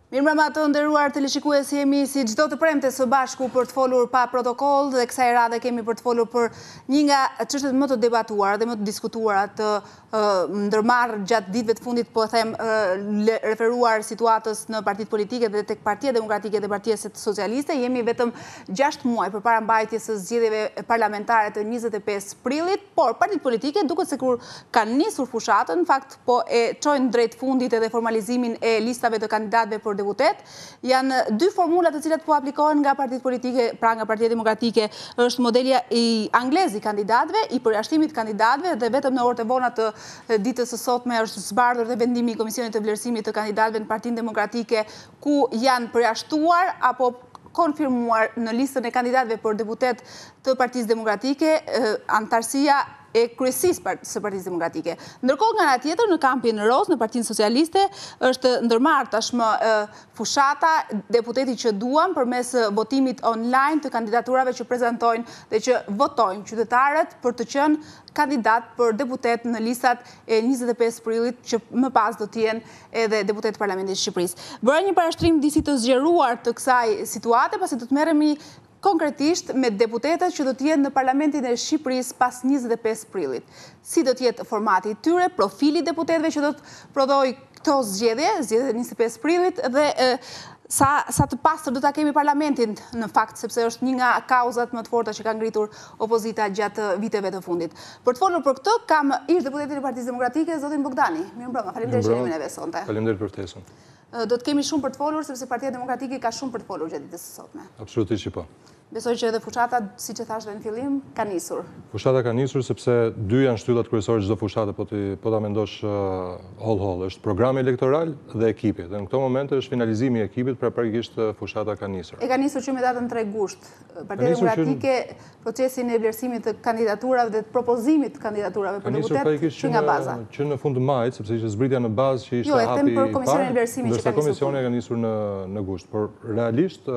Mirëmbrëma të nderuar teleshikues, jemi si çdo të premte së bashku për të folur pa protokoll dhe kësaj radhe kemi për të folur për një nga çështjet më të debatuara dhe më të diskutuara të ndërmarrë gjatë ditëve të fundit, po them referuar situatës në partitë politike dhe tek Partia Demokratike dhe Partia Socialiste. Jemi vetëm 6 muaj përpara mbajtjes së zgjedhjeve parlamentare të 25 prillit, por partitë politike duket sikur kanë nisur fushatën, në fakt po e çojnë drejt fundit edhe formalizimin e listave të kandidatëve për deputet. Janë dy formulat të cilat po aplikohen nga partitë politike, pra nga Partia Demokratike, është modeli i anglez i kandidatëve, i përjashtimit kandidatëve, dhe vetëm në orët e vona të ditës së sotme është zbardhur dhe vendimi i Komisionit të vlerësimit të kandidatëve në Partinë Demokratike, ku janë përjashtuar apo konfirmuar në listën e kandidatëve për deputet të Partisë Demokratike anëtarësia e kryesisë së Partisë Demokratike. Ndërkohë, nga ana tjetër, në kampin roz, në Partinë Socialiste, është ndërmarrë tashmë fushata deputeti që duam përmes votimit online të kandidaturave që prezantojnë dhe që votojnë qytetarët për të qenë kandidat për deputet në listat e 25 prillit, që më pas do të jenë edhe deputet Parlamentit të Shqipërisë. Bëra një parashtrim disi të zgjeruar të kësaj situate, pasi do të merremi konkretisht me deputetët që do të jenë në Parlamentin e Shqipërisë pas 25 prillit. Si do të jetë formati i tyre, profili deputetëve që do të prodhojë këto zgjedhje e 25 prillit, dhe sa të pastër do ta kemi parlamentin në fakt, sepse është një nga kauzat më të forta që ka ngritur opozita gjatë viteve të fundit. Për të folur për këtë, kam ish deputetin e Partisë Demokratike, zotin Bogdani. Mirëmbrëma, faleminderit që jeni me neve sonte. Faleminderit për ftesën. Do të kemi shumë për të folur, sepse Partia Demokratike ka shumë për të folur gjatë ditës së sotme. Absolutisht që po. Besoj që edhe fushata, siç e thash dhe në fillim, ka nisur. Fushata ka nisur sepse dy janë shtyllat kryesore çdo fushate, po ta mendosh holl, është programi elektoral dhe ekipi. Dhe në këto momente është finalizimi i ekipit, pra praktikisht fushata ka nisur. E ka nisur që me datën 3 gusht. Partia Demokratike procesin e vlerësimit të kandidaturave dhe të propozimit të kandidaturave për deputet që nga baza. Që në fund të majit, sepse ishte zbritja në bazë që ishte hapi i parë. Jo, e them për komisionin e vlerësimit që ka nisur. Komisioni ka nisur në gusht, por realisht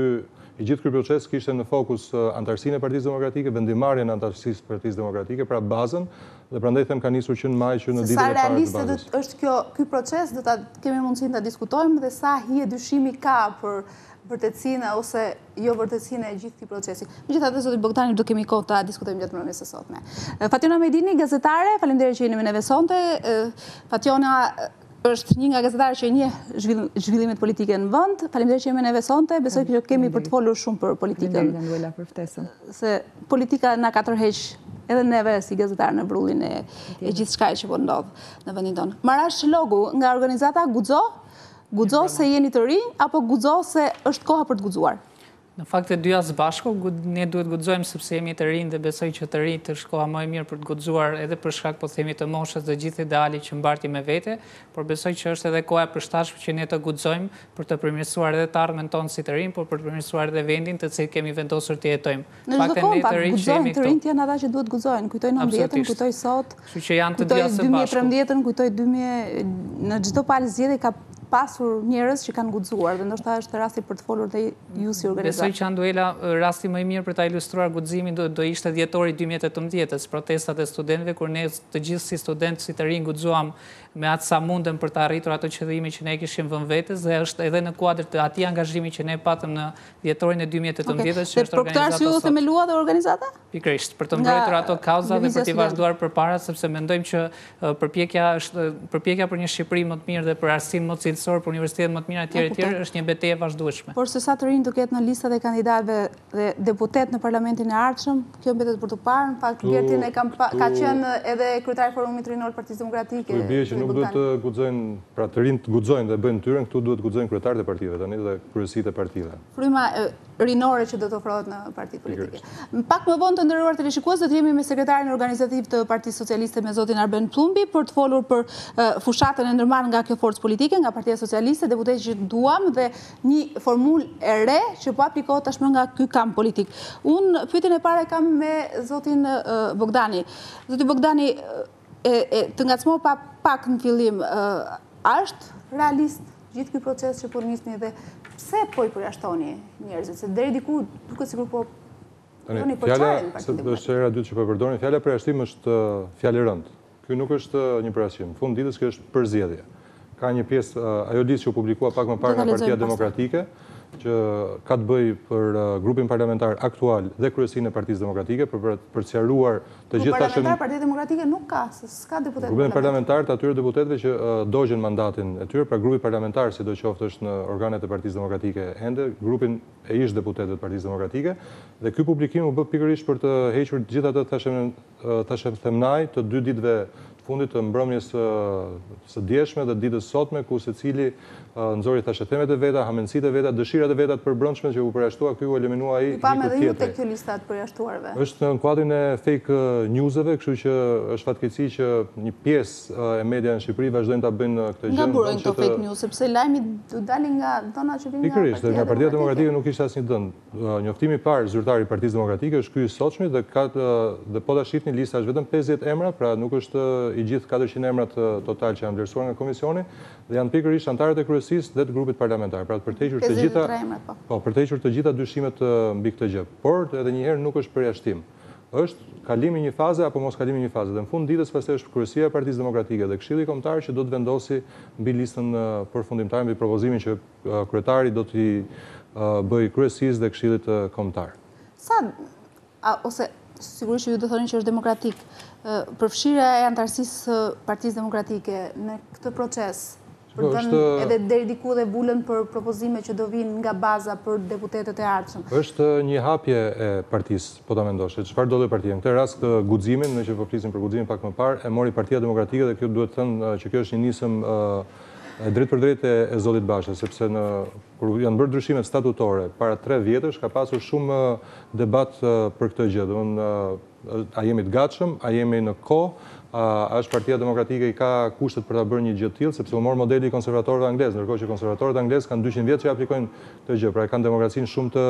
i gjithë ky proces kishte në fokus anëtarësinë e Partisë Demokratike, vendimarrjen e anëtarësisë së Partisë Demokratike, pra bazën, dhe prandaj them ka nisur që në maj që në ditën e parë të bazës. Sa realiste është ky proces, do ta kemi mundësinë ta diskutojmë, dhe sa hije dyshimi ka për vërtetësinë ose jo vërtetësinë e gjithë këtij procesi. Megjithatë, zoti Bogdani, do kemi kohë ta diskutojmë gjatë mbrëmjes së sotme. Fationa Medini, gazetare, faleminderit që jeni me neve sonte. Fationa është një nga gazetarët që njeh zhvillimet politike në vend. Faleminderit që jemi me neve sonte. Besoj që kemi për të folur shumë për politikën. Faleminderit Anduela për ftesën. Se politika na ka tërheq edhe neve si gazetarë në brullin e gjithçka që po ndodh në vendin tonë. Marash Logu nga organizata Guxo se jeni të rinj apo guxo se është koha për të guxuar? Në fakt e dyja së bashku, ne duhet guxojmë sepse jemi të rinj dhe besoj që të rinjt është koha më e mirë për të guxuar, edhe për shkak po themi të moshës dhe gjithë ideali që mbarti me vete, por besoj që është edhe koha e përshtatshme që ne të guxojmë për të përmirësuar edhe të ardhmen tonë si të rinj, por për të përmirësuar edhe vendin të cilin kemi vendosur të jetojmë. Në çdo kompakt guxojmë, të rinjt janë ata që duhet guxojnë. Kujtoj 90-ën, kujtoj sot. Kështu që janë të dyja së bashku. Kujtoj 2013-ën, kujtoj 2000, në çdo palë zgjedhje ka pasur njerëz që kanë guxuar, dhe ndoshta është rasti për të folur dhe ju si organizatë. Besoj që Anduela, rasti më i mirë për ta ilustruar guximin do ishte dhjetori 2018-s, protestat e studentëve, kur ne të gjithë si studentë si të rinj guxuam me atë sa mundem për të arritur ato qëllime që ne kishim vënë vetes, dhe është edhe në kuadër të atij angazhimi që ne patëm në dhjetorin e 2018-s, që është organizata sot. Për këtë arsye u themelua dhe organizata? Pikërisht, për të mbrojtur ato kauza dhe për t'i vazhduar përpara, sepse mendojmë që përpjekja për një Shqipëri më të mirë dhe për arsim më cilësor, për universitetet më të mira etj. Është një betejë vazhdueshme. Por se sa të rinj do ketë në listat e kandidatëve dhe deputet në parlamentin e ardhshëm, kjo mbetet për të parë. Në fakt Gertin ka qenë edhe kryetari i Forumit Rinor të Partisë Demokratike. Nuk duhet të guxojnë, pra të rinjt guxojnë dhe bëjnë tyrën, këtu duhet të guxojnë kryetarët e partive tani dhe kryesitë e partive. Fryma rinore që do të ofrohet në partitë politike. Pak më vonë, të nderuar teleshikues, do të jemi me Sekretarin Organizativ të Partisë Socialiste, me zotin Arben Pëllumbi, për të folur për fushatën e ndërmarrë nga kjo forcë politike, nga Partia Socialiste, deputetë që duam, dhe një formulë e re që po aplikohet tashmë nga ky kamp politik. Unë pyetjen e parë kam me zotin Bogdani. Zoti Bogdani, të ngacmo pak në fillim, është realist gjithë ky proces që po nisni, dhe pse po i përjashtoni njerëzit? Se deri diku duket sikur po doni përçarjen Partitë Demokratike. Është era dytë që po përdorni, fjala përjashtim është fjalë e rëndë. Ky nuk është një përjashtim. Në fund ditës kjo është përzgjedhje. ka një pjesë, ajo listë që u publikua pak më parë nga Partia Demokratike, që ka të bëj për grupin parlamentar aktual dhe kryesinë e Partisë Demokratike për sqaruar të gjitha parlamentar Partia Demokratike nuk ka, s'ka deputet. Grupin parlamentar të atyre deputetëve që dogjen mandatin e tyre, pra grupi parlamentar sidoqoftë është në organet e Partisë Demokratike ende, grupin e ish deputetëve të Partisë Demokratike, dhe ky publikim u bë pikërisht për të hequr të gjitha ato thashëm themnaj të 2 ditëve fundit të mbrëmjes së djeshme dhe ditës sotme, ku secili nxori thashë themet e veta, hamenësitë e veta, dëshirat e veta të përbërëndshme që u përjashtua, ky u eliminua ai. Pa me dhe ju tek kjo lista të përjashtuarve. Është në kuadrin e fake newseve, kështu që është fatkeqësi që një pjesë e media në Shqipëri vazhdojnë ta bëjnë këtë gjë. Nga burojnë këto fake news, sepse lajmi dalin nga dhëna që vijnë nga Pikërisht, nga Partia Demokratike nuk ishte asnjë dhënë. Njoftimi i parë zyrtar i Partisë Demokratike është ky i sotshmi dhe po ta shihni lista është vetëm 50 emra, pra nuk është i gjithë 400 emrat total që janë vlerësuar nga komisioni, dhe janë pikërisht anëtarët e kryesisë dhe të grupit parlamentar, pra për të hequr të gjitha, për të hequr të gjitha dyshimet mbi këtë gjë. Por edhe një herë nuk është përjashtim. Është kalimi një faze apo mos kalimi një faze. Dhe në fund ditës pastaj është kryesia e Partisë Demokratike dhe Këshilli Kombëtar që do të vendosi mbi listën përfundimtare, mbi propozimin që kryetari do t'i bëj kryesisë dhe Këshillit Kombëtar. Ose sigurisht që ju do thonin që është demokratik, përfshirja e anëtarësisë Partisë Demokratike në këtë proces, edhe deri diku dhe vulën për propozime që do vinë nga baza për deputetët e ardhshëm. Është një hapje e partisë, po ta mendosh, çfarë do lloj partie. Në këtë rast guximin, ne që po flisim për guximin pak më parë, e mori Partia Demokratike dhe kjo duhet të thënë që kjo është një nisëm drejt për drejt e Zotit Basha, sepse kur janë bërë ndryshimet statutore para 3 vjetësh, ka pasur shumë debat për këtë gjë. A jemi të gatshëm, a jemi në kohë, a është Partia Demokratike i ka kushtet për ta bërë një gjë të tillë, sepse u mor modeli i konservatorëve anglezë, ndërkohë që konservatorët anglezë kanë 200 vjet që aplikojnë këtë gjë, pra kanë demokracinë shumë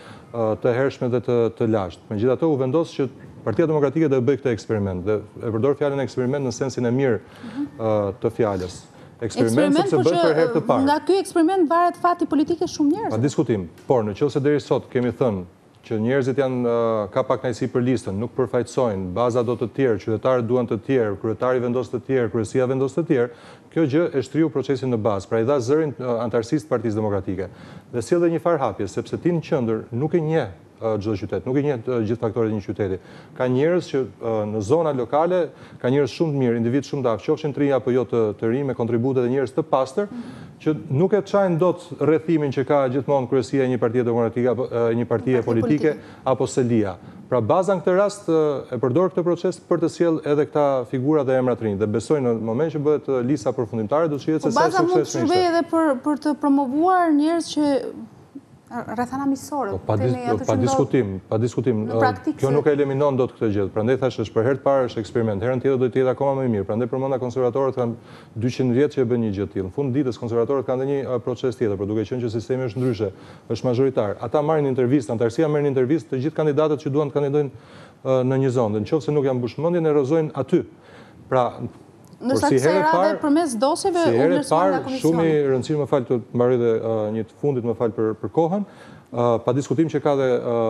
të hershme dhe të lashtë. Megjithatë u vendos që Partia Demokratike do të bëjë këtë eksperiment, dhe e përdor fjalën eksperiment në sensin e mirë të fjalës. Eksperiment sepse bëhet për herë të parë. Nga ky eksperiment varet fati politike shumë njerëz. Pa diskutim, por nëse deri sot kemi thënë që njerëzit ka pak kënaqësi për listën, nuk përfaqësojnë, baza do të tjerë, qytetarët duan të tjerë, kryetari vendos të tjerë, kryesia vendos të tjerë, kjo gjë e shtriu procesin në bazë, pra i dha zërin anëtarësisë të Partisë Demokratike. Dhe sjell dhe një farë hapje, sepse ti në qendër nuk e njeh çdo qytet, nuk e njeh gjithë faktorët e një qyteti. Ka njerëz që në zona lokale, ka njerëz shumë të mirë, individ shumë të aftë, qofshin të rinj apo jo të rinj me kontribute dhe njerëz të pastër, që nuk e çajnë dot rrethimin që ka gjithmonë kryesia e një partie demokratike apo një partie politike apo selia. Pra baza në këtë rast e përdor këtë proces për të sjell edhe këta figura dhe emra të rinj, dhe besoj në moment që bëhet lista përfundimtare do të shihet se sa sukses. Baza mund të shërbejë edhe për të promovuar njerëz që rrethana miqësore. Pa diskutim. Kjo nuk e eliminon dot këtë gjë. Prandaj thash është për herë të parë është eksperiment. Herën tjetër do të jetë akoma më mirë. Prandaj përmenda konservatorët kanë 200 vjet që e bën një gjë të tillë. Në fund ditës konservatorët kanë edhe një proces tjetër, por duke qenë që sistemi është ndryshe, është mazhoritar. Ata marrin intervistë, anëtarësia merr intervistë të gjithë kandidatët që duan të kandidojnë në një zonë. Nëse nuk janë mbush mendjen e rozojnë aty. Pra Nërsa kësaj radhe përmes dosjeve u vlerësuar nga komisioni. Shumë i rëndësishëm, më fal të mbaroj edhe një të fundit, më fal për kohën. Pa diskutim që ka dhe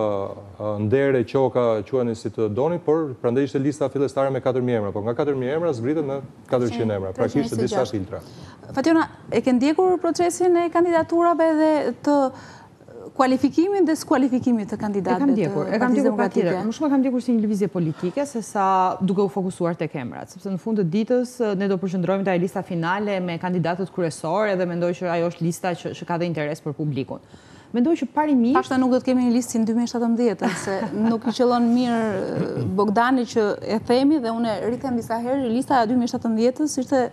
ndere, qoka, quheni si të doni, por prandaj ishte lista fillestare me 4.000 emra, por nga 4.000 emra zbritet në 400 emra, pra kishte disa filtra. Fationa, e ke ndjekur procesin e kandidaturave dhe të kualifikimin dhe skualifikimit të kandidatëve të Partisë Demokratike? Më shumë kam ndjekur si një lëvizje politike, se sa duke u fokusuar tek emrat, sepse në fund të ditës ne do përqendrohemi te lista finale me kandidatët kryesorë dhe mendoj që ajo është lista që ka dhe interes për publikun. Mendoj që parimisht... Pashta nuk do të kemi një listë si në 2017, se nuk i qëllon mirë Bogdani që e themi dhe unë rritem disa herë, lista 2017 ishte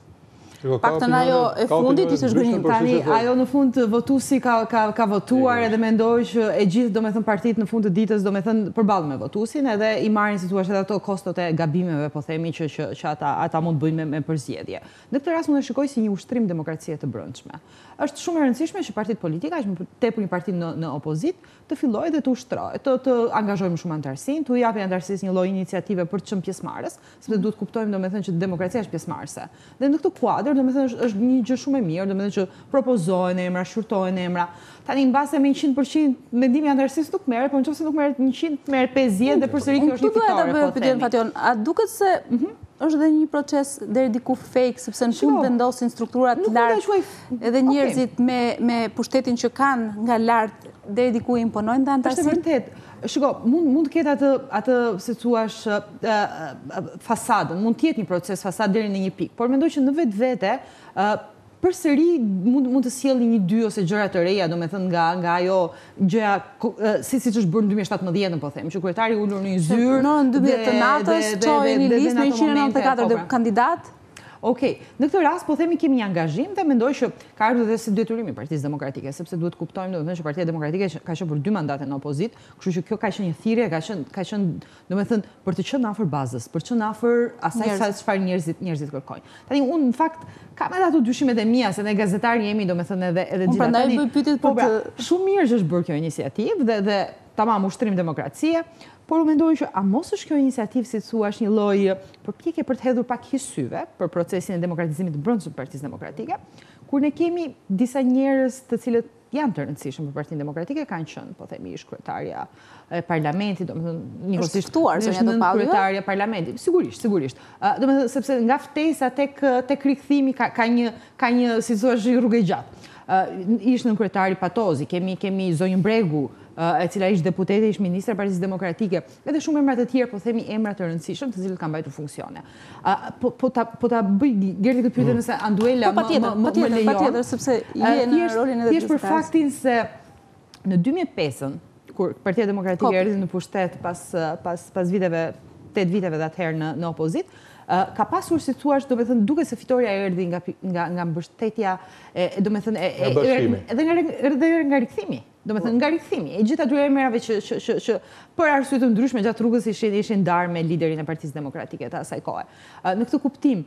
pak të ajo e fundit ishte zhgënjim. Tani, ajo në fund votuesi ka votuar edhe mendoj që e gjithë do me thënë partitë në fund të ditës do me thënë përballë me votuesin edhe i marrin si thua edhe ato kostot e gabimeve, po themi që ata mund bëjnë me përzgjedhje. Në këtë rast unë e shikoj si një ushtrim demokracie të brendshme. Është shumë e rëndësishme që partitë politika, aq tepër një parti në opozit, të fillojë dhe të ushtrojë, të angazhojmë shumë anëtarësinë, të japë anëtarësisë një lloj iniciative për të qenë pjesëmarrës, sepse duhet kuptojmë domethënë që demokracia është pjesëmarrëse. Dhe në këtë kuadër tjetër, domethënë është një gjë shumë e mirë, domethënë që propozohen emra, shqyrtohen emra. Tani mbase me 100% mendimi anëtarësisë nuk merret, por nëse nuk merret 100, merret 50 dhe përsëri kjo është një fitore. A duket se është dhe një proces deri diku fake, sepse në fund vendosin strukturat lartë, edhe njerëzit me pushtetin që kanë nga lart deri diku imponojnë dhe anëtarësinë? Është vërtet. Shiko, mund të ketë atë se thuash fasadën, mund të jetë një proces fasad deri në një pikë, por mendoj që në vetvete përsëri mund të sjellni një dy ose gjëra të reja, domethënë nga ajo gjëja siç është bërë në 2017, po them, që kryetari ulur në një zyrë në 12 të natës çoi një listë me 194 kandidatë. Okej, në këtë rast po themi kemi një angazhim dhe mendoj që ka ardhur edhe si detyrim i Partisë Demokratike, sepse duhet kuptojmë domethënë që Partia Demokratike ka qenë për 2 mandate në opozitë, kështu që kjo ka qenë një thirrje, ka qenë domethënë për të qenë afër bazës, për të qenë afër asaj sa çfarë njerëzit kërkojnë. Tani unë në fakt kam edhe ato dyshimet e mia se ne gazetarë jemi domethënë edhe gjithë. Prandaj bëj pyetjet për të shumë mirë që është bërë kjo iniciativë dhe tamam ushtrim demokracie. Por u mendoj që a mos është kjo iniciativë, si thuash, një lloj përpjekje për të hedhur pak hysyve për procesin e demokratizimit të brendshëm të Partisë Demokratike, kur ne kemi disa njerëz të cilët janë të rëndësishëm për Partinë Demokratike, kanë qenë, po themi, ish kryetaria e parlamentit, domethënë njëkohësisht kryetaria e parlamentit, sigurisht. Domethënë sepse nga ftesa tek rikthimi ka një, si thuash, rrugë e gjatë. Ishte në kryetari Patozi, kemi zonjën Bregu, e cila ishte deputete, ishte ministre e Partisë Demokratike, edhe shumë emra të tjerë, po themi emra të rëndësishëm, të cilët kanë mbajtur funksione. Po ta bëj Gerti këtë pyetje nëse Anduela më lejon. Patjetër, sepse je në rolin edhe thjesht për faktin se në 2005-ën, kur Partia Demokratike erdhi në pushtet pas viteve, 8 viteve dhe atëherë në opozitë, ka pasur, si thuash, domethënë duke se fitoria erdhi nga mbështetja, domethënë edhe nga rikthimi. Domethënë nga rikthimi. E gjithë atyre emrave që për arsye të ndryshme gjatë rrugës ishin ndarë me liderin e Partisë Demokratike të asaj kohe. Në këtë kuptim,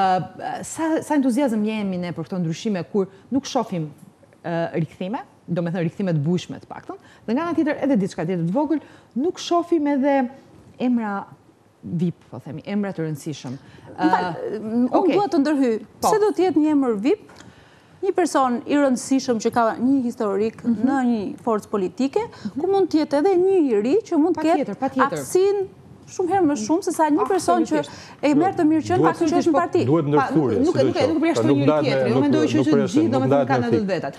sa entuziazëm jemi ne për këto ndryshime kur nuk shohim rikthime, domethënë rikthime të bujshme të paktën, dhe nga ana tjetër edhe diçka tjetër të vogël, nuk shohim edhe emra VIP, po themi, emra të rëndësishëm. Unë dua të ndërhyj. Pse do të jetë një emër VIP? Një person i rëndësishëm që ka një historik në një forcë politike, ku mund të jetë edhe një i ri që mund të ketë aftësinë shumë herë më shumë se sa një person që e merr të mirë qenë pak që është në parti. Duhet ndërthurje. Nuk përjashton njëri tjetrin. Unë mendoj që gjithë domethënë kanë ato vetat.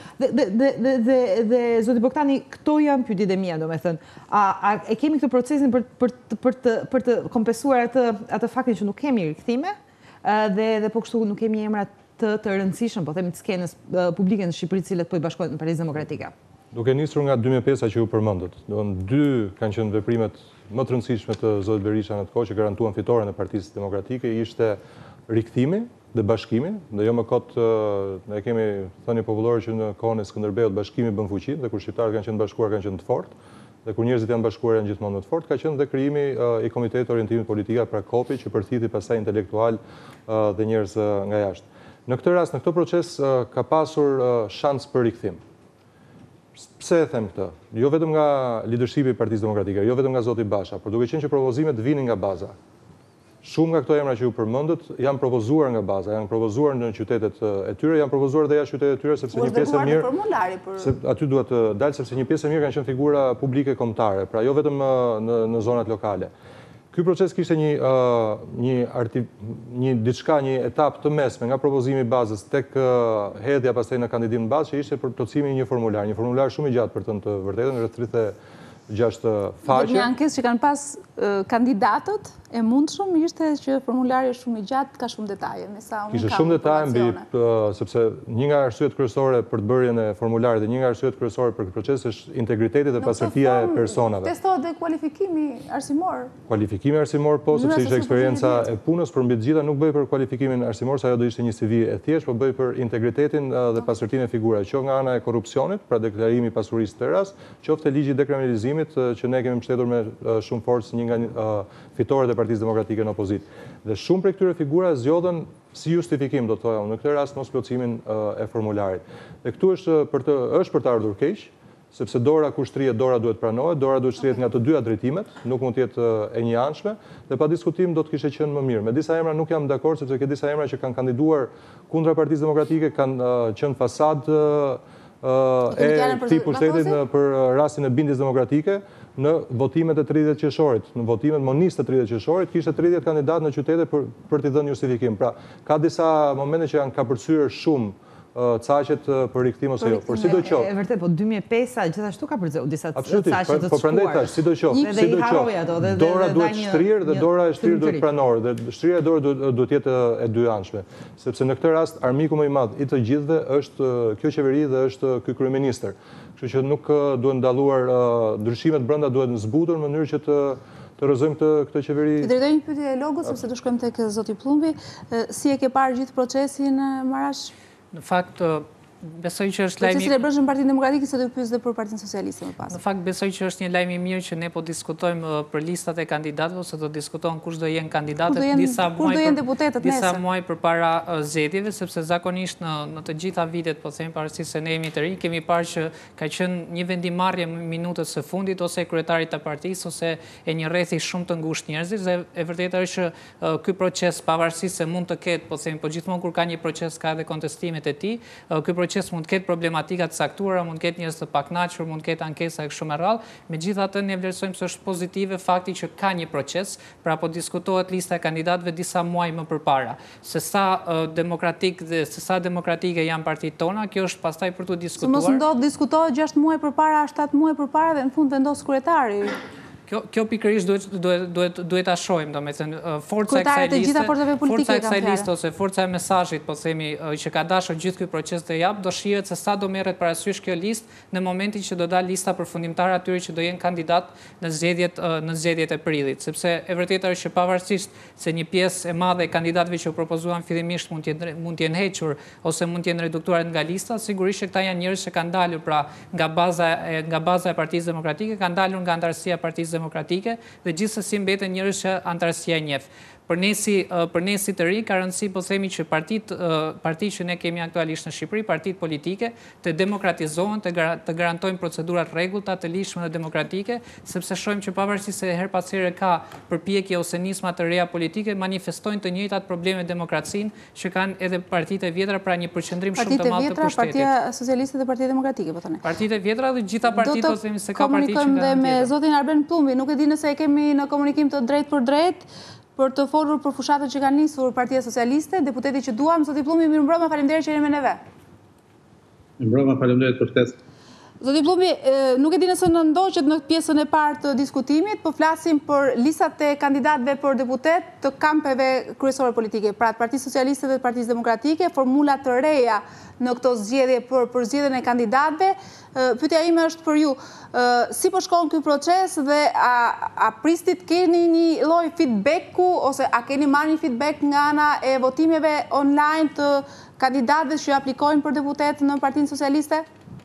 Dhe zoti Bogdani, këto janë pyetjet e mia, domethënë. A e kemi këtë procesin për të kompensuar atë faktin që nuk kemi rikthime dhe po kështu nuk kemi emra të rëndësishëm, po themi të skenës publike në Shqipëri, të cilët po i bashkohen në Partisë Demokratike. Duke nisur nga 2005 që ju përmendët, dy kanë qenë veprimet më të rëndësishme të zotit Berisha në atë kohë që garantuan fitoren e Partisë Demokratike, ishte rikthimi dhe bashkimi, dhe jo më kot ne kemi thënie popullore që në kohën e Skënderbeut bashkimi bën fuqi, dhe kur shqiptarët kanë qenë bashkuar kanë qenë të fortë, dhe kur njerëzit janë bashkuar janë gjithmonë më të fortë, ka qenë dhe krijimi i Komitetit të Orientimit Politik pra KOPI, që përthiti pastaj intelektual dhe njerëz nga jashtë. Në këtë rast, në këtë proces ka pasur shans për rikthim. Pse e them këtë? Jo vetëm nga leadershipi i Partisë Demokratike, jo vetëm nga zoti Basha, por duke qenë që propozimet vinin nga baza. Shumë nga këto emra që ju përmendët janë propozuar nga baza, janë propozuar në qytetet e tyre, janë propozuar dhe jashtë qytetet e tyre sepse një pjesë e mirë aty duhet të dalë sepse një pjesë e mirë kanë qenë figura publike kombëtare, pra jo vetëm në zonat lokale. Ky proces kishte një etapë të mesme nga propozimi i bazës tek hedhja pastaj në kandidim në bazë, që ishte për plotësimin e një formular shumë i gjatë për të vërtetën, rreth 36 faqe. Një ankesë që kanë pas kandidatët e mundshëm ishte që formulari është shumë i gjatë, ka shumë detaje. Kishte shumë detaje sepse një nga arsyet kryesore për të bërjen e formularit dhe një nga arsyet kryesore për këtë proces është integriteti dhe pastërtia e personave. Testohet dhe kualifikimi arsimor. Kualifikimi arsimor po, sepse ishte eksperjenca e punës, por mbi të gjitha nuk bëj për kualifikimin arsimor, sa ajo do ishte një CV e thjeshtë, por bëj për integritetin dhe pastërtinë e figurave, qoftë nga ana e korrupsionit, pra deklarimi i pasurisë të ras, qoftë ligji i dekriminalizimit që ne kemi mbështetur me shumë forcë një nga fitoret e Partisë Demokratike në opozitë. Dhe shumë prej këtyre figurave zgjodhen si justifikim, do të thoya unë, në këtë rast mos plotësimin e formularit. Dhe këtu është për të ardhur keq, sepse dora kur shtrihet, dora duhet pranohet, dora duhet shtrihet nga të dyja drejtimet, nuk mund të jetë e njëanshme, dhe pa diskutim do të kishte qenë më mirë. Me disa emra nuk jam dakord, sepse ke disa emra që kanë kandiduar kundra Partisë Demokratike, kanë qenë fasadë e këtij pushteti për rastin e bindjes demokratike në votimet e 30 qershorit. Në votimet monistë të 30 qershorit kishte 30 kandidatë në qytete për t'i dhënë justifikim. Pra, ka disa momente që janë kapërcyer shumë caqet për rikthim ose jo. Por sidoqoftë. E vërtet, po 2005 gjithashtu ka përzeu disa caqe të shkuar. Po prandaj thash, sidoqoftë. Dora duhet shtrirë dhe dora e shtrirë duhet pranore dhe shtrirja e dorës duhet jetë e dyanshme. Sepse në këtë rast armiku më i madh i të gjithëve është kjo qeveri dhe është ky kryeministër. Kështu që nuk duhet ndalluar ndryshimet brenda, duhet zbutur në mënyrë që të rrëzojmë këtë qeveri. I drejtoj një pyetje e logut, sepse do shkojmë tek zoti Pëllumbi. Si e ke parë gjithë procesin, Marash? Në fakt, besoj që është lajmi... Procesin e brendshëm në Partinë Demokratike, se do pyes edhe për Partinë Socialiste më pas. Në fakt, besoj që është një lajm i mirë që ne po diskutojmë për listat e kandidatëve, ose do diskutojmë kush do jenë kandidatët kush do jenë deputetët nesër. Disa muaj përpara zgjedhjeve, sepse zakonisht në të gjitha vitet, po themi pavarësisht se ne jemi të rinj, kemi parë që ka qenë një vendimarrje minutët së fundit, ose e kryetarit të partisë, ose e një rrethi shumë të ngushtë njerëzish, dhe e vërtetë është që ky proces pavarësisht se mund të ketë, po themi, po gjithmonë kur ka një proces ka edhe kontestimet e tij, ky proces mund të ketë problematika të caktuara, mund të ketë njerëz të pakënaqur, mund të ketë ankesa e kështu me radhë. Megjithatë, ne vlerësojmë se është pozitive fakti që ka një proces, pra po diskutohet lista e kandidatëve disa muaj më përpara. Se sa demokratik dhe se sa demokratike janë partitë tona, kjo është pastaj për të diskutuar. Se mos ndodh diskutohet 6 muaj përpara, 7 muaj përpara dhe në fund vendos kryetari. Kjo pikërisht duhet ta shohim, domethënë forca e kësaj liste ose forca e mesazhit, po themi, që ka dashur gjithë ky proces të jap, do shihet se sa do merret parasysh kjo listë në momentin që do dalë lista përfundimtare atyre që do jenë kandidat në zgjedhjet e prillit, sepse e vërtetë është që pavarësisht se një pjesë e madhe e kandidatëve që u propozuan fillimisht mund të jenë hequr ose mund të jenë reduktuar nga lista, sigurisht që këta janë njerëz që kanë dalur pra nga baza e Partisë Demokratike, kanë dalur nga anëtarësia e Partisë Demokratike dhe gjithsesi mbeten njerëz që anëtarësia e njeh. Për nesi të ri, ka rëndësi po themi që partitë që ne kemi aktualisht në Shqipëri, partitë politike, të demokratizohen, të garantojnë procedurat rregullta, të lishme dhe demokratike, sepse shohim që pavarësisht se her pas here ka përpjekje ose nisma të reja politike, manifestojnë të njëjtat probleme demokracinë që kanë edhe partitë e vjetra, pra një përqendrim shumë të madh të pushtetit. Partia Socialiste dhe Partia Demokratike, po thoni. Partitë e vjetra dhe gjitha partitë, po themi se ka partitë që komunikojmë dhe me zotin Arben Pëllumbi, nuk e di nëse e kemi në komunikim të drejt për drejt, për të folur për fushatën që kanë nisur Partia Socialiste, deputeti që duam, zoti Pëllumbi, mirëmbrëma, faleminderit që jeni me neve. Mirëmbrëma, faleminderit për ftesën. Zoti Pëllumbi, nuk e di nëse nëndoqet në pjesën e parë të diskutimit, po flasim për listat e kandidatëve për deputet të kampeve kryesore politike, pra të Partisë Socialiste dhe të Partisë Demokratike, formula të reja në këto zgjedhje për zgjedhjen e kandidatëve. Pyetja ime është për ju, si po shkon ky proces dhe a pristit keni një lloj feedbacku ose a keni marrë një feedback nga ana e votimeve online të kandidatëve që aplikojnë për deputet në Partinë Socialiste?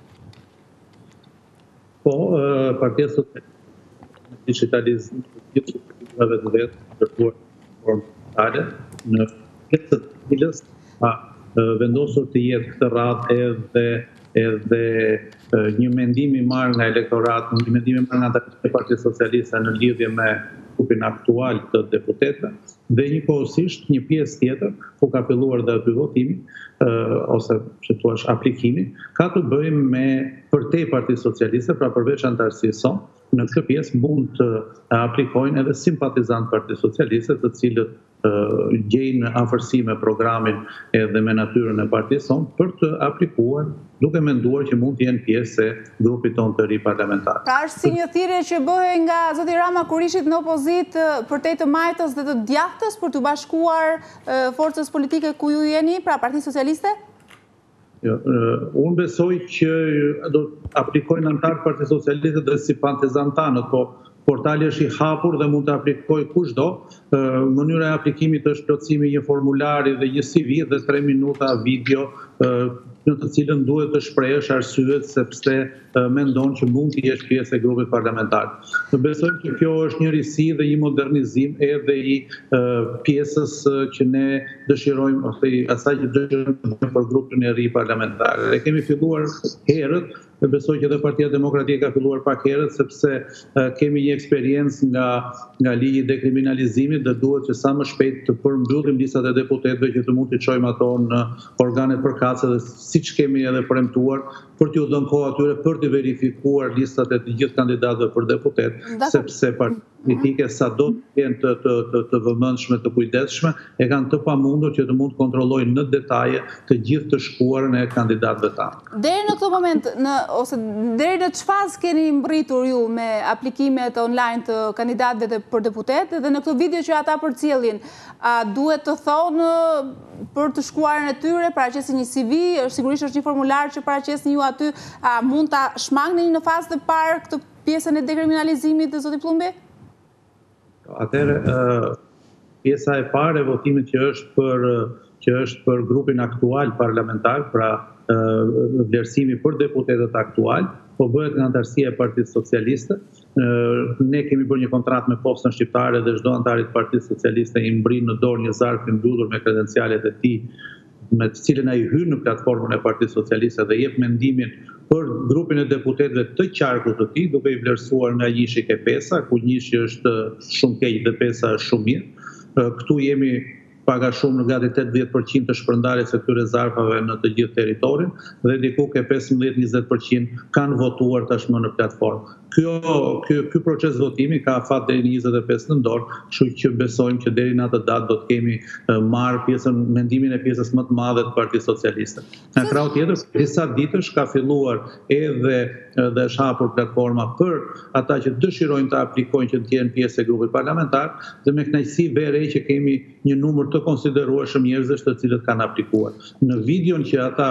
Po, Partia Socialiste digitalizim gjithë shqiptarëve të vetë kërkuar formulare në pjesë të cilës ka vendosur të jetë këtë radhë edhe një mendim i marrë nga elektorati, një mendim i marrë nga Partia Socialiste në lidhje me grupin aktual të deputetëve dhe njëkohësisht një pjesë tjetër ku ka filluar dhe aty votimi ose që thua aplikimi, ka të bëjë me përtej Partisë Socialiste, pra përveç anëtarësisë son, në këtë pjesë mund të aplikojnë edhe simpatizantë Partisë Socialiste, të cilët gjejnë afërsi me programin edhe me natyrën e partisë son për të aplikuar, duke menduar që mund të jenë pjesë e grupit tonë të ri parlamentar. Pra është si një thirrje që bëhej nga zoti Rama kur ishit në opozitë përtej të majtës dhe të djathtës për të bashkuar forcës politike ku ju jeni, pra Partisë Socialiste? Jo, unë besoj që do aplikojnë anëtarë Partisë Socialiste dhe simpatizantanët, po portali është i hapur dhe mund të aplikojë kushdo. Mënyra e aplikimit është plotësimi një formulari dhe një CV dhe 3 minuta video në të cilën duhet të shprehësh arsyet sepse mendon që mund të jesh pjesë e grupit parlamentar. Besoj që kjo është një risi dhe një modernizim edhe i pjesës që ne dëshirojmë ose asaj që dëshirojmë për grupin e ri parlamentar. Ne kemi filluar herët dhe besoj që edhe Partia Demokratike ka filluar pak herët, sepse kemi një eksperiencë nga ligji i dekriminalizimit dhe duhet që sa më shpejt të përmbyllim listat e deputetëve që të mund të çojmë ato në organet përkatëse dhe siç kemi edhe premtuar për t'ju dhënë kohë atyre për të verifikuar listat e të gjithë kandidatëve për deputet, sepse politike sa do të jenë të vëmendshme, të kujdesshme, e kanë të pamundur që të mund të kontrollojnë në detaje të gjithë të shkuarën e kandidatëve tanë. Deri në këtë moment, ose deri në çfarë fazë keni mbërritur ju me aplikimet online të kandidatëve për deputet, dhe në këtë video që ata përcjellin, a duhet të thonë për të shkuarën e tyre, paraqesin një CV, sigurisht është një formular që paraqesin ju aty, a mund ta shmangni në fazë të parë këtë pjesën e dekriminalizimit, zoti Pëllumbi? Atëherë, pjesa e parë e votimit që është për grupin aktual parlamentar, pra vlerësimi për deputetët aktual, po bëhet nga anëtarësia e Partisë Socialiste. Ne kemi bërë një kontratë me Postën Shqiptare dhe çdo anëtar i Partisë Socialiste i mbrin në dorë një zarf i mbyllur me kredencialet e tij, me të cilën ai hyn në platformën e Partisë Socialiste dhe jep mendimin për grupin e deputetëve të qarkut të tij, duke i vlerësuar nga 1-5, ku 1 është shumë keq dhe 5 është shumë mirë. Këtu jemi paga shumë në gati 80% të shpërndarjes së këtyre zarfave në të gjithë territorin dhe diku ke 15-20% kanë votuar tashmë në platformë. Ky proces votimi ka afat deri në 25 nëntor, kështu që besojmë që deri në atë datë do të kemi marrë mendimin e pjesës më të madhe të Partisë Socialiste. Në krau tjetër, disa ditësh ka filluar edhe është hapur platforma për ata që dëshirojnë të aplikojnë që të jenë pjesë e grupit parlamentar dhe me kënaqësi vere që kemi një numër të konsiderueshëm njerëzish të cilët kanë aplikuar. Në videon që ata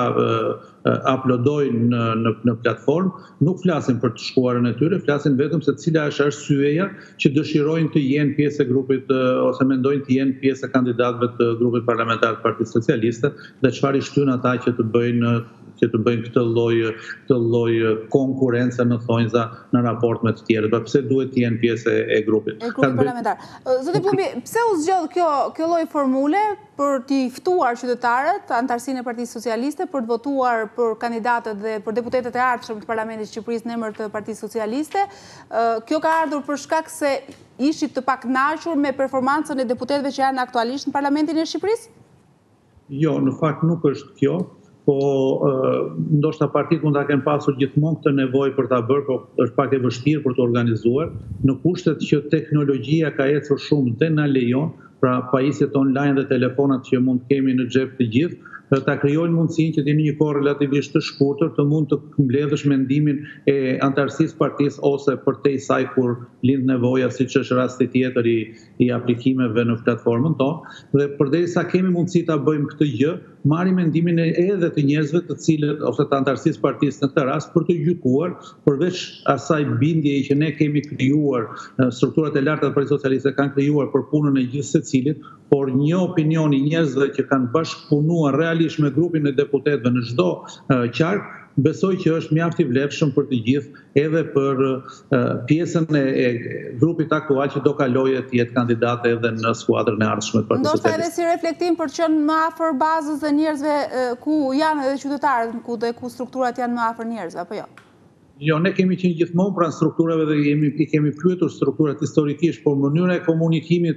uploadojnë në platformë, nuk flasin për të shkuarën e tyre, flasin vetëm se cila është arsyeja që dëshirojnë të jenë pjesë e grupit ose mendojnë të jenë pjesë e kandidatëve të grupit parlamentar të Partisë Socialiste dhe çfarë i shtyn ata që të bëjnë këtë lloj konkurrence në thonjza në raport me të tjerët. Pse duhet të jenë pjesë e grupit? E grupit parlamentar. Zoti Pëllumbi, pse u zgjodh kjo lloj formule për t'i ftuar qytetarët, anëtarësinë e Partisë Socialiste për të votuar për kandidatët dhe për deputetët e ardhshëm të Parlamentit të Shqipërisë në emër të Partisë Socialiste? Kjo ka ardhur për shkak se ishit të pakënaqur me performancën e deputetëve që janë aktualisht në Parlamentin e Shqipërisë? Jo, në fakt nuk është kjo. Po ndoshta partitë mund ta kenë pasur gjithmonë këtë nevojë për ta bërë, po është pak e vështirë për të organizuar, në kushtet që teknologjia ka ecur shumë dhe na lejon, pra pajisjet online dhe telefonat që mund të kemi në xhep të gjithë, ta krijojnë mundësinë që të jeni një kohë relativisht të shkurtër të mund të mbledhësh mendimin e anëtarësisë partisë ose përtej saj kur lind nevoja, siç është rasti tjetër i aplikimeve në platformën tonë, dhe përderisa kemi mundësi ta bëjmë këtë gjë, marrim mendimin edhe të njerëzve të cilët ose të anëtarësisë partisë në këtë rast për të gjykuar përveç asaj bindjeje që ne kemi krijuar, strukturat e larta të Partisë Socialiste kanë krijuar për punën e gjithë secilit, por një opinion i njerëzve që kanë bashkëpunuar realisht me grupin e deputetëve në çdo qark, besoj që është mjaft i vlefshëm për të gjithë, edhe për pjesën e grupit aktual që do kalojë të jetë kandidate edhe në skuadrën e ardhshme të Partisë Socialiste. Ndoshta edhe si reflektim për të qenë më afër bazës dhe njerëzve ku janë edhe qytetarët, ku strukturat janë më afër njerëzve, apo jo? Jo, ne kemi qenë gjithmonë pranë strukturave dhe kemi pyetur strukturat historikisht, por mënyra e komunikimit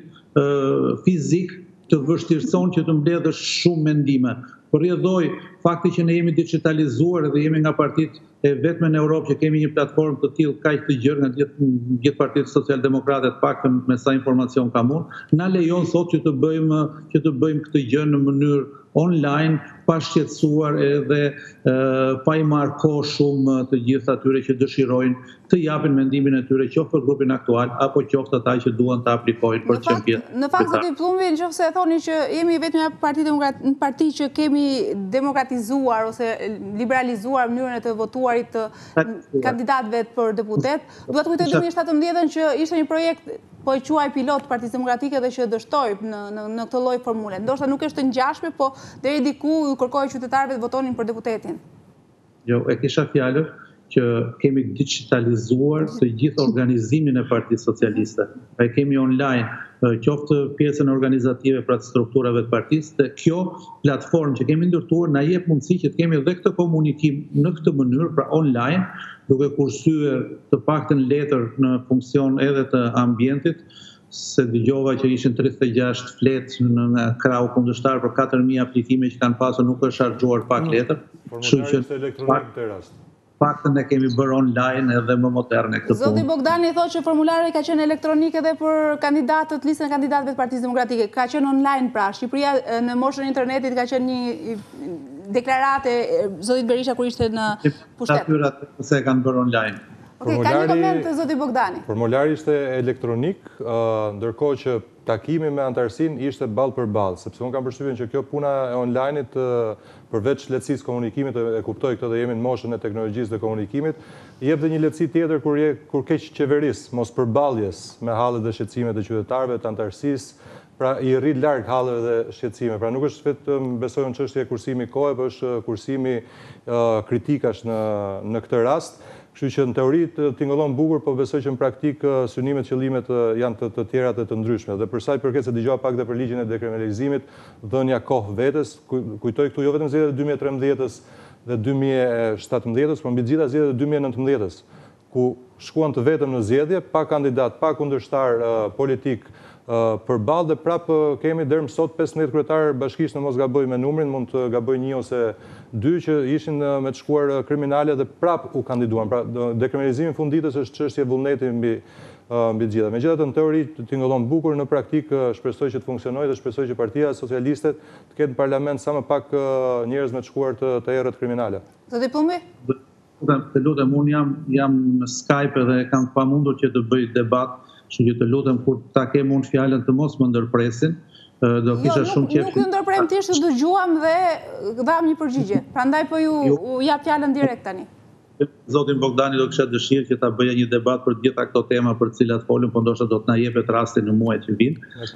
fizik të vështirëson që të mbledhësh shumë mendime. Por rrjedhoj fakti që ne jemi digitalizuar dhe jemi nga partitë e vetme në Europë që kemi një platformë të tillë kaq të gjerë nga gjithë partitë socialdemokrate, të paktën me sa informacion kam unë, na lejon sot që të bëjmë këtë gjë në mënyrë online, pa shqetësuar edhe pa i marrë kohë shumë të gjithë atyre që dëshirojnë të japin mendimin e tyre qoftë për grupin aktual apo qoftë ata që duan të aplikojnë për të qenë pjesë. Në fakt, zoti Pëllumbi, nëse e thoni që jemi vetëm një parti që kemi demokratizuar ose liberalizuar mënyrën e të votuarit të kandidatëve për deputet, dua të kujtoj 2017 që ishte një projekt po e quaj pilot Partisë Demokratike dhe që dështoi në këtë lloj formule. Ndoshta nuk është ngjashme, po deri diku u kërkoi qytetarëve të votonin për deputetin. Jo, e kisha fjalën që kemi digitalizuar të gjithë organizimin e Partisë Socialiste. E kemi online qoftë pjesën organizative pra të strukturave të partisë, dhe kjo platformë që kemi ndërtuar na jep mundësi që të kemi edhe këtë komunikim në këtë mënyrë, pra online, duke kursyer të paktën letër në funksion edhe të ambientit, se dëgjova që ishin 36 fletë nga krau kundërshtar për 4.000 aplikime që kanë pasur, nuk është shargjuar pak letër. Formulari është elektronik të rast. Paktën e kemi bërë online edhe më moderne këtë punë. Zoti Bogdani thotë që formulari ka qenë elektronik edhe për kandidatët, listën e kandidatëve të Partisë Demokratike. Ka qenë online pra. Shqipëria në moshën e internetit ka qenë një deklarate zotit Berisha kur ishte në pushtet. Natyrat se kanë bërë online. Okej, ka një koment zoti Bogdani. Formulari ishte elektronik, ndërkohë që takimi me anëtarësinë ishte ballë për ballë, sepse unë kam përshtypjen që kjo puna e online-it përveç lehtësisë komunikimit, e kuptoj këtë dhe jemi në moshën e teknologjisë dhe komunikimit, jep dhe një lehtësi tjetër kur keq qeverisë, mos përballjes me hallet dhe shqetësimet e qytetarëve, të anëtarësisë, pra i rri larg halleve dhe shqetësime. Pra nuk është vetëm besoj në çështje kursimi kohe, por është kursimi kritikash në këtë rast. Kështu që në teori tingëllon bukur, po besoj që në praktik synimet, qëllimet janë të tjera dhe të ndryshme. Dhe përsa i përket se dëgjova pak dhe për ligjin e dekriminalizimit, dhënia kohë vetes, kujtoj këtu jo vetëm zgjedhjet e 2013-s dhe 2017-s, por mbi gjitha zgjedhjet e 2019-s, ku shkuan të vetëm në zgjedhje, pa kandidat, pa kundërshtar politik përballë, dhe prapë kemi deri më sot 15 kryetarë bashkisht, në mos gaboj me numrin, mund të gaboj 1 ose 2 që ishin me të shkuar kriminale dhe prapë u kandiduan. Pra dekriminalizimi funditës është çështje vullneti mbi gjitha. Megjithatë në teori tingëllon bukur, në praktik shpresoj që të funksionojë dhe shpresoj që Partia Socialiste të ketë në parlament sa më pak njerëz me të shkuar të errët kriminale. Zoti Pëllumbi? Të lutem, unë jam në Skype dhe kam pamundur që të bëj debat. Kështu që të lutem kur ta kem unë fjalën të mos më ndërpresin, do kisha shumë qejf. Nuk ju ndërprem, thjesht dëgjuam dhe dham një përgjigje. Prandaj po ju jap fjalën direkt tani. Zotin Bogdani do kisha dëshirë që ta bëja një debat për të gjitha këto tema për të cilat folëm, por ndoshta do të na jepet rastin në muajt që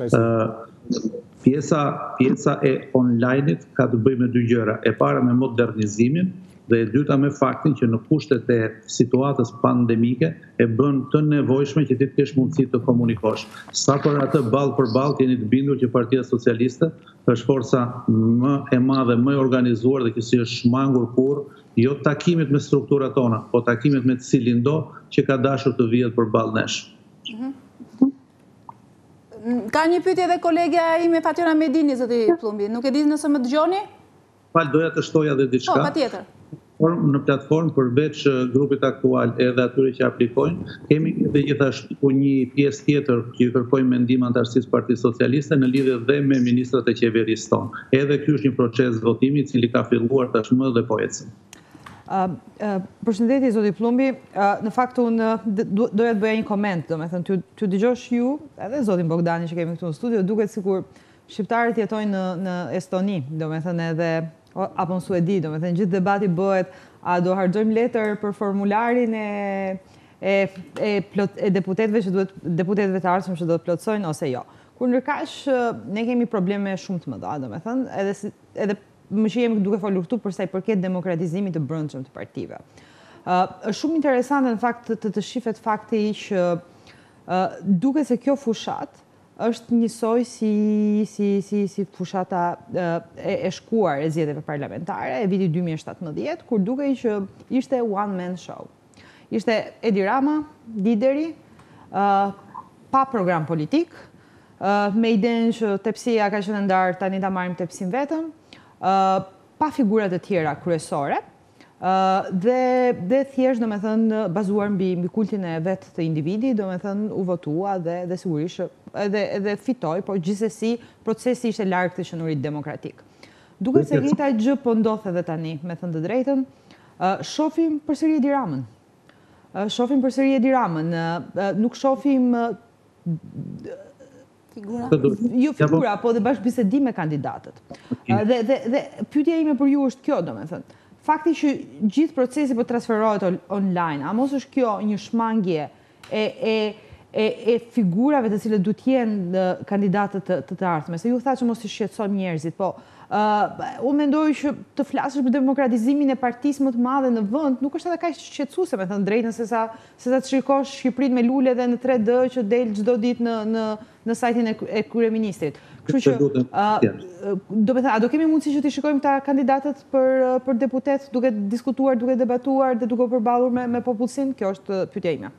vijnë. Pjesa e online-it ka të bëjë me 2 gjëra. E para me modernizimin, dhe e dyta me faktin që në kushtet e situatës pandemike e bën të nevojshme që ti të kesh mundësi të komunikosh. Sa për atë ballë për ballë jeni të bindur që Partia Socialiste është forca më e madhe, më e organizuar dhe që si është shmangur kur, jo takimet me strukturat tona, po takimet me cilin do që ka dashur të vihet përballë nesh. Ka një pyetje edhe kolegja ime Fatyra Medini, zoti Pëllumbi. Nuk e di nëse më dëgjoni? Fal, doja të shtoja edhe diçka. Po, patjetër. Në platformë përveç grupit aktual edhe atyre që aplikojnë, kemi edhe gjithashtu një pjesë tjetër që i kërkojmë mendim anëtarësisë Partisë Socialiste në lidhje dhe me ministrat e qeverisë tonë. Edhe ky është një proces votimi i cili ka filluar tashmë dhe po ecën. Përshëndetje zoti Pëllumbi, në fakt unë doja të bëja një koment, domethënë ty dëgjosh ju, edhe zotin Bogdani që kemi këtu në studio, duket sikur shqiptarët jetojnë në Estoni, domethënë edhe apo në Suedi, domethënë gjithë debati bëhet a do harxojmë letër për formularin e deputetëve që deputetëve të ardhshëm që do të plotësojnë ose jo. Kur ndërkaq ne kemi probleme shumë të mëdha, domethënë, edhe më që jemi duke folur këtu për sa i përket demokratizimit të brendshëm të partive. Është shumë interesante në fakt të shifet fakti që duket se kjo fushat është njësoj si fushata e shkuar e zgjedhjeve parlamentare e vitit 2017, kur dukej që ishte one man show. Ishte Edi Rama, lideri, pa program politik, me idenë që tepsia ka qenë ndarë, tani ta marrim tepsin vetëm, pa figurat e tjera kryesore, dhe thjesht domethënë bazuar mbi kultin e vet të individi, domethënë u votua dhe sigurisht edhe fitoi, por gjithsesi procesi ishte larg të qenurit demokratik. Duket se njëjta gjë po ndodh edhe tani, me thënë të drejtën, shohim përsëri Edi Ramën. Nuk shohim figura, po dhe bashkë bisedim me kandidatët. Dhe pyetja ime për ju është kjo, domethënë. Fakti që gjithë procesi po transferohet online, a mos është kjo një shmangje e figurave të cilët duhet jenë kandidatët të ardhme. Se ju tha që mos i shqetësojmë njerëzit, po unë mendoj që të flasësh për demokratizimin e partisë më të madhe në vend nuk është edhe kaq shqetësuese, me thënë drejtën, se sa të shikosh Shqipërinë me lule dhe në 3D që del çdo ditë në sajtin e kryeministrit. Kështu që a do kemi mundësi që të shikojmë këta kandidatët për deputet duke diskutuar, duke debatuar dhe duke përballur me popullsinë? Kjo është pyetja ime.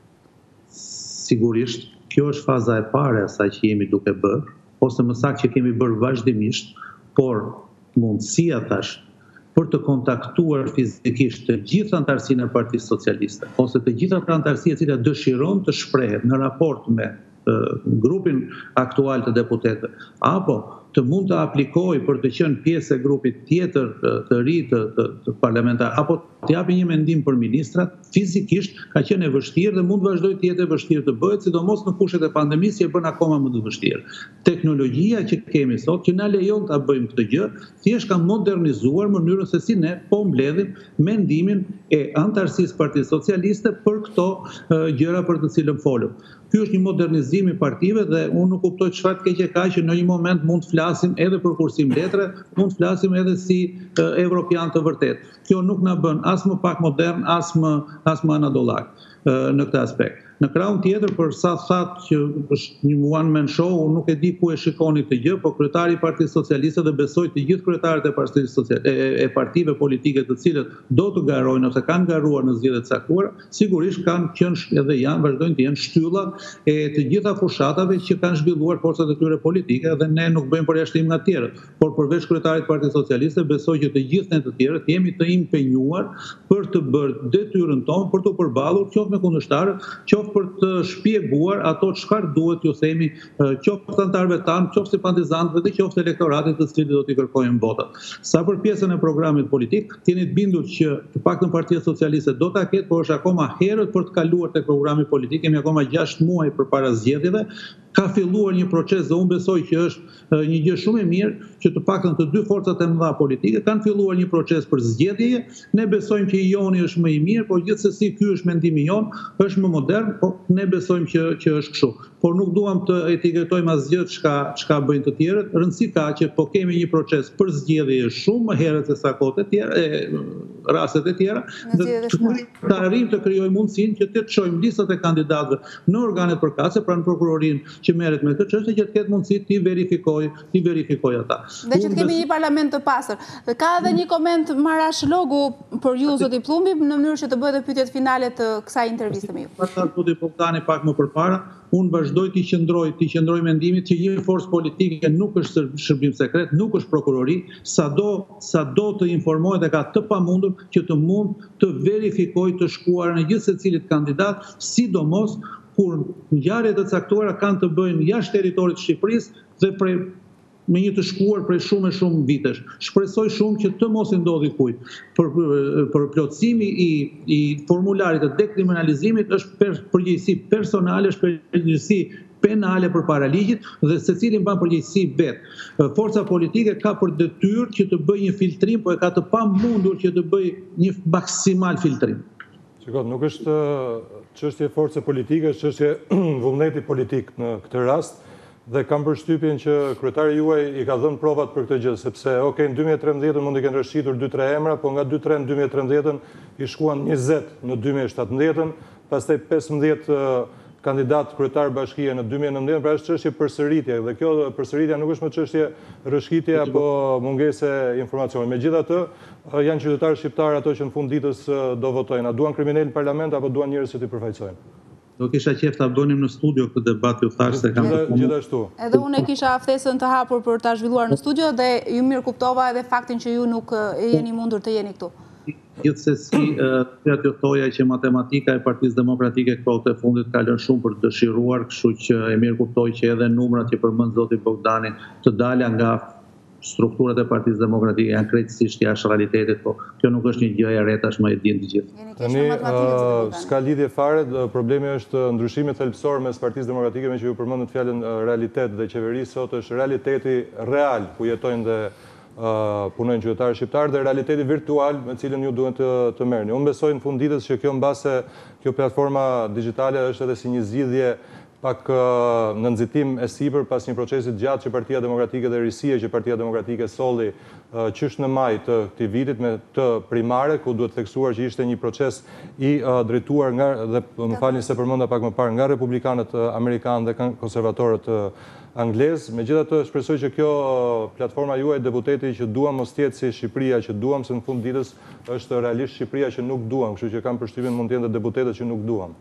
Sigurisht, kjo është faza e parë e asaj që jemi duke bërë, ose më saktë që kemi bërë vazhdimisht, por mundësia tash për të kontaktuar fizikisht të gjithë anëtarësinë e Partisë Socialiste, ose të gjitha anëtarësia e cila dëshiron të shprehet në raport me grupin aktual të deputetëve, apo të mund të aplikojë për të qenë pjesë e grupit tjetër të ri të parlamentar, apo të japi një mendim për ministrat, fizikisht ka qenë e vështirë dhe mund vazhdoj të jetë e vështirë të bëhet, sidomos në kushtet e pandemisë që e bën akoma më të vështirë. Teknologjia që kemi sot, që na lejon ta bëjmë këtë gjë, thjesht ka modernizuar mënyrën se si ne po mbledhim mendimin e anëtarësisë Partisë Socialiste për këto gjëra për të cilën folëm. Ky është një modernizim i partive dhe unë nuk kuptoj çfarë të keqe ka që në një moment mund të flasim edhe për kursim letre, mund të flasim edhe si evropian të vërtet. Kjo nuk na bën as më pak modern, as më anadollak në këtë aspekt. Në krahun tjetër, për sa thatë që është një one man show, unë nuk e di ku e shikoni këtë gjë, po kryetari i Partisë Socialiste dhe besoj të gjithë kryetarët e partive politike të cilët do të garojnë ose kanë garuar në zgjedhjet e caktuara, sigurisht kanë qenë edhe vazhdojnë të jenë shtylla e të gjitha fushatave që kanë zhvilluar forcat e tyre politike dhe ne nuk bëjmë përjashtim nga të tjerët. Por përveç kryetarit të Partisë Socialiste, besoj që të gjithë ne të tjerët jemi të impenjuar për të bërë detyrën tonë për të përballur qoftë me kundërshtarët, qoftë për të shpjeguar ato çfarë duhet ju themi, qoftë anëtarëve tanë, qoftë simpatizantëve dhe qoftë elektoratit të cilit do t'i kërkojmë votat. Sa për pjesën e programit politik, jeni të bindur që të paktën Partia Socialiste do ta ketë, por është akoma herët për të kaluar tek programi politik, kemi akoma 6 muaj përpara zgjedhjeve. Ka filluar një proces dhe unë besoj që është një gjë shumë e mirë që të paktën të dy forcat e mëdha politike kanë filluar një proces për zgjedhje. Ne besojmë që i joni është më i mirë, por gjithsesi ky është mendimi jon, është më modern, po ne besojmë që është kështu. Por nuk duam të etiketojmë asgjë çka bëjnë të tjerët. Rëndësi ka që po kemi një proces për zgjedhje shumë më herët se sa kohët e tjera, rastet e tjera, të arrijmë të krijojmë mundësinë që të çojmë listat e kandidatëve në organet përkatëse, pra në prokurorinë që merret me këtë çështje, që të ketë mundësi t'i verifikoj ata. Dhe që të kemi një parlament të pastër. Ka edhe një koment marrashlogu për ju, zoti Pëllumbi, në mënyrë që të bëhet pyetjet finale të kësaj interviste me ju. Zoti Bogdani pak më përpara, unë vazhdoj t'i qëndroj mendimit që një forcë politike nuk është shërbim sekret, nuk është prokurori, sado të informohet dhe ka të pamundur që të mund të verifikojë të shkuarën e gjithë secilit kandidat, sidomos kur ngjarjet e caktuara kanë të bëjnë jashtë territorit të Shqipërisë dhe me një të shkuar prej shumë vitesh. Shpresoj shumë që të mos i ndodhi kujt. Për plotësimi i formularit të dekriminalizimit është përgjegjësi personale, është përgjegjësi penale përpara ligjit dhe secili mban përgjegjësi vetë. Forca politike ka për detyrë që të bëjë një filtrim, po e ka të pamundur që të bëjë një maksimal filtrim. Shikoj, nuk është çështje force politike, është çështje vullneti politik në këtë rast. Dhe kam përshtypjen që kryetari juaj i ka dhënë provat për këtë gjë, sepse në 2013 mund të kenë rëshqitur 2-3 emra, po nga 2-3 në 2013 i shkuan 20 në 2017, pastaj 15 kandidat kryetar bashkie në 2019, pra është çështje përsëritje, dhe kjo përsëritja nuk është më çështje rëshqitje apo mungese informacioni. Megjithatë, janë qytetarë shqiptarë ato që në fund ditës do votojnë. A duan kriminal në parlament apo duan njerëz që t'i përfaqësojnë? Do kisha qejf ta bënim në studio këtë debat, ju thash se kam gjithashtu. Edhe unë e kisha aftesën të hapur për ta zhvilluar në studio dhe ju mirë kuptova edhe faktin që ju nuk jeni mundur të jeni këtu. Gjithsesi, ju thoja që matematika e Partisë Demokratike kohët e fundit ka lënë shumë për të dëshiruar, kështu që e mirë kuptoj që edhe numrat që përmend zoti Bogdani të dalja nga strukturat e Partisë Demokratike janë krejtësisht jashtë realitetit, po kjo nuk është një gjë e re, tashmë e dinë të gjithë. Tani s'ka lidhje fare, problemi është ndryshimi thelbësor mes Partisë Demokratike me që ju përmendët fjalën realitet dhe qeverisë sot është realiteti real ku jetojnë dhe punojnë qytetarë shqiptarë dhe realiteti virtual me cilën ju duhet të merrni. Unë besoj në fund ditës që kjo mbase kjo platforma digjitale është edhe si një zgjidhje pak në nxitim e sipër pas një procesi gjatë që Partia Demokratike dhe Risia që Partia Demokratike solli qysh në maj të këtij vitit me të primare, ku duhet theksuar që ishte një proces i drejtuar nga, dhe më falni se përmenda pak më parë, nga republikanët amerikanë dhe konservatorët anglezë. Megjithatë, shpresoj që kjo platforma juaj deputeti që duam mos tjetë si Shqipëria që duam, se në fund ditës është realisht Shqipëria që nuk duam, kështu që kam përshtypjen mund të jenë deputetët që nuk duam.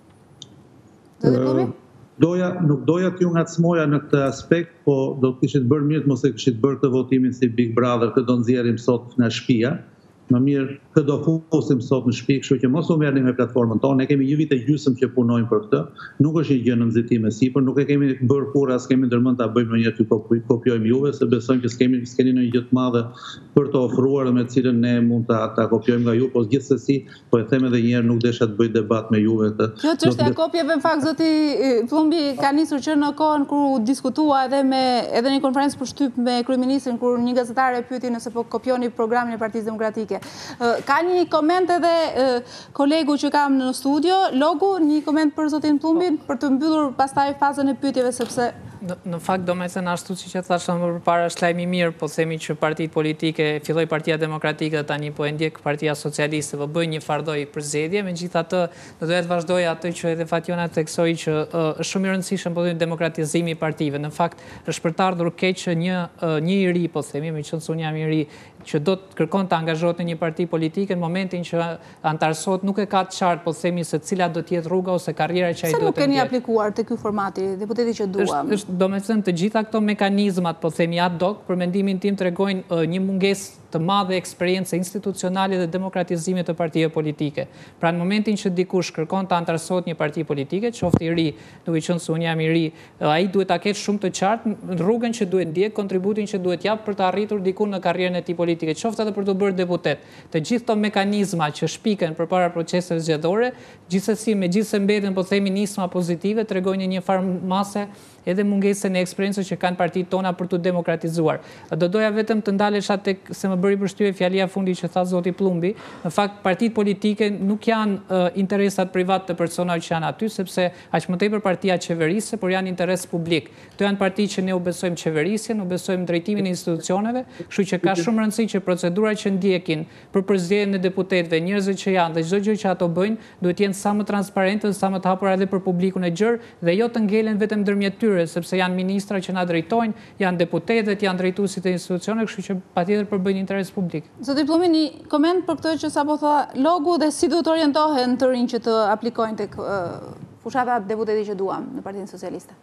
Nuk doja t'ju ngacmoja në këtë aspekt, po do të kishit bërë mirë mos e kishit bërë këtë votimin si Big Brother, këtë do nxjerrim sot nga shtëpia. Më mirë këtë do fusim sot në shtëpi, kështu që mos u merrni me platformën tonë. Ne kemi një vit e gjysmë që punojmë për këtë. Nuk është një gjë në nxitim e sipër, nuk e kemi bërë kurrë, as kemi ndërmend ta bëjmë ndonjëherë ty kopjojmë juve, se besojmë që s'keni ndonjë gjë të madhe për të ofruar me të cilën ne mund ta kopjojmë nga ju, po gjithsesi, po e them edhe një herë, nuk desha të bëj debat me juve. Kjo çështja e kopjeve në fakt zoti Pëllumbi ka nisur që në kohën kur u diskutua edhe një konferencë për shtyp me kryeministrin kur një gazetare e pyeti nëse po kopjoni programin e Partisë Demokratike. Ka një koment edhe kolegu që kam në studio, Logu, një koment për zotin Pëllumbin për të mbyllur pastaj fazën e pyetjeve sepse në fakt do me thënë ashtu që thashëm më përpara është lajm i mirë, po themi që partitë politike, filloi Partia Demokratike dhe tani po e ndjek Partia Socialiste, po bëjnë një farë përzgjedhje, megjithatë do doja të vazhdoj atë që edhe Fatjona theksoi që është shumë i rëndësishëm po demokratizimi i partive. Në fakt është për të ardhur keq që një i ri, po themi, meqenëse unë jam i ri, që do të kërkon të angazhohet në një parti politike në momentin që antarësohet nuk e ka të qartë, po themi se cila do të jetë rruga ose karriera që ai do të jetë. Se nuk keni aplikuar te ky formati, deputeti që duam? Do me thënë të gjitha këto mekanizmat, po themi ad hoc, për mendimin tim tregojnë një mungesë të madhe eksperiencë institucionale dhe demokratizimit të partive politike. Pra në momentin që dikush kërkon të antarësohet një parti politike, qoftë i ri, duke qenë se unë jam i ri, ai duhet ta ketë shumë të qartë rrugën që duhet ndjek, kontributin që duhet jap për të arritur diku në karrierën e tij politike, qoftë edhe për të bërë deputet. Të gjithë këto mekanizma që shpiken përpara proceseve zgjedhore, gjithsesi megjithëse mbeten po themi nisma pozitive, tregojnë një farë mase edhe mungesën e eksperiencës që kanë partitë tona për të demokratizuar. Do doja vetëm të ndalesha tek se më bëri përshtypje fjalia fundi që tha zoti Pëllumbi. Në fakt partitë politike nuk janë interesat privat të personave që janë aty, sepse aq më tepër partia qeverisë, por janë interes publik. Këto janë partitë që ne u besojmë qeverisjen, u besojmë drejtimin e institucioneve, kështu që ka shumë rëndësi që procedurat që ndjekin për përzgjedhjen e deputetëve, njerëzit që janë dhe çdo gjë që ato bëjnë, duhet jenë sa më transparente dhe sa më të hapura edhe për publikun e gjerë dhe jo të ngelen vetëm ndërmjet tyre, sepse janë ministra që na drejtojnë, janë deputetët, janë drejtuesit e institucioneve, kështu që patjetër përbëjnë interes publik. Zoti Pëllumbi, një koment për këtë që sapo tha Logu dhe si duhet orientohen të rinj që të aplikojnë tek fushata deputeti që duam në Partinë Socialiste?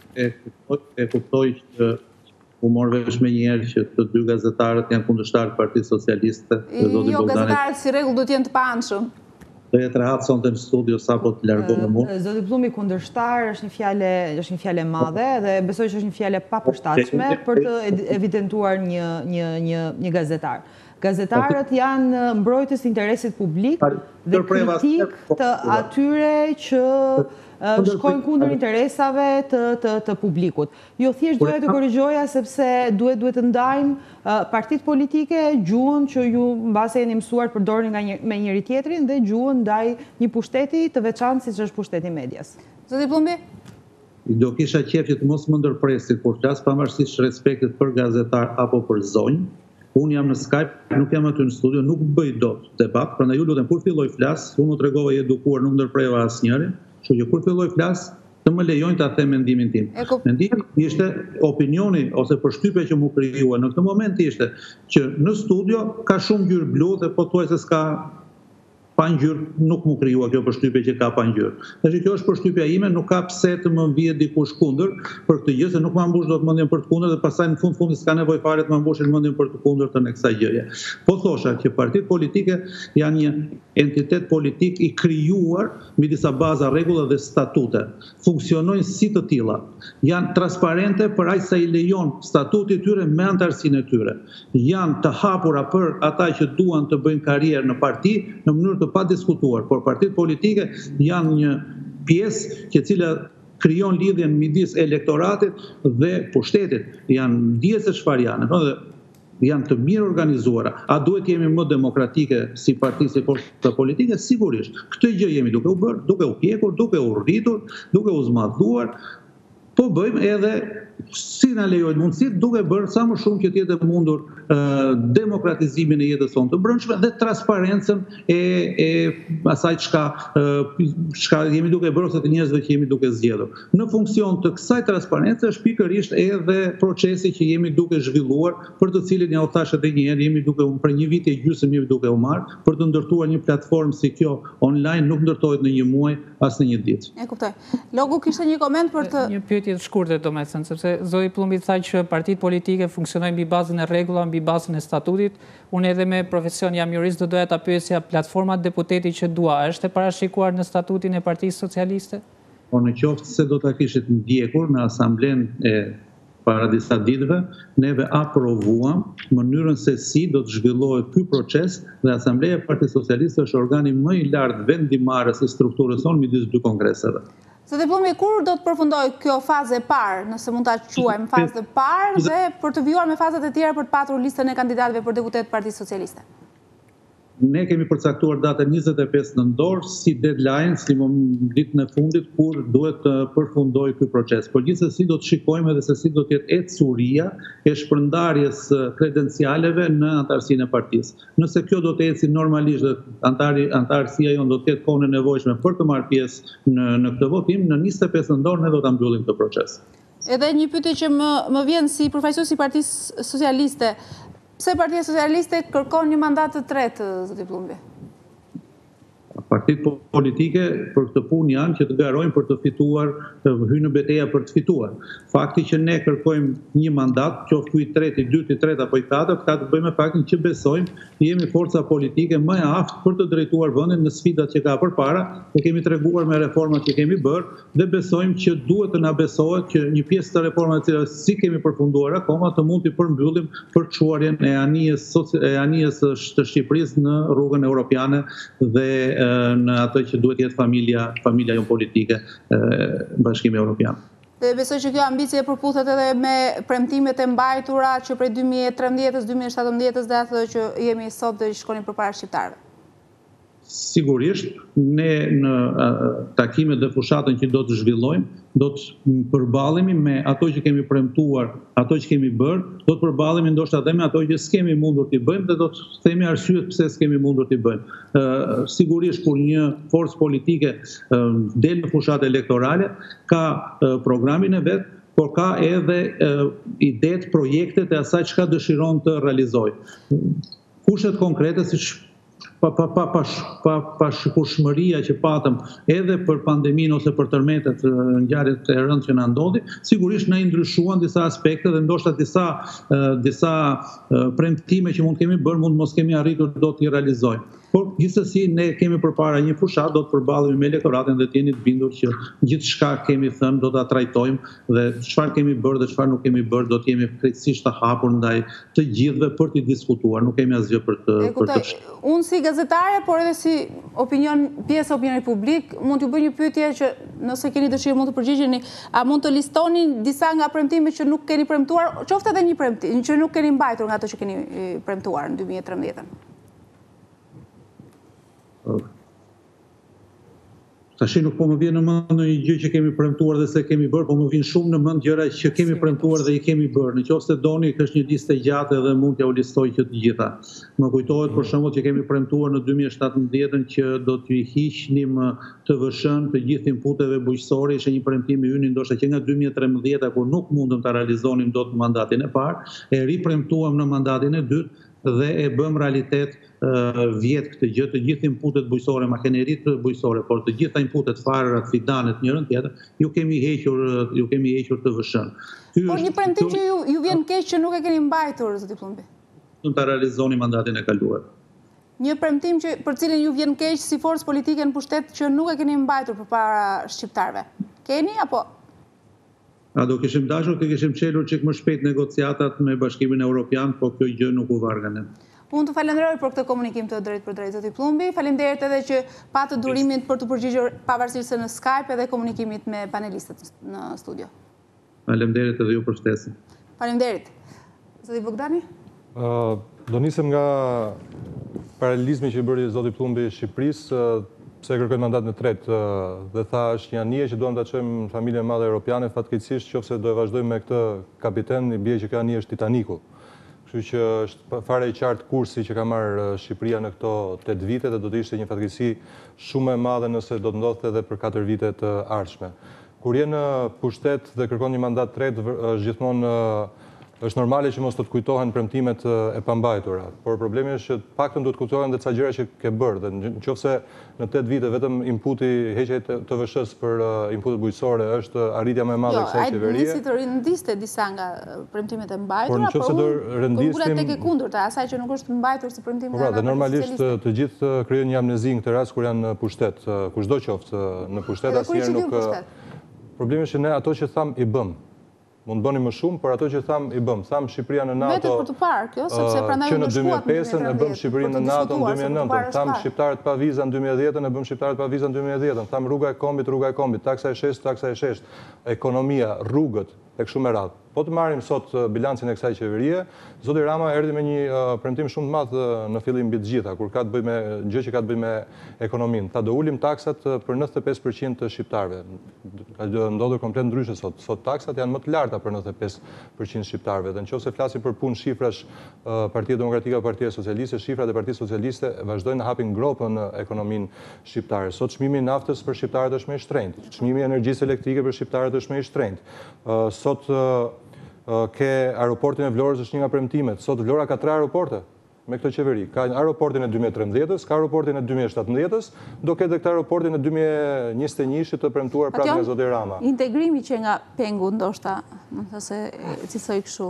E kuptoj që u morë vesh me njerë që të dy gazetarët janë kundërshtarë të Partisë Socialiste. Jo, gazetarët si rregull duhet jenë të paanshëm. Do jetë rehat sonte në studio sapo të largohem unë. Zoti Pëllumbi, kundërshtar është një fjalë e madhe dhe besoj që është një fjalë pa përshtatshme për të evidentuar një gazetar. Gazetarët janë mbrojtës interesit publik dhe kritik të atyre që shkojnë kundër interesave të publikut. Jo thjesht duhet të korrigjoja sepse duhet të ndajmë partitë politike gjuhën që ju mbase jeni mësuar përdorni me njëri tjetrin dhe gjuhën ndaj një pushteti të veçantë siç është pushteti i medias. Zoti Pëllumbi? Do kisha qejf që të mos më ndërpresit kur flas pavarësisht respektit për gazetar apo për zonjë. Unë jam në Skype, nuk jam aty në studio, nuk bëj dot debat, prandaj ju lutem kur filloj flas, unë u tregova i edukuar, nuk ndërpreva asnjërin, kështu që kur filloj flas, të më lejojnë ta them mendimin tim. Mendimi ishte opinioni ose përshtypja që mu krijua në këtë moment ishte që në studio ka shumë ngjyrë blu dhe pothuajse s'ka pa ngjyrë, nuk mu krijua kjo përshtypje që ka pa ngjyrë. Tash kjo është përshtypja ime, nuk ka pse të më vihet dikush kundër për këtë gjë, se nuk më mbush dot mendjen për të kundër dhe pastaj në fundit s'ka nevojë fare të më mbushin mendjen për të kundërtën e kësaj gjëje. Po thosha që partitë politike janë një entitet politik i krijuar mbi disa baza, rregulla dhe statute. Funksionojnë si të tilla. Janë transparente për aq sa i lejon statuti i tyre me antarësinë e tyre. Janë të hapura për ata që duan të bëjnë karrierë në parti në mënyrë të pa diskutuar, por partitë politike janë një pjesë që cila krijon lidhjen midis elektoratit dhe pushtetit. Janë ndjesë çfarë janë. janë të mirë organizuara, a duhet jemi më demokratike si parti, si forca politike? Sigurisht. Këtë gjë jemi duke u bërë, duke u pjekur, duke u rritur, duke u zmadhuar, po bëjmë edhe si na lejojnë mundësit, duke bërë sa më shumë që t'jetë mundur demokratizimin e jetës tonë të brendshme dhe transparencën e asaj çka jemi duke bërë ose të njerëzve që jemi duke zgjedhur. Në funksion të kësaj transparence është pikërisht edhe procesi që jemi duke zhvilluar, për të cilin ja u thashë edhe një herë, jemi duke për një vit e gjysmë jemi duke u marrë për të ndërtuar një platformë si kjo online, nuk ndërtohet në një muaj as në një ditë. E kuptoj. Logu kishte një koment për të një pyetje të shkurtër domethënë, sepse zoti Pëllumbi tha që partitë politike funksionojnë mbi bazën e rregullave, mbi bazën e statutit. Unë edhe me profesion jam jurist, do doja ta pyesja platforma deputeti që dua, është e parashikuar në statutin e Partisë Socialiste? Po në qoftë se do ta kishit ndjekur në asamblenë e para disa ditëve, neve aprovuam mënyrën se si do të zhvillohet ky proces dhe Asambleja e Partisë Socialiste është organi më i lartë vendimarrës i strukturës sonë midis dy kongreseve. Zoti Pëllumbi, kur do të përfundoj kjo fazë e parë, nëse mund ta quajmë fazë e parë, dhe për të vjuar me fazat e tjera për të patur listën e kandidatëve për deputet Partisë Socialiste? Ne kemi përcaktuar datën 25 nëntor si deadline, si ditën e fundit kur duhet të përfundoj ky proces. Por gjithsesi do të shikojmë edhe se si do të jetë ecësuria e shpërndarjes kredencialeve në anëtarësinë e partisë. Nëse kjo do të eci normalisht dhe anëtarësia jonë do të ketë kohën e nevojshme për të marrë pjesë në këtë votim, në 25 nëntor ne do ta mbyllim këtë proces. Edhe një pyetje që më vjen si përfaqësues i Partisë Socialiste. Pse Partia Socialiste kërkon një mandat të tretë, zoti Pëllumbi? Partitë politike për këtë punë janë që të garojnë për të fituar, të hyjnë në betejë për të fituar. Fakti që ne kërkojmë një mandat, qoftë ky i tretë, i dytë, i tretë apo i katërt, ka të bëjë me faktin që besojmë jemi forca politike më e aftë për të drejtuar vendin në sfidat që ka përpara, dhe kemi treguar me reformat që kemi bërë dhe besojmë që duhet të na besohet që një pjesë të reformave të cilat si kemi përfunduar akoma të mund të përmbyllim për çuarjen e anijës të Shqipërisë në rrugën europiane dhe në atë që duhet jetë familja jonë politike Bashkimi Evropian. Dhe besoj që kjo ambicie përputhet edhe me premtimet e mbajtura që prej 2013, 2017 dhe ato që jemi sot dhe shkonin përpara shqiptarëve. Sigurisht, ne në takimet dhe fushatën që do të zhvillojmë, do të përballemi me ato që kemi premtuar, ato që kemi bërë, do të përballemi ndoshta edhe me ato që s'kemi mundur t'i bëjmë dhe do të themi arsyet pse s'kemi mundur t'i bëjmë. Sigurisht kur një forcë politike del në fushatë elektorale, ka programin e vet, por ka edhe idetë, projektet e asaj çka dëshiron të realizojë. Kushet konkrete siç pa shikueshmëria që patëm edhe për pandeminë ose për tërmetet ngjarjet e rëndë që na ndodhi, sigurisht na i ndryshuan disa aspekte dhe ndoshta disa premtime që mund kemi bërë, mund mos kemi arritur do t'i realizojmë. Por gjithsesi ne kemi përpara një fushat, do të përballemi me elektoratin dhe të jeni të bindur që gjithçka kemi thënë do ta trajtojmë dhe çfarë kemi bërë dhe çfarë nuk kemi bërë do të jemi krejtësisht të hapur ndaj të gjithëve për të diskutuar, nuk kemi asgjë për të. Unë si gazetare, por edhe si pjesë opinionit publik, mund t'ju bëj një pyetje që nëse keni dëshirë mund të përgjigjeni, a mund të listoni disa nga premtimet që nuk keni premtuar, qoftë edhe një premtim që nuk keni mbajtur nga ato që keni premtuar në 2013? Tashi nuk po më vjen në mend një gjë që kemi premtuar dhe se kemi bërë, po më vjen shumë në mend gjëra që kemi premtuar dhe i kemi bërë. Nëse doni, është një listë e gjatë dhe mund t'ja u listoj që të gjitha. Më kujtohet për shembull që kemi premtuar në 2017 që do t'ju hiqnim TV-shën të gjithë inputeve bujqësore, ishte një premtim i ynë ndoshta që nga 2013 kur nuk mundëm ta realizonim dot mandatin e parë, e ripremtuam në mandatin e dytë dhe e bëm realitet vjet këtë gjë, të gjithë inputet bujqësore, makineritë bujqësore, por të gjitha inputet farat, fidanet njërën tjetër, ju kemi hequr të vëshën. Por një premtim që ju vjen keq që nuk e keni mbajtur, zoti Pëllumbi? Të ta realizoni mandatin e kaluar. Një premtim për cilin ju vjen keq si forcë politike në pushtet që nuk e keni mbajtur përpara shqiptarëve. Keni apo? A do kishim dashur të kishim çelur çik më shpejt negociatat me Bashkimin Evropian, po kjo gjë nuk u vargan. Unë të falenderoj për këtë komunikim të drejt për drejt, zoti Pëllumbi. Faleminderit edhe që patë durimin për të përgjigjur pavarësisht se në Skype edhe komunikimit me panelistët në studio. Faleminderit edhe ju për ftesën. Faleminderit. Zoti Bogdani? Do nisem nga paralelizmi që bëri zoti Pëllumbi Shqipërisë, pse kërkoi mandat në tretë dhe tha është një anije që duam ta çojmë familjen e madhe europiane, fatkeqësisht nëse do të vazhdojmë me këtë kapiten, i bie që kjo anije është Titaniku. Kështu që është fare i qartë kursi që ka marrë Shqipëria në këto 8 vite dhe do të ishte një fatkeqësi shumë e madhe nëse do të ndodhte edhe për 4 vite të ardhshme. Kur je në pushtet dhe kërkon një mandat tretë, është gjithmonë është normale që mos të kujtohen premtimet e pambajtura, por problemi është që paktën duhet kujtohen dhe ca gjëra që ke bërë, dhe nëse në 8 vite vetëm inputi heqja e TVSH-s për inputet bujqësore është arritja më e madhe e kësaj qeverie. Nisi të rindiste disa nga premtimet e mbajtura, por unë tek e kundërta, asaj që nuk është mbajtur si premtim nga dhe normalisht të gjithë krijojnë një amnezi në këtë rast kur janë në pushtet, kushdo qoftë në pushtet asnjëherë nuk. Problemi është që ne ato që tham i bëm. Mund bëni më shumë, por ato që tham i bëm. Tham Shqipëria në NATO. Vetëm për të parë kjo, sepse prandaj që në 2005 e bëm Shqipërinë në NATO në 2009. Tham shqiptarët pa vizë në 2010 e bëm shqiptarët pa vizë në 2010. Tham rruga e kombit, taksa e shesht, ekonomia, rrugët e kështu me radhë. Po të marrim sot bilancin e kësaj qeverie, zoti Rama erdhi me një premtim shumë të madh në fillim mbi të gjitha, kur ka të bëjë me gjë që ka të bëjë me ekonominë. Tha do ulim taksat për 95% të shqiptarëve. Ka ndodhur komplet ndryshe sot. Sot taksat janë më të larta për 95% shqiptarëve. Dhe nëse flasim për punë shifrash, Partia Demokratike dhe Partia Socialiste, shifrat e Partisë Socialiste vazhdojnë të hapin gropën në ekonominë shqiptare. Sot çmimi i naftës për shqiptarët është më i shtrenjtë. Çmimi i energjisë elektrike për shqiptarët është më i shtrenjtë. Sot ke aeroportin e Vlorës është një nga premtimet. Sot Vlora ka 3 aeroporte me këtë qeveri. Ka aeroportin e 2013-s, ka aeroportin e 2017-s, do ketë këtë aeroportin e 2021-shit të premtuar prapë nga zoti Rama. Integrimi që nga pengu ndoshta, nëse cilësoj kështu.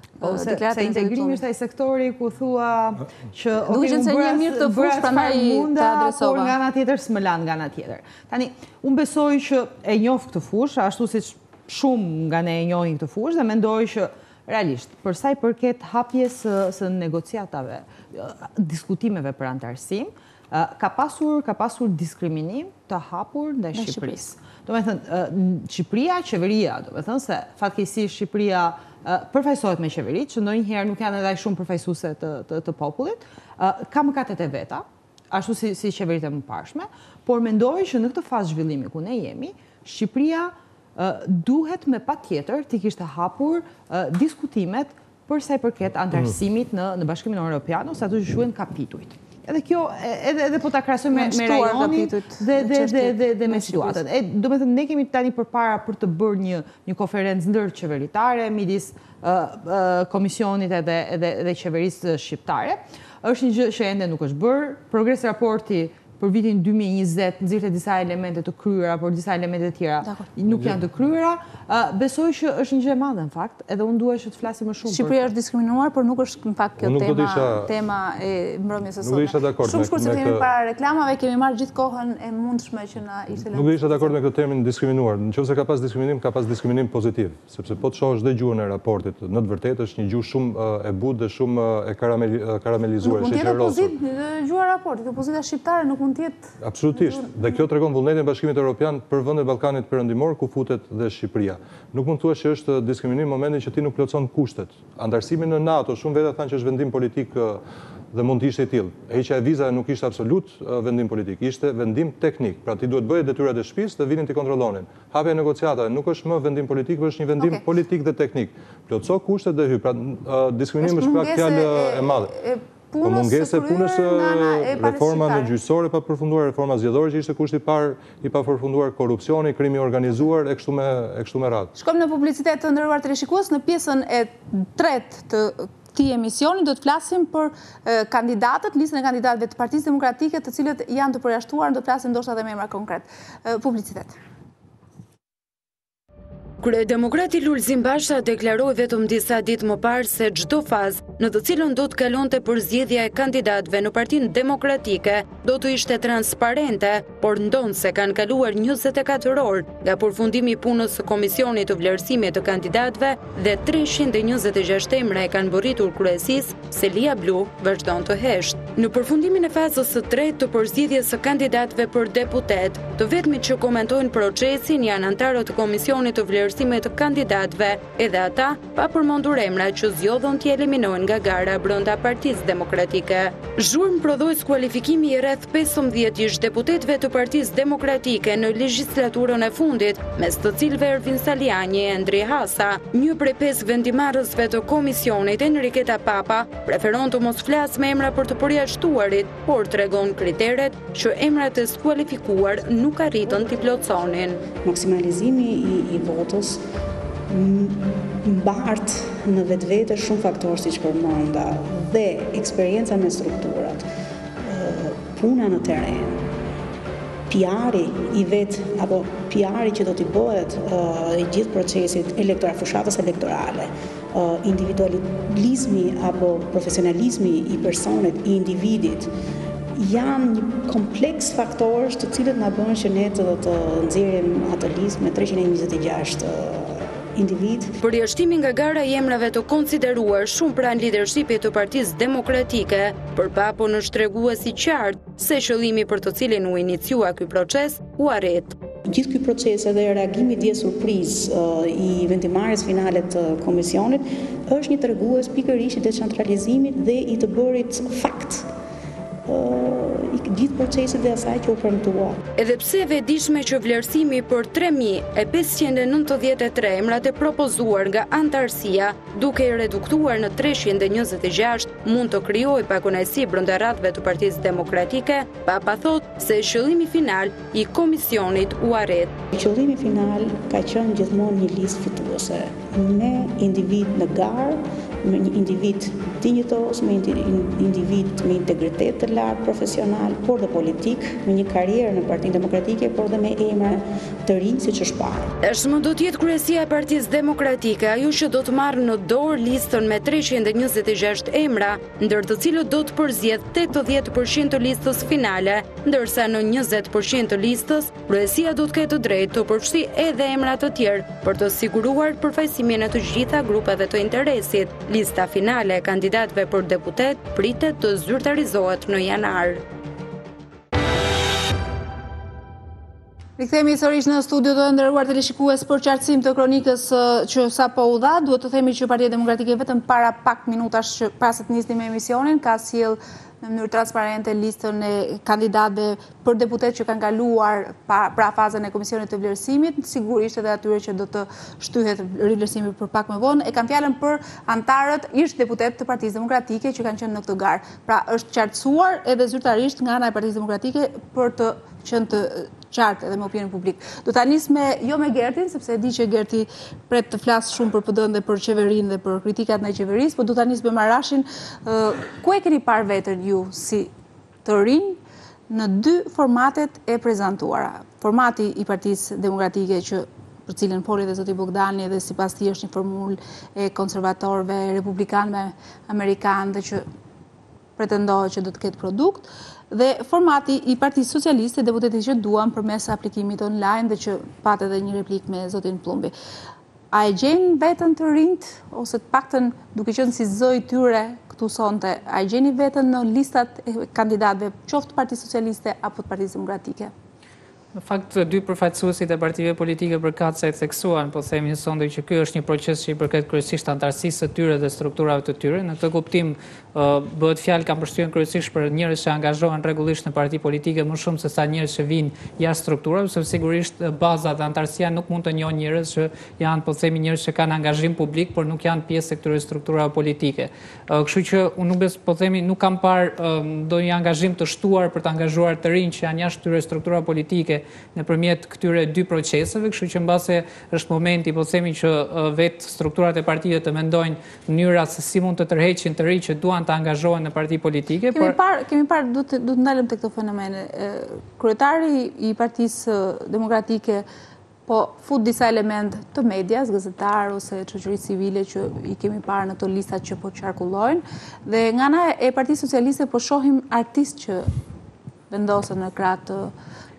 Se integrimi është ai sektori ku thua që duhet të një mirë të fush prandaj të adresova. Por nga ana tjetër s'mëlan nga ana tjetër. Tani, unë besoj që e njoh këtë fushë, ashtu siç shumë nga ne e njohin këtë fushë dhe mendoj që realisht, për sa i përket hapjes së negociatave, diskutimeve për anëtarësim, ka pasur diskriminim të hapur ndaj Shqipërisë. Do me thënë, Shqipëria, qeveria, do me thënë se fatkeqësisht Shqipëria përfaqësohet me qeveri, që ndonjëherë nuk janë edhe shumë përfaqësuese të popullit, ka mëkatet e veta, ashtu si qeveritë e mëparshme, por mendoj që në këtë fazë zhvillimi ku ne jemi, Shqipëria duhet me patjetër të kishte hapur diskutimet për sa i përket anëtarësimit në Bashkimin Evropian ose ato që quhen kapitujt. Edhe kjo, edhe po ta krahasojmë me rajonin dhe me situatën. Do me thënë, ne kemi tani përpara për të bërë një konferencë ndërqeveritare midis komisionit edhe qeverisë shqiptare. Është një gjë që ende nuk është bërë. Progres raporti për vitin 2020 nxirrte disa elemente të kryera, por disa elemente të tjera nuk janë të kryera. Besoj që është një gjë e madhe në fakt, edhe unë dua që të flasim më shumë. Shqipëria është diskriminuar, por nuk është në fakt kjo tema e mbrëmjes së sotme. Nuk isha dakord shumë shkurt se kemi para reklamave, kemi marrë gjithë kohën e mundshme që na ishte lënë. Nuk isha dakord me këtë termin diskriminuar. Nëse ka pas diskriminim pozitiv, sepse po të shohësh dhe gjuhën e raportit, në të vërtetë është një gjuhë shumë e butë dhe shumë e karamelizuar, sheqerosur. Nuk mund të jetë gjuha e raportit, opozita shqiptare nuk mund të jetë. Absolutisht. Dhe kjo tregon vullnetin e Bashkimit Evropian për vendet e Ballkanit Perëndimor ku futet dhe Shqipëria. Nuk mund thuash që është diskriminim në momentin që ti nuk plotson kushtet. Anëtarësimi në NATO, shumë veta thanë që është vendim politik dhe mund të ishte i tillë. Heqja e vizave nuk ishte absolut vendim politik, ishte vendim teknik. Pra ti duhet bëje detyrat e shtëpisë dhe vinin ti kontrollonin. Hapja e negociatave nuk është më vendim politik, por është një vendim politik dhe teknik. Plotso kushtet dhe hyj. Pra diskriminim është pra fjalë e madhe. Po mungese punës reforma në gjyqësore pa përfunduar, reforma zgjedhore që ishte kushti i parë i pa përfunduar, korrupsioni, krimi organizuar e kështu me radhë. Shkojmë në publicitet të nderuar teleshikues, në pjesën e tretë të këtij emisioni do të flasim për kandidatët, listën e kandidatëve të Partisë Demokratike, të cilët janë të përjashtuar, do të flasim ndoshta edhe me emra konkret. Publicitet. Kryedemokrati Lulzim Basha deklaroi vetëm disa ditë më parë se çdo fazë në të cilën do të kalonte për zgjedhja e kandidatëve në Partinë Demokratike do të ishte transparente, por ndonë se kanë kaluar 24 orë nga përfundimi i punës së Komisionit të vlerësimit të kandidatëve dhe 326 emra e kanë bërritur kryesisë, selia blu vazhdon të heshtë. Në përfundimin e fazës së tretë të përzgjedhjes së kandidatëve për deputet, të vetmit që komentojnë procesin janë anëtarët të Komisionit të vlerësimit vlerësime të kandidatëve, edhe ata pa përmendur emra që zgjodhën të eliminohen nga gara brenda Partisë Demokratike. Zhurmë prodhoi skualifikimi i rreth 15 ish deputetëve të Partisë Demokratike në legjislaturën e fundit, mes të cilëve Ervin Saliani e Andri Hasa, një prej 5 vendimarrësve të komisionit Enriketa Papa, preferon të mos flasë me emra për të përjashtuarit, por tregon kriteret që emrat e skualifikuar nuk arritën t'i plotësonin. Maksimalizimi i votës mbart në vetvete shumë faktorë siç përmenda dhe eksperjenca me strukturat, puna në teren, PR-i i vet apo PR-i që do t'i bëhet i gjithë procesit fushatës elektorale, individualizmi apo profesionalizmi i personit, i individit, janë një kompleks faktorësh të cilët na bën që ne të nxjerrim atë listë me 326 individ. Përjashtimi nga gara i emrave të konsideruar shumë pranë lidershipit të Partisë Demokratike, për Papon është treguesi qartë se qëllimi për të cilin u iniciua ky proces u arrit. Gjithë ky proces edhe reagimi dje surprizë i vendimarrjes finale të komisionit është një tregues pikërisht i decentralizimit dhe i të bërit fakt. Gjithë procesit dhe asaj që u premtua. Edhe pse vedishme që vlerësimi për 3.593 emrat e propozuar nga anëtarësia, duke i reduktuar në 326, mund të krijojë pakënaqësi brenda radhëve të Partisë Demokratike, Papa thotë se qëllimi final i komisionit u arrit. Qëllimi final ka qenë gjithmonë një listë fituese, me individ në garë, me një individ dinjitos, me individ me integritet të lartë profesional, por dhe politik, me një karrierë në Partinë Demokratike, por dhe me emra të rinj siç është parë. Tashmë do të jetë kryesia e Partisë Demokratike ajo që do të marrë në dorë listën me 326 emra, ndër të cilët do të përzjedh 80% të listës finale, ndërsa në 20% të listës, kryesia do të ketë drejtë të përfshijë edhe emra të tjerë për të siguruar përfaqësimin e të gjitha grupeve të interesit. Lista finale e kandidatëve për deputet pritet të zyrtarizohet në janar. Rikthehemi sërish në studio të nderuar teleshikues për qartësim të kronikës që sapo u dha. Duhet të themi që Partia Demokratike vetëm para pak minutash që pas të nisni me emisionin ka sjell në mënyrë transparente listën e kandidatëve për deputet që kanë kaluar pra fazën e komisionit të vlerësimit, sigurisht edhe atyre që do të shtyhet rivlerësimi për pak më vonë. E kam fjalën për anëtarët ish deputet të Partisë Demokratike që kanë qenë në këtë garë. Pra është qartësuar edhe zyrtarisht nga ana e Partisë Demokratike për të qenë të qartë edhe me opinionin publik. Do ta nis jo me Gertin, sepse e di që Gerti pret të flasë shumë për PD-n dhe për qeverinë dhe për kritikat ndaj qeverisë, por do ta nis me Marashin. Ku e keni parë veten ju si të rinj në dy formatet e prezantuara? Formati i Partisë Demokratike që për cilën foli dhe zoti Bogdani dhe sipas tij është një formulë e konservatorëve, republikanëve amerikanë dhe që pretendohet që do të ketë produkt, dhe formati i Partisë Socialiste, deputetit që duan përmes aplikimit online dhe që pat edhe një replik me zotin Pëllumbi. A e gjen veten të rinjt, ose të paktën duke qenë si zë i tyre këtu sonte, a e gjeni veten në listat e kandidatëve, qoftë Partisë Socialiste apo të Partisë Demokratike? Në fakt, dy përfaqësuesit e partive politike përkatëse e theksuan, po themi sonde që ky është një proces që i përket kryesisht anëtarësisë së tyre dhe strukturave të tyre. Në këtë kuptim bëhet fjalë kam përshtypjen kryesisht për njerëz që angazhohen rregullisht në parti politike më shumë se sa njerëz që vinë jashtë strukturave, sepse sigurisht baza dhe anëtarësia nuk mund të njohin njerëz që janë, po themi, njerëz që kanë angazhim publik, por nuk janë pjesë e këtyre strukturave politike. Kështu që unë nuk po themi nuk kam parë ndonjë angazhim të shtuar për të angazhuar të rinj që janë jashtë këtyre strukturave politike nëpërmjet këtyre dy proceseve, kështu që mbase është momenti, po themi, që vetë strukturat e partive të mendojnë mënyra se si mund të tërheqin të rinj që duan të angazhohen në parti politike. Kemi parë, du të ndalëm të këto fenomene. Kryetari i Partisë Demokratike po fut disa element të medias, gazetar ose shoqëri civile që i kemi parë në to listat që po qarkullojnë, dhe nga ana e Partisë Socialiste po shohim artistë që vendosen në krah të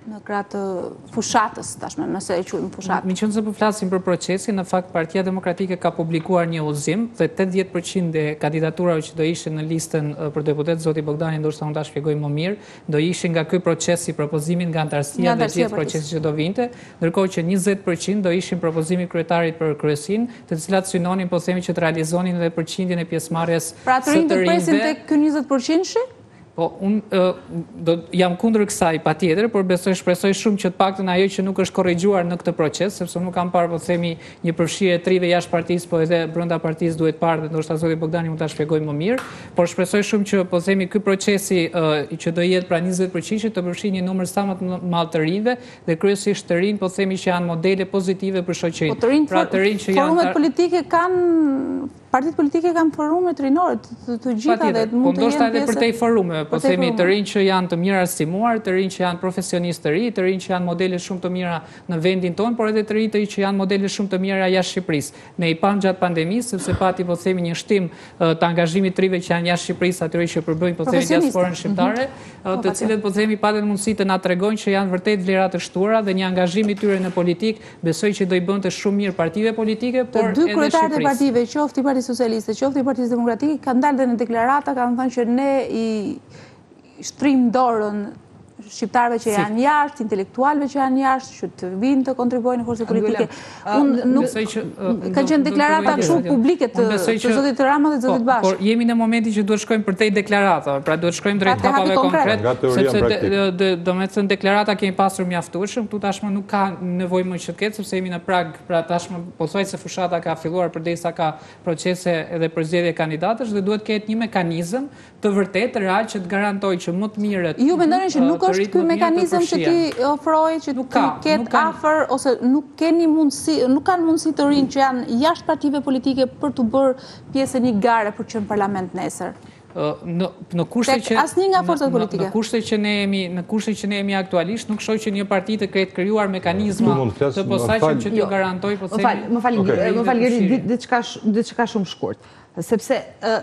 në kratë fushatës, tashme, nëse e quajmë fushatë. Mi qënë se po flasim për procesin, në fakt Partia Demokratike ka publikuar një udhëzim dhe 80% e kandidaturave që do ishin në listën për deputet, zoti Bogdani, ndoshta unë ta shpjegoj më mirë, do ishin nga ky proces si propozimin nga anëtarësia dhe gjithë procesi që do vinte, ndërkohë që 20% do ishin propozimi kryetarit për kryesin, të cilat synonin po themi që të realizonin edhe përqindjen e pjesëmarrjes pra të rinjtë presin tek ky 20%-shi? Po, unë jam kundër kësaj patjetër, por shpresoj shumë që të paktën ajo që nuk është korrigjuar në këtë proces, sepse nuk kam parë, po themi, një përfshirje e 3 dhe jashtë partisë, po edhe brenda partisë duhet parë dhe ndoshta zoti Bogdani mund ta shpjegoj më mirë, por shpresoj shumë që po themi ky procesi që do jetë pra 20% të përfshijë një numër sa më të madh të rinjve dhe kryesisht të rinj, po themi që janë modele pozitive për shoqërinë. Pra të rinj që janë forumet politike kanë partitë politike kanë forume të rinore, të gjitha dhe mund të jenë pjesë. Po ndoshta edhe për te forume, po themi të rinj që janë të mirë arsimuar, të rinj që janë profesionistë të rinj, të rinj që janë modele shumë të mira në vendin tonë, por edhe të rinj që janë modele shumë të mira jashtë Shqipërisë. Ne i pam gjatë pandemisë, sepse pati po themi një shtim të angazhimit të rinjve që janë jashtë Shqipërisë, atyre që përbëjnë po themi diasporën shqiptare, të cilët po themi patën mundësi të na tregojnë që janë vërtet vlera të shtuara dhe një angazhim i tyre në politik, besoj që do i bënte shumë mirë partive politike, por edhe Shqipërisë. Të dy kryetarët e partive, qoftë i Partisë Socialiste, qoftë i Partisë Demokratike, kanë dalë dhe në deklarata, kanë thënë që ne i shtrim dorën shqiptarëve që janë jashtë, intelektualëve që janë jashtë, që të vinë të kontribuojnë në forse politike. Kanë qenë deklarata kështu publike të zotit Rama dhe zotit Bashkë. Por jemi në momentin që duhet shkojmë përtej deklarata, pra duhet shkojmë drejt hapave konkret, sepse do me thënë deklarata kemi pasur mjaftueshëm, këtu tashmë nuk ka nevojë më që të ketë, sepse jemi në prag, pra tashmë pothuajse fushata ka filluar përderisa ka procese edhe për zgjedhje kandidatësh dhe duhet ketë një mekanizëm të vërtetë real që të garantojë që më të mirët. Ju mendoni që nuk është ky mekanizëm që ti ofroj që të ketë afër ose nuk keni mundësi, nuk kanë mundësi të rinj që janë jashtë partive politike për të bërë pjesë e një gare për të qenë parlament nesër? Në kushte që ne jemi aktualisht, nuk shoh që një parti të ketë krijuar mekanizma të posaçëm që t'ju garantoj po themi. Më fal, diçka shumë shkurt. Sepse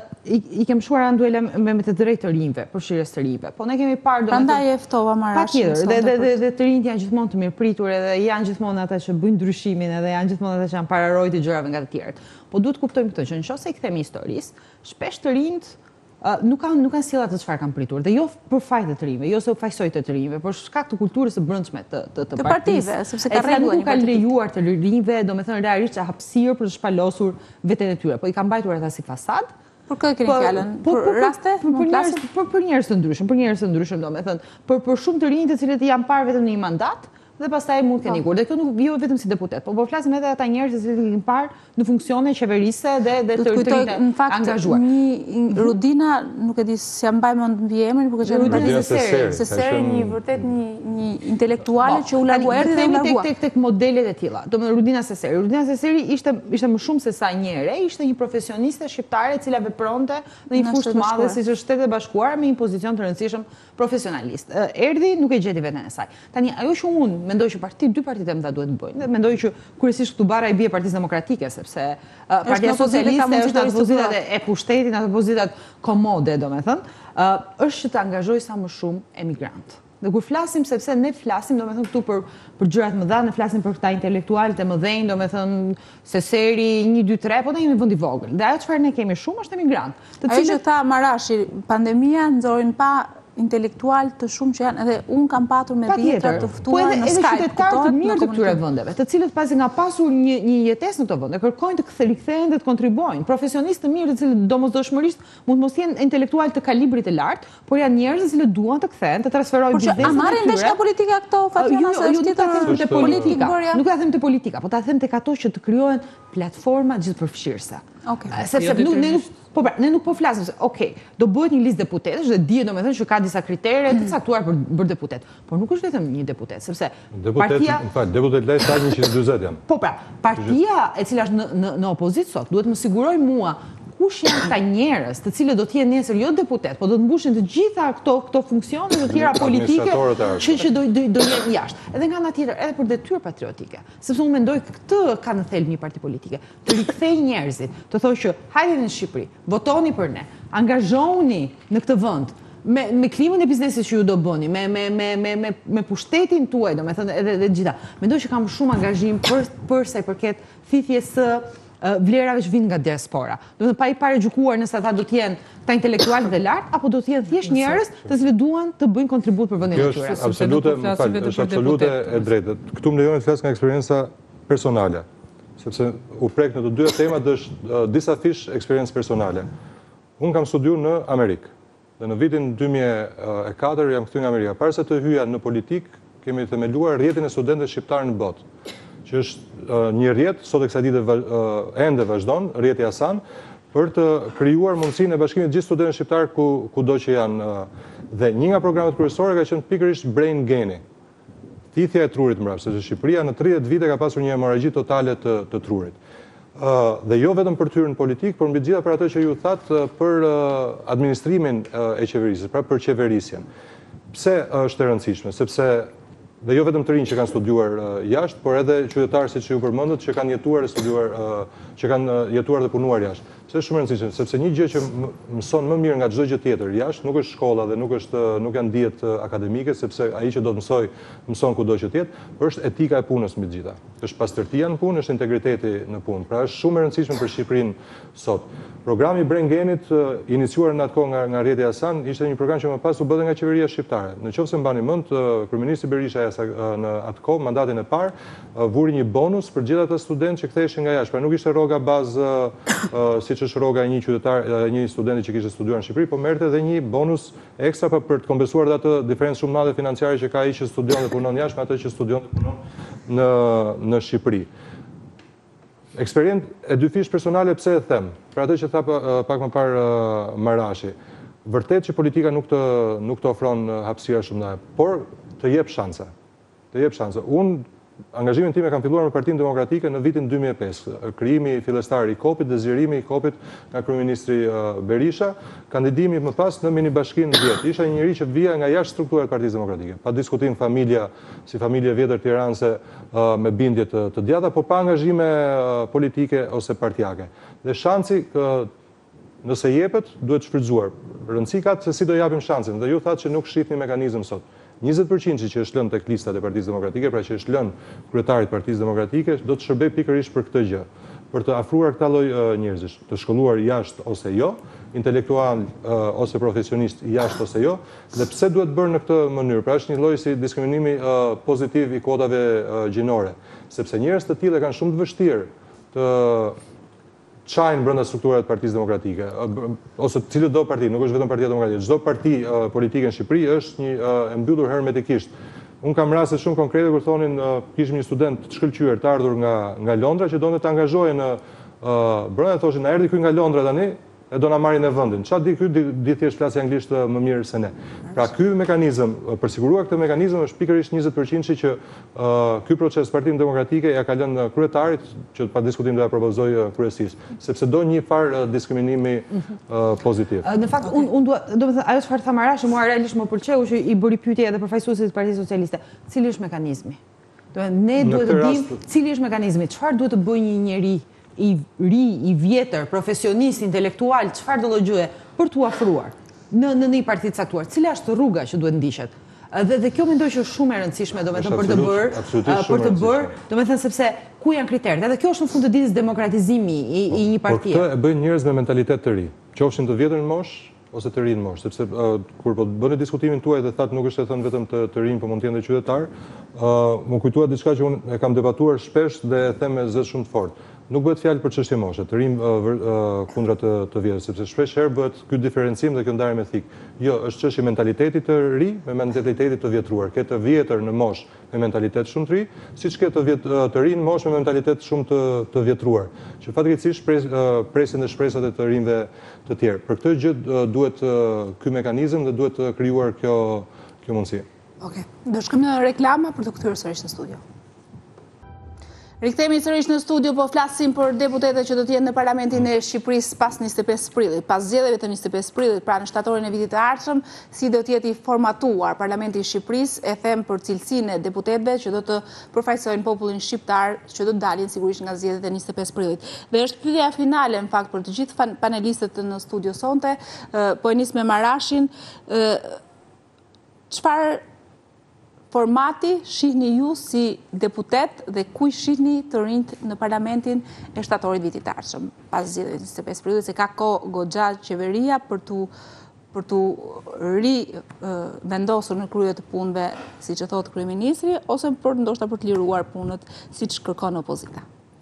i kem shuar Anduela me të drejtë të rinjve, përfshirjes të rinjve. Po ne kemi parë prandaj e ftova Marash. Patjetër, dhe të rinjt janë gjithmonë të mirëpritur edhe janë gjithmonë ata që bëjnë ndryshimin edhe janë gjithmonë ata që janë pararojtë gjërave nga të tjerët. Po duhet kuptojmë këtë që nëse i kthemi historisë, shpesh të rinjt nuk kanë sjellja të çfarë kanë pritur dhe jo për fajt të rinjve, jo se u faqsoj të rinjve, por shkak të kulturës së brendshme të partive, sepse ka rregulla nuk kanë lejuar të rinjve, domethënë realisht hapësirë për të shpalosur veten e tyre, po i kanë mbajtur ata si fasad. Për kë keni fjalën? Për raste? Për njerëz të ndryshëm, domethënë, për shumë të rinj të cilët janë parë vetëm në një mandat dhe pastaj mund të kenë ikur. Dhe kjo nuk vjen vetëm si deputet, po flasim edhe ata njerëz që kanë parë në funksione qeverisë dhe të rinjtë angazhuar. Një Rudina, nuk e di si ja mbaj mend mbi emrin, por ka Rudina Seseri, një vërtet një intelektuale që u largua erdhi dhe u largua. Tek modelet e tilla. Domethënë Rudina Seseri ishte më shumë se sa një ere, ishte një profesioniste shqiptare e cila vepronte në një fushë të madhe siç është Shtetet e Bashkuara me një pozicion të rëndësishëm profesionalist. Erdhi, nuk e gjeti veten e saj. Tani ajo që unë mendoj që dy partitë e mëdha duhet të bëjnë. Mendoj që kryesisht këtu bara i bie Partisë Demokratike sepse Partia Socialiste është në pozitat e pushtetit, në pozitat komode, domethënë, është që të angazhojë sa më shumë emigrantë. Dhe kur flasim, sepse ne flasim, domethënë këtu për gjërat më dha, ne flasim për këta intelektualët e mëdhenj, domethënë Seseri 1, 2, 3, po ne jemi vend i vogël. Dhe ajo çfarë ne kemi shumë është emigrantë. Ajo që tha Marashi, pandemia nxorin pa intelektual të shumë që janë, edhe unë kam patur me vjetra të ftuar në Skype. Po edhe qytetarë të mirë të këtyre vendeve, të cilët pasi nga pasur një jetesë në këto vende, kërkojnë të rikthehen dhe të kontribuojnë. Profesionistë të mirë të cilët domosdoshmërisht mund mos jenë intelektual të kalibrit të lartë, por janë njerëz të cilët duan të kthehen, të transferojnë biznesin e tyre. A marrin vesh nga politika këto, Fatjana, se është tjetër politika. Nuk ta them te politika, po ta them tek ato që të krijohen platforma gjithëpërfshirëse. Sepse ne nuk po flasim se, do bëhet një listë deputetësh dhe dihet domethënë që ka disa kritere të caktuar për deputet. Por nuk është vetëm një deputet, sepse partia deputet lej sa 140 janë. Po pra, partia e cila është në opozit sot duhet më siguroj mua kush janë këta njerëz të cilët do të jenë nesër jo deputet, po do të mbushin të gjitha këto funksione të tjera politike që do jenë jashtë. Edhe nga ana tjetër, edhe për detyrë patriotike. Sepse unë mendoj këtë ka në thelb një parti politike, të rikthejë njerëzit, të thotë që hajde në Shqipëri, votoni për ne, angazhohuni në këtë vend. me klimën e biznesit që ju do bëni, me pushtetin tuaj, do me thënë edhe gjitha. Mendoj që kam shumë angazhim për sa i përket thithjes së vlerave që vinë nga diaspora. Do të pa i parajgjukuar nëse ata do të jenë këta intelektualë të lartë, apo do të jenë thjesht njerëz të cilët duan të bëjnë kontribut për vendin e tyre. Është absolute e drejtë. Këtu më lejoni të flas nga eksperjenca personale, sepse u prek në të dyja temat është disa fish eksperiencë personale. Unë kam studiuar në Amerikë. Dhe në vitin 2004 jam kthyer nga Amerika. Para se të hyja në politik, kemi themeluar rrjetin e studentëve shqiptarë në botë, që është një rrjet, sot e kësaj dite ende vazhdon, rrjeti Asan, për të krijuar mundësinë e bashkimit të gjithë studentëve shqiptarë kudo që janë. Dhe një nga programet kryesore ka qenë pikërisht brain gain-i, thithja e trurit mbrapa, sepse Shqipëria në 30 vite ka pasur një hemorragji totale të trurit. Dhe jo vetëm për të hyrë në politikë, por mbi gjitha për ato që ju thatë për administrimin e qeverisjes, pra për qeverisjen. Pse është e rëndësishme? Sepse dhe jo vetëm të rinj që kanë studiuar jashtë, por edhe qytetarë siç ju përmendët që kanë jetuar dhe punuar jashtë. Pse është shumë e rëndësishme? Sepse një gjë që mëson më mirë nga çdo gjë tjetër jashtë nuk është shkolla dhe nuk janë dijet akademike, sepse ai që do të mëson kudo që të jetë, është etika e punës mbi të gjitha. Është pastërtia në punë, është integriteti në punë. Pra është shumë e rëndësishme për Shqipërinë sot. Programi Brain Gain-it, iniciuar në atë kohë nga rrjeti Hasan, ishte një program që më pas u bë nga qeveria shqiptare. Nëse mbani mend, kryeministri Berisha në atë kohë, mandatin e parë, vuri një bonus për gjithë ata studentë që ktheheshin nga jashtë. Pra nuk ishte rroga bazë siç është rroga e një studenti që kishte studiuar në Shqipëri, por merrte edhe një bonus ekstra për të kompensuar atë diferencë shumë madhe financiare që ka ai që studion dhe punon jashtë me atë që studion dhe punon në Shqipëri. Eksperiencë e dy fish personale pse e them? Për atë që tha pak më parë Marashi. Vërtet që politika nuk të ofron hapësira shumë mëdha, por të jep shanse. Unë angazhimin tim e kam filluar me Partinë Demokratike në vitin 2005. Krijimi fillestar i kopit dhe zgjerimi i kopit nga kryeministri Berisha, kandidimi më pas në minibashkinë 10. Isha një njerëz që vija nga jashtë strukturave të Partisë Demokratike. Pa diskutim familja, si familje vjetër tiranse me bindje të djatha, por pa angazhime politike ose partijake. Dhe shansi nëse jepet, duhet shfrytzuar. Rëndësi ka se si do japim shansin, dhe ju thatë që nuk shihni mekanizëm sot. 20% që është lënë tek listat e Partisë Demokratike, pra që është lënë kryetarit Partisë Demokratike, do të shërbej pikërisht për këtë gjë, për të afruar këta lloj njerëzish, të shkolluar jashtë ose jo, intelektual ose profesionist jashtë ose jo, dhe pse duhet bërë në këtë mënyrë? Pra është një lloj si diskriminimi pozitiv i kuotave gjinore, sepse njerëz të tillë kanë shumë të vështirë të çajnë brenda strukturave të Partisë Demokratike, ose cilët do parti, nuk është vetëm Partia Demokratike, çdo parti politike në Shqipëri është e mbyllur hermetikisht. Unë kam raste shumë konkrete kur thonin kishim një student të shkëlqyer të ardhur nga Londra që donte të angazhohej në brenda, thoshin na erdhi ky nga Londra tani e do na marrin në vendin. Çfarë di ky, di thjesht flasë anglisht më mirë se ne. Pra ky mekanizëm, për siguruar këtë mekanizëm është pikërisht 20% që ky proces Partinë Demokratike ja ka lënë kryetarit që pa diskutim do ja propozoj kryesisë, sepse do një farë diskriminimi pozitiv. Në fakt unë do të thënë ajo çfarë tha Marashi, mua realisht më pëlqeu që i bëri pyetje edhe përfaqësuesit të Partisë Socialiste. Cili është mekanizmi? Do të thënë ne duhet të dimë cili është mekanizmi, çfarë duhet të bëjë një njeri i ri, i vjetër, profesionist, intelektual, çfarë do lloj gjëje për t'u afruar në një parti të caktuar. Cila është rruga që duhet ndiqet? Dhe kjo mendoj që është shumë e rëndësishme, domethënë për të bërë, domethënë sepse ku janë kriteret? Edhe kjo është në fund të ditës demokratizimi i një partie. Por këtë e bëjnë njerëz me mentalitet të ri, qofshin të vjetër në moshë ose të rinë moshë, sepse kur po bëni diskutimin tuaj dhe thatë nuk është e thënë vetëm të rinë, po mund të jenë dhe qytetar, më kujtua diçka që unë e kam debatuar shpesh dhe e them me zë shumë të fortë. Nuk bëhet fjalë për çështje moshe, të rinë kundra të vjetër, sepse shpesh herë bëhet ky diferencim dhe kjo ndarje me thik. Jo, është çështje mentaliteti të ri me mentalitetin të vjetruar. Ke të vjetër në moshë me mentalitet shumë të ri, siç ke të ri në moshë me mentalitet shumë të vjetruar, që fatkeqësisht presin dhe shpresat e të rinjve të tjerë. Për këtë gjë duhet ky mekanizëm dhe duhet krijuar kjo mundësi. Okej, do shkojmë në reklama për të kthyer sërish në studio. Rikthehemi sërish në studio, po flasim për deputetët që do të jenë në Parlamentin e Shqipërisë pas 25 prillit, pas zgjedhjeve të 25 prillit, pra në shtatorin e vitit të ardhshëm, si do të jetë i formatuar Parlamenti i Shqipërisë, e them për cilësinë e deputetëve që do të përfaqësojnë popullin shqiptar që do të dalin sigurisht nga zgjedhjet e 25 prillit. Dhe është pyetja finale në fakt për të gjithë panelistët në studio sonte, po e nis me Marashin, çfarë formati shihni ju si deputet dhe kuj shihni të rinjt në Parlamentin e shtatorit vitit të ardhshëm, pas zgjedhjeve 25 prillit, se ka kohë goxha qeveria për tu vendosur në krye të punëve, siç e thotë kryeministri, ose ndoshta për të liruar punët siç kërkon opozita.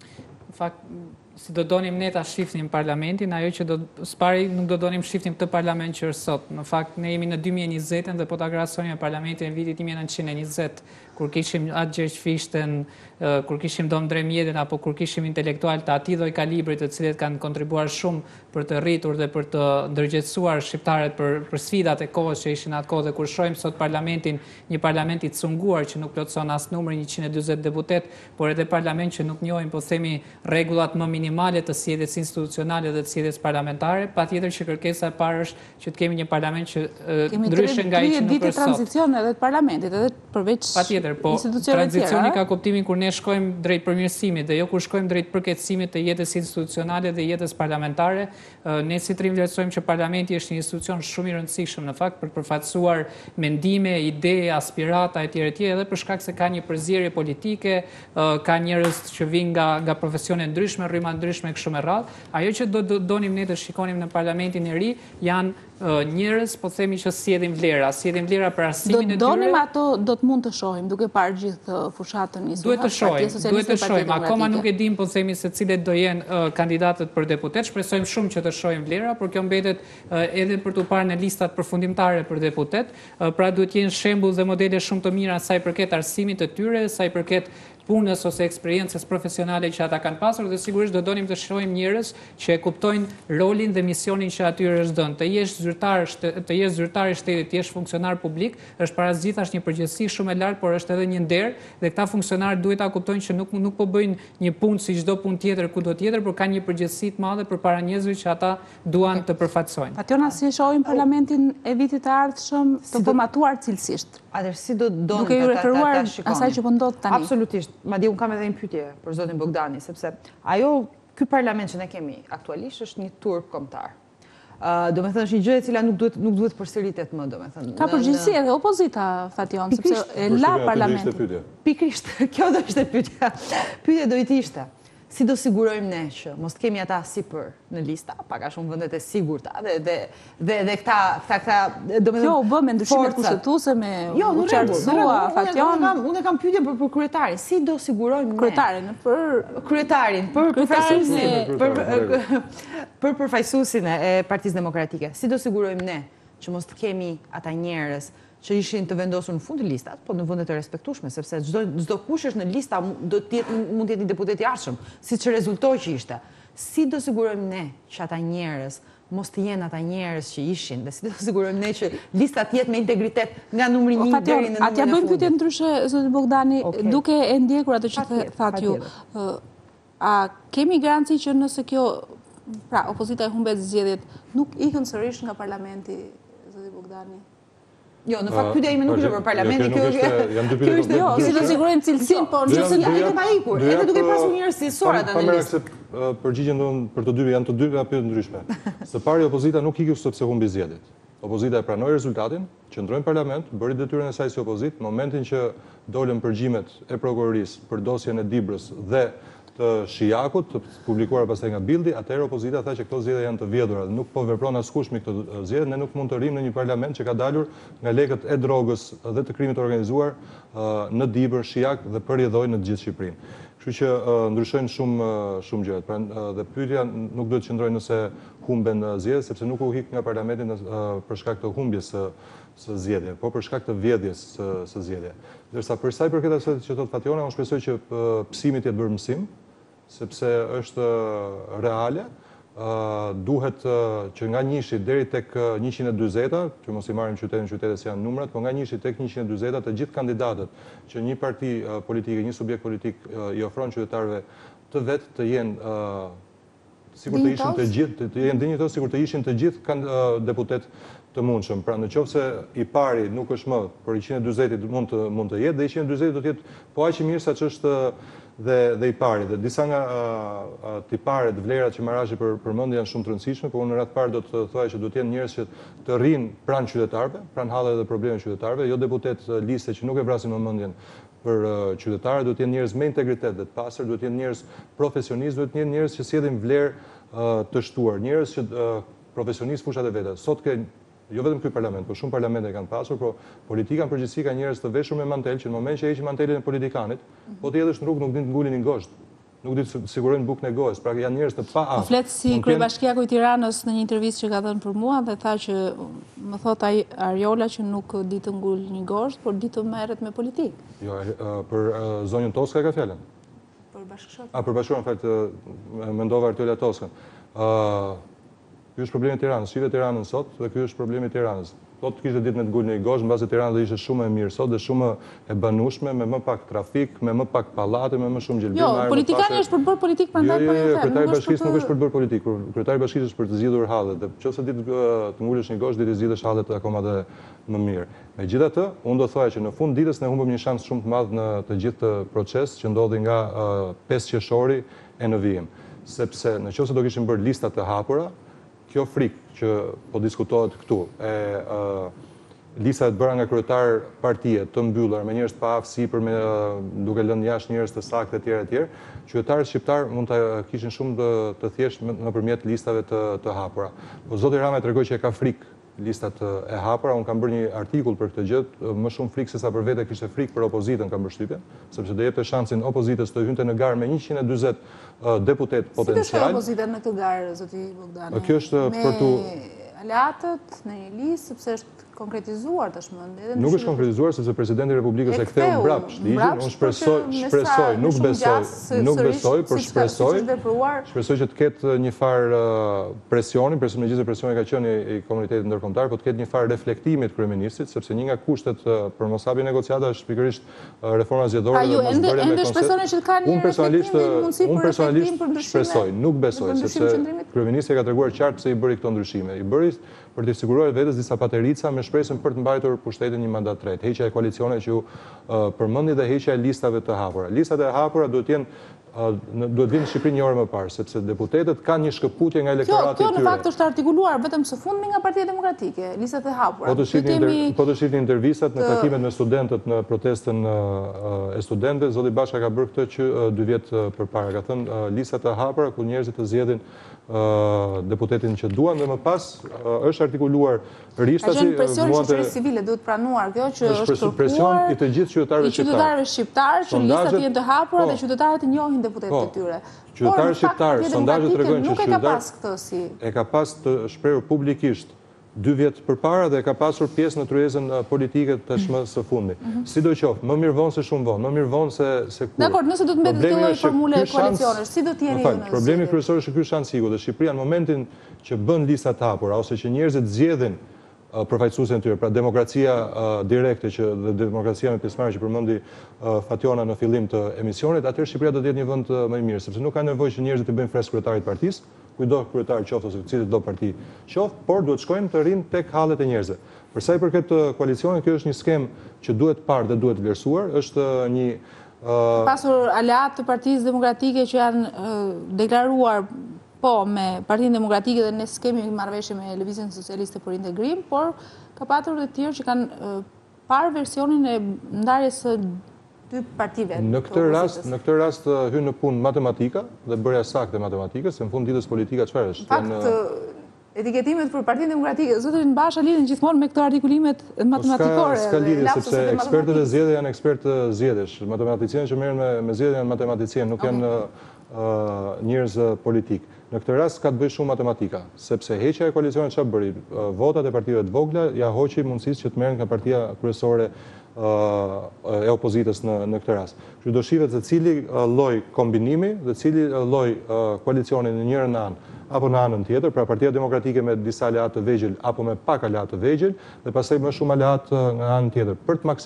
Në fakt, si do donim ne ta shifnim parlamentin, ajo që spari nuk do donim shifnim të parlament që është sot. Në fakt, ne jemi në 2020 dhe po ta krahasonim me parlamentin e vitit 1920, kur kishim atë Gjergj Fishten, kur kishim do mbrëmjen apo kur kishim intelektual të atij lloj kalibrit të cilët kanë kontribuar shumë për të rritur dhe për të ndërgjegjësuar shqiptarët për sfidat e kohës që ishin atë kohë, dhe kur shohim sot parlamentin, një parlament i cunguar që nuk plotson as numrin 140 deputet, por edhe parlament që nuk njohin, po themi, rregullat më minimale të sjelljes institucionale dhe të sjelljes parlamentare, patjetër që kërkesa e parë është që të kemi një parlament që ndryshe nga ai që nuk është sot. Kemi 3 ditë tranzicion edhe të parlamentit, edhe përveç po tranzicioni ka kuptimin kur ne shkojmë drejt përmirësimit dhe jo kur shkojmë drejt përkeqësimit të jetës institucionale dhe jetës parlamentare. Ne si trim vlerësojmë që parlamenti është një institucion shumë i rëndësishëm në fakt për të përfaqësuar mendime, ide, aspirata etj. Edhe për shkak se ka një përzierje politike, ka njerëz që vijnë nga profesione ndryshme, rryma ndryshme kështu me radhë. Ajo që do donim ne të shikonim në parlamentin e ri janë njerëz, po themi, që sjellin vlera për arsimin e tyre. Do donim ato, do të mund të shohim, duke parë gjithë fushatën i duhet të shohim, akoma nuk e dim, po themi, se cilët do jenë kandidatët për deputet. Shpresojmë shumë që të shohim vlera, por kjo mbetet edhe për të parë në listat përfundimtare për deputet. Pra duhet jenë shembull dhe modele shumë të mira sa i përket arsimit të tyre, sa i përket punës ose eksperiencës profesionale që ata kanë pasur, dhe sigurisht do donim të shohim njerëz që e kuptojnë rolin dhe misionin që atyre është dhënë. Të jesh zyrtar i shtetit, të jesh funksionar publik, është para gjithashtu një përgjegjësi shumë e lartë, por është edhe një nder, dhe këta funksionarë duhet ta kuptojnë që nuk po bëjnë një punë si çdo punë tjetër kudo tjetër, por kanë një përgjegjësi të madhe përpara njerëzve që ata duan të përfaqësojnë. Patjona, si shohim parlamentin e vitit të ardhshëm të formatuar cilësisht. Atëherë si do donim duke ju referuar asaj që po ndodh tani. Absolutisht. Madje un kam edhe një pyetje për zotin Bogdani, sepse ky parlament që ne kemi aktualisht është një turp kombëtar. Domethënë është një gjë e cila nuk duhet përsëritet më, domethënë. Ka përgjegjësi edhe opozita, Fation, sepse e la parlamentin. Pikërisht, kjo do ishte pyetja. Pyetja do të ishte: si do sigurojmë ne që mos kemi ata sipër në lista, pak a shumë vendet e sigurta, dhe këta domethënë. Kjo u bë me ndryshime kushtetuese, me u qartësua, Fation. Unë kam pyetje për kryetarin. Si do sigurojmë kryetarin, për përfaqësuesin e Partisë Demokratike? Si do sigurojmë ne që mos të kemi ata njerëz që ishin të vendosur në fund të listat, po në vende të respektueshme, sepse çdo kush është në lista mund të jetë një deputet i ardhshëm, siç rezultoi që ishte. Si do sigurojmë ne që ata njerëz mos të jenë ata njerëz që ishin, dhe si do sigurojmë ne që lista të jetë me integritet nga numri 1 deri në numrin e fundit? Atja bëjmë pyetje ndryshe, zoti Bogdani, duke e ndjekur atë që thatë ju. A kemi garanci që nëse kjo, pra, opozita e humbet zgjedhjet, nuk ikën sërish nga parlamenti, zoti Bogdani? Jo, në fakt pyetja ime nuk është për parlamentin, kjo është jo, si do sigurojmë cilësinë, po nëse edhe pa ikur, edhe duke pasur njerëz cilësor atë në listë. Përgjigjen për të dy janë të dy pyetje ndryshme. Së pari, opozita nuk iku sepse humbi zgjedhjet. Opozita e pranoi rezultatin, qëndroi në parlament, bëri detyrën e saj si opozitë, momentin që dolën përgjimet e prokurorisë për dosjen e Dibrës dhe të Shijakut, të publikuar pastaj nga Bildi, atëherë opozita tha që këto zgjedhje janë të vjedhura, nuk po vepron askush me këto zgjedhje, ne nuk mund të rrim në një parlament që ka dalur nga lekët e drogës dhe të krimit organizuar në Dibër, Shijak dhe përjedhoi në të gjithë Shqipërinë. Kështu që ndryshojnë shumë gjërat. Pra, dhe pyetja nuk duhet të qëndrojë nëse humben zgjedhjet, sepse nuk u hik nga parlamenti për shkak të humbjes së zgjedhjeve, po për shkak të vjedhjes së zgjedhjeve. Ndërsa për sa i përket asaj që thot Fationa, unë shpresoj që psimi të jetë bërë mësim, sepse është reale, duhet që nga njëshi deri tek 140-a, që mos i marrim qytetet se janë numrat, po nga njëshi tek 140-a të gjithë kandidatët që një parti politike, një subjekt politik i ofron qytetarëve të vetë të jenë sikur të ishin të gjithë, të jenë dinjitos sikur të ishin të gjithë deputet të mundshëm. Pra në qoftë se i pari nuk është më, por i 140-it mund të jetë, dhe i 140-it do të jetë po aq i mirë sa ç'është dhe i pari. Dhe disa nga tiparet, vlerat që marrëshi përmend janë shumë të rëndësishme, por unë në radh parë do të thoya që do të jenë njerëz që të rrinë pranë qytetarëve, pranë halleve dhe problemeve të qytetarëve, jo deputet liste që nuk e vrasin në mendjen për qytetarët, do të jenë njerëz me integritet dhe të pastër, do të jenë njerëz profesionistë, do të jenë njerëz që sjellin vlerë të shtuar, njerëz që profesionistë fushat e veta. Sot ke jo vetëm ky parlament, por shumë parlamente kanë pasur, por politika në përgjithësi ka njerëz të veshur me mantel që në moment që heqin mantelin e politikanit, po të jedhësh në rrugë nuk din të ngulin një gosht, nuk din të sigurojnë bukën e gojës, pra janë njerëz të paaftë. Flet si kryebashkiaku i Tiranës në një intervistë që ka dhënë për mua dhe tha që më thot ai Ariola që nuk di të ngul një gosht, por di të merret me politikë. Jo, për zonjën Toska ka fjalën. Për bashkëshortin. Për bashkëshortin, mendova Artiola Toskën. Ky është problemi i Tiranës, shive Tiranën sot dhe ky është problemi i Tiranës. Sot kishte ditë me të ngulë një gosht, mbase Tirana do ishte shumë e mirë sot dhe shumë e banueshme, me më pak trafik, me më pak pallate, me më shumë gjelbim. Jo, politikani është për bërë politikë, prandaj po ju them. Kryetari i bashkisë nuk është për të bërë politikë, kryetari i bashkisë është për të zgjidhur hallet. Dhe nëse ditë të ngulësh një gosht, ditë të zgjidhësh hallet akoma dhe më mirë. Megjithatë, unë do thoya që në fund ditës ne humbëm një shans shumë të madh në të gjithë proces që ndodhi nga 5 qershori e në vijim, sepse nëse do kishim bërë lista të hapura, kjo frikë që po diskutohet këtu, listat bëra nga kryetar partie të mbyllura me njerëz pa sipër, me duke lënë jashtë njerëz të saktë etj. Qytetarët shqiptar mund ta kishin shumë të thjeshtë nëpërmjet listave të hapura. Po zoti Rama tregoi që e ka frikë listat e hapura, unë kam bërë një artikull për këtë gjë, më shumë frikë se sa për vete kishte frikë për opozitën kam përshtypjen, sepse do jepte shansin opozitës të hynte në garë me 140 deputet potencial. Si të shkojë opozitën në këtë garë, zoti Bogdani? Kjo është për tu aleatët në një listë, sepse është konkretizuar tashmë. Nuk është konkretizuar sepse presidenti i Republikës e ktheu mbrapsht ligjin. Unë shpresoj, nuk besoj, por shpresoj që të ketë një farë presioni, megjithëse presioni ka qenë i komunitetit ndërkombëtar, por të ketë një farë reflektimi të kryeministit, sepse një nga kushtet për mos hapjen negociata është pikërisht reforma zgjedhore dhe mosbërja me konsens. Unë personalisht shpresoj, nuk besoj, sepse kryeministri ka treguar qartë pse i bëri këto ndryshime. I bëri për të siguruar vetes disa paterica me shpresën për të mbajtur pushtetin një mandat tretë. Heqja e koalicioneve që ju përmendi dhe heqja e listave të hapura. Listat e hapura duhet vinë në Shqipëri një orë më parë, sepse deputetët kanë një shkëputje nga elektorati i tyre. Kjo në fakt është artikuluar vetëm së fundmi nga Partia Demokratike, listat e hapura. Po të shihni intervistat në takimet me studentët në protestën e studentëve, zoti Bashka ka bërë këtë që 2 vjet përpara. Ka thënë listat e hapura ku njerëzit të zgjedhin deputetin që duan dhe më pas është artikuluar rishtasi presioni i shoqërisë civile duhet pranuar kjo që është kërkuar presion i të gjithë qytetarëve shqiptar që listat jenë të hapura dhe qytetarët i njohin deputetët e tyre. Qytetarët shqiptar, sondazhet tregojnë që qytetarët e ka pas të shprehur publikisht 2 vjet përpara dhe ka pasur pjesë në tryezën politike tashmë së fundi. Sidoqoftë, më mirë vonë se shumë vonë, më mirë vonë se kur. Dakor, nëse do të mbetet kjo lloj formule koalicionesh, si do të jeni ju? Problemi kryesor është ky shans sigur, dhe Shqipëria në momentin që bën lista të hapura ose që njerëzit zgjedhin përfaqësuesin e tyre, pra demokracia direkte dhe demokracia me pjesëmarrje që përmendi Fationa në fillim të emisionit, atëherë Shqipëria do të jetë një vend më i mirë, sepse nuk ka nevojë që njerëzit të bëjnë fresk kryetarit të partisë, kujdo kryetar qoftë ose cili do parti qoftë, por duhet shkojnë të rinë tek hallet e njerëzve. Për sa i përket koalicionit, kjo është një skemë që duhet parë dhe duhet vlerësuar, është një pasur aleat të Partisë Demokratike që janë deklaruar me Partinë Demokratike dhe ne s'kemi marrëveshje me Lëvizjen Socialiste për integrim, por ka patur dhe tjerë që kanë parë versionin e ndarjes së 2 partive. Në këtë rast hyn në punë matematika dhe bërja saktë e matematikës, se në fund ditës politika çfarë është? Në fakt, etiketimet për Partinë Demokratike, zotin Basha lidhen gjithmonë me këto artikulimet matematikore. Ska lidhje, sepse ekspertët e zgjedhjes janë ekspertë zgjedhjesh. Matematicienët që merren me zgjedhje janë matematicianë, nuk janë njerëz politik. Në këtë rast ka të bëjë shumë matematika, sepse heqja e koalicionit çfarë bëri? Votat e partive të vogla ja hoqi mundësisë që të merren nga partia kryesore e opozitës në këtë rast. Kështu do shihet se cili lloj kombinimi dhe cili lloj koalicioni në njërin anë apo në anën tjetër, pra Partia Demokratike me disa aleat të vegjël apo me pak aleat të vegjël dhe pastaj më shumë aleat në anën tjetër për të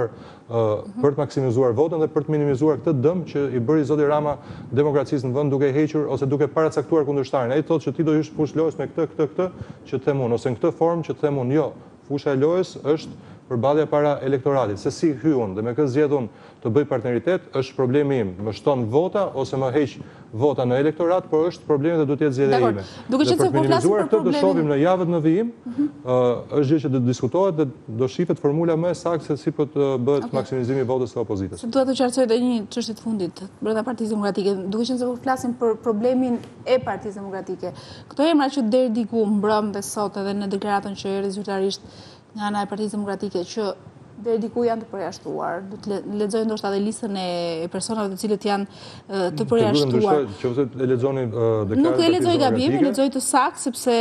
maksimizuar votën dhe për të minimizuar këtë dëm që i bëri zoti Rama demokracisë në vend duke hequr ose duke paracaktuar kundërshtarin. Ai thotë që ti do hysh fush lojës me këtë që të them unë ose në këtë formë që të them unë. Jo, fusha e lojës është përballja para elektoratit. Se si hy unë dhe me këtë zgjedh unë të bëj partneritet, është problemi im. Më shton vota ose më heq vota në elektorat, por është problemi dhe duhet jetë zgjedhja ime. Duke qenë se po flasim për problemin, do shohim në javët në vijim, është gjë që do diskutohet dhe do shihet formula më e saktë se si po të bëhet maksimizimi i votës së opozitës. Duhet të qartësoj edhe një çështje të fundit brenda Partisë Demokratike, duke qenë se po flasim për problemin e Partisë Demokratike. Këto emra që deri diku mbrëm dhe sot edhe në deklaratën që erdhi zyrtarisht nga ana e Partisë Demokratike që deri diku janë të përjashtuar. Do të lexoj ndoshta edhe listën e personave të cilët janë të përjashtuar. Nëse e lexoni deklaratën. Nuk e lexoj gabim, e lexoj të saktë sepse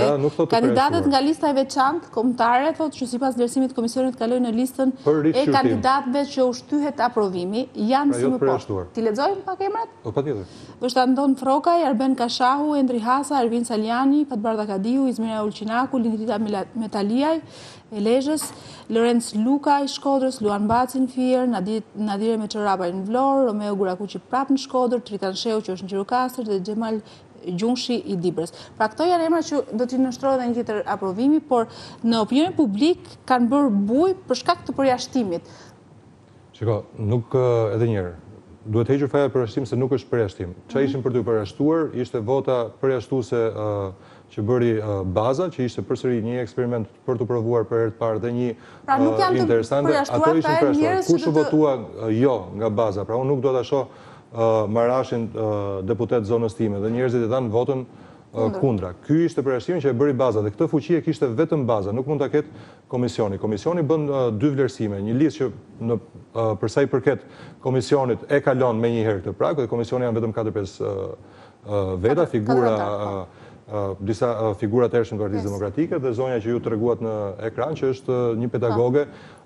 kandidatët nga lista e veçantë kombëtare thotë që sipas vlerësimit të komisionit kalojnë në listën e kandidatëve që u shtyhet aprovimi, janë si më poshtë. Ti lexojmë pak emrat? Po patjetër. Është Anton Frokaj, Arben Kashahu, Endri Hasa, Ervin Saliani, Fatbarda Kadiu, Izmira Ulçinaku, Lindrita Metaliaj, Elezhës, Lorenz Luka i Shkodrës, Luan Baci në Fier, Nadire Meçorapa në Vlorë, Romeo Gurakuqi prap në Shkodër, Tritan Sheu që është në Gjirokastër dhe Xhemal Gjungshi i Dibrës. Pra këto janë emra që do t'i nështrojë dhe një tjetër aprovimi, por në opinionin publik kanë bërë buj për shkak të përjashtimit. Shiko, nuk edhe njërë. Duhet hequr faja përjashtim se nuk është përjashtim. Qa ishim për të përjashtuar, ishte vota përjashtuese që bëri baza, që ishte përsëri një eksperiment për të provuar për herë të parë dhe një interesante. Ato ishin përjashtuar. Kush u votua jo nga baza, pra unë nuk do të shoh marrashin deputet zonës time dhe njerëzit e dhanë votën kundra. Ky ishte përjashtimi që e bëri baza dhe këtë fuqi e kishte vetëm baza, nuk mund ta ketë komisioni. Komisioni bën dy vlerësime, një listë që për sa i përket komisionit e kalon me një herë këtë prag dhe komisioni janë vetëm 4-5 veta, disa figurat e ershme të Partisë Demokratike dhe zonja që ju treguat në ekran që është një pedagoge,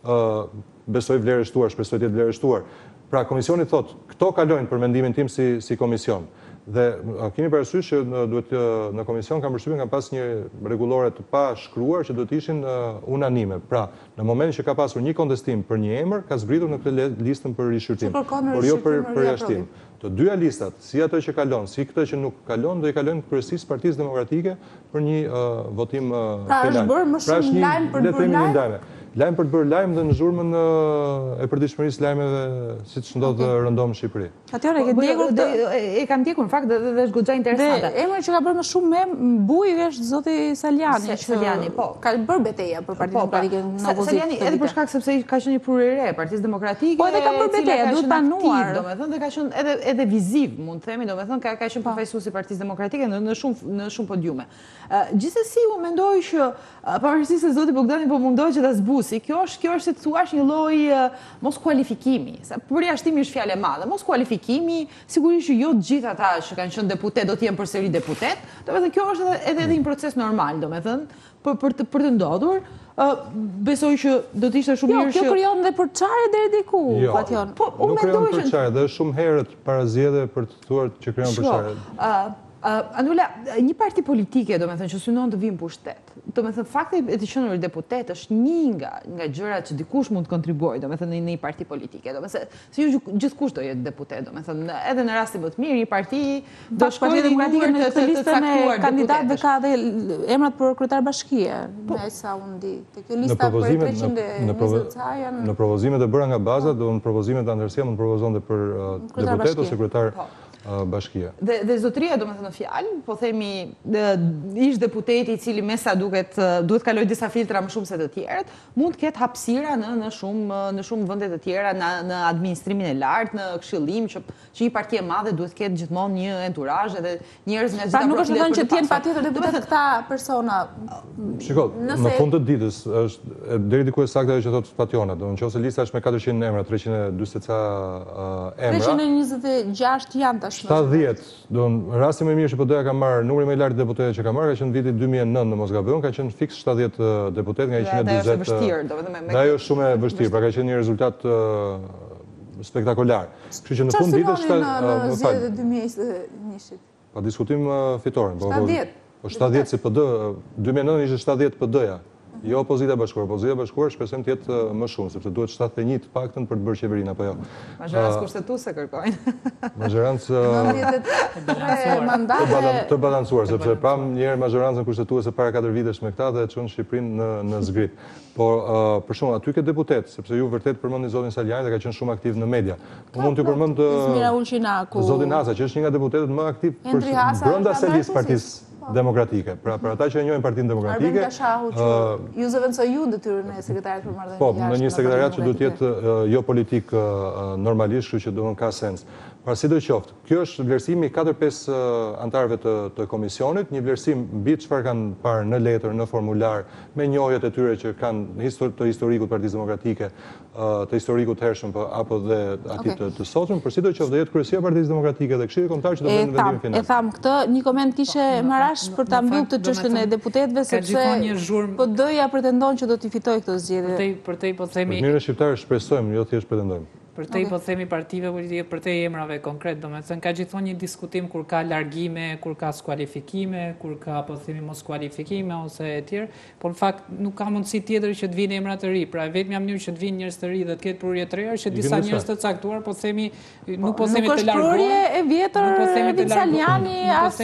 besoj vlerështuar, shpresoj të jetë vlerështuar. Pra komisioni thotë, këto kalojnë për mendimin tim si komision. Dhe keni parasysh që në komision kam përshtypjen kanë pas një rregullore të pa shkruar që do të ishin unanime. Pra, në momentin që ka pasur një kontestim për një emër, ka zbritur në këtë listën për rishqyrtim, por jo për përjashtim. Të dyja listat, si ato që kalon, si këtë që nuk kalon, do i kalojnë kryesisht Partisë Demokratike për një votim penal. Pra është bërë më shumë lajm për të bërë lajm? Lajm për të bërë lajm dhe në zhurmën e përditshmërisë lajmeve siç ndodh rëndom në Shqipëri. Atëherë e ke ndjekur e kam ndjekur në fakt dhe është goxha interesante. Dhe emri që ka bërë më shumë buj është zoti Saliani, Saliani, po. Ka bërë betejë për Partinë Demokratike në opozitë. Saliani edhe për shkak sepse ka qenë një prurë e re e Partisë Demokratike. Po edhe ka bërë betejë, duhet panuar. Domethënë dhe ka qenë edhe viziv, mund të themi, domethënë ka qenë përfaqësues i Partisë Demokratike në shumë podiume. Gjithsesi u mendoj që pavarësisht se zoti Bogdani po mundohet që ta zbusi, kjo është si të thuash një lloj mos kualifikimi. Sa përjashtimi është fjalë e madhe, mos kualifikimi, sigurisht që jo të gjithë ata që kanë qenë deputet do të jenë përsëri deputet. Domethënë kjo është edhe një proces normal, domethënë për të ndodhur. Besoj që do të ishte shumë mirë që... Jo, kjo krijon dhe përçarje deri diku, Fation. Nuk krijon përçarje, dhe shumë herët para zgjedhjeve për të thuar që krijon përçarje. Anduela, një parti politike, do me thënë, që synon të vinë pushtet, do me thënë, fakti e të qenë deputet është një nga gjërat që dikush mund të kontribuojë, do me thënë, në një parti politike, do me thënë, se ju gjithkush do jetë deputet, do me thënë, edhe në rastin më të mirë, një parti do shkojë në numër të listën e kandidatëve ka dhe emrat për kryetar bashkie, me sa unë di. Te kjo lista për 320 ca janë... Në propozimet e bëra nga baza, do në propozimet të Anëtarësisë mund propozon dhe për deputet ose kryetar bashkia. Dhe zotëria, do me thënë në fjalë, po themi, ish deputeti i cili me sa duhet kaloj disa filtra më shumë se të tjerët, mund të ketë hapësira në shumë vende të tjera, në administrimin e lartë, në këshillim, që një parti e madhe duhet ketë gjithmonë një enturazh edhe njerëz nga gjitha nuk është thënë që t'jenë patjetër deputet këta persona. Shiko, në fund të ditës, deri diku e saktë ajo që thotë Fationa, do nëse lista është me 400 emra, 340 ca emra. 326 janë është? 70. Rasti më i mirë që PD-ja ka marrë, numri më i lartë deputetë që ka marrë, ka qenë viti 2009 në mos gabojmë, ka qenë fiks 70 deputetë nga 140. Dhe ajo është shumë e vështirë, pra ka qenë një rezultat spektakolar. Kështu që në fund ditës në zgjedhjet e 2021-shit? Pa diskutim fitoren. 70. Po 70 si PD, 2009 ishte 70 PD-ja. Jo opozita bashkuar. Opozita bashkuar shpresojmë të jetë më shumë, sepse duhet 71 të paktën për të bërë qeverinë, apo jo. Mazherancë kushtetuese kërkojnë. Mazherancë të balancuar, sepse pam njëherë mazherancën kushtetuese para 4 vitesh me këta dhe çon Shqipërinë në zgrit. Por për shkak aty ke deputet, sepse ju vërtet përmendni zotin Saljani dhe ka qenë shumë aktiv në media. Unë mund t'ju përmend zotin Hasa, që është një nga deputetët më aktiv brenda selisë Partisë Demokratike. Pra për ata që e njohin Partinë Demokratike. Arben Kashahu që ju zëvendësoi ju detyrën e sekretarit për marrëdhënie. Po, në një sekretariat që duhet jetë jo politik normalisht, kështu që domthon ka sens. Pra sidoqoftë, kjo është vlerësimi 4-5 antarëve të komisionit, një vlerësim mbi çfarë kanë parë në letër, në formular, me njohjet e tyre që kanë të historikut Partisë Demokratike, të historikut hershëm apo dhe atij të sotshëm, por sidoqoftë do jetë kryesia e Partisë Demokratike dhe Këshilli Kombëtar që do bëjnë vendimin final. E tham këtë, një koment kishe Marash për ta mbyllur këtë çështjen e deputetëve sepse PD-ja pretendon që do t'i fitojë këtë zgjedhje. Për te po themi. Mirë shqiptarë shpresojmë, jo thjesht pretendojmë. Për te po themi partive politike, për te emrave konkret, domethënë ka gjithmonë një diskutim kur ka largime, kur ka skualifikime, kur ka po themi mos kualifikime ose e tjerë, por në fakt nuk ka mundësi tjetër që të vinë emra të ri. Pra vetmja mënyrë që të vinë njerëz të ri dhe të ketë prurje të reja që disa njerëz të caktuar, po themi nuk po themi të largohen. Nuk është prurje e vjetër Vit Saljani as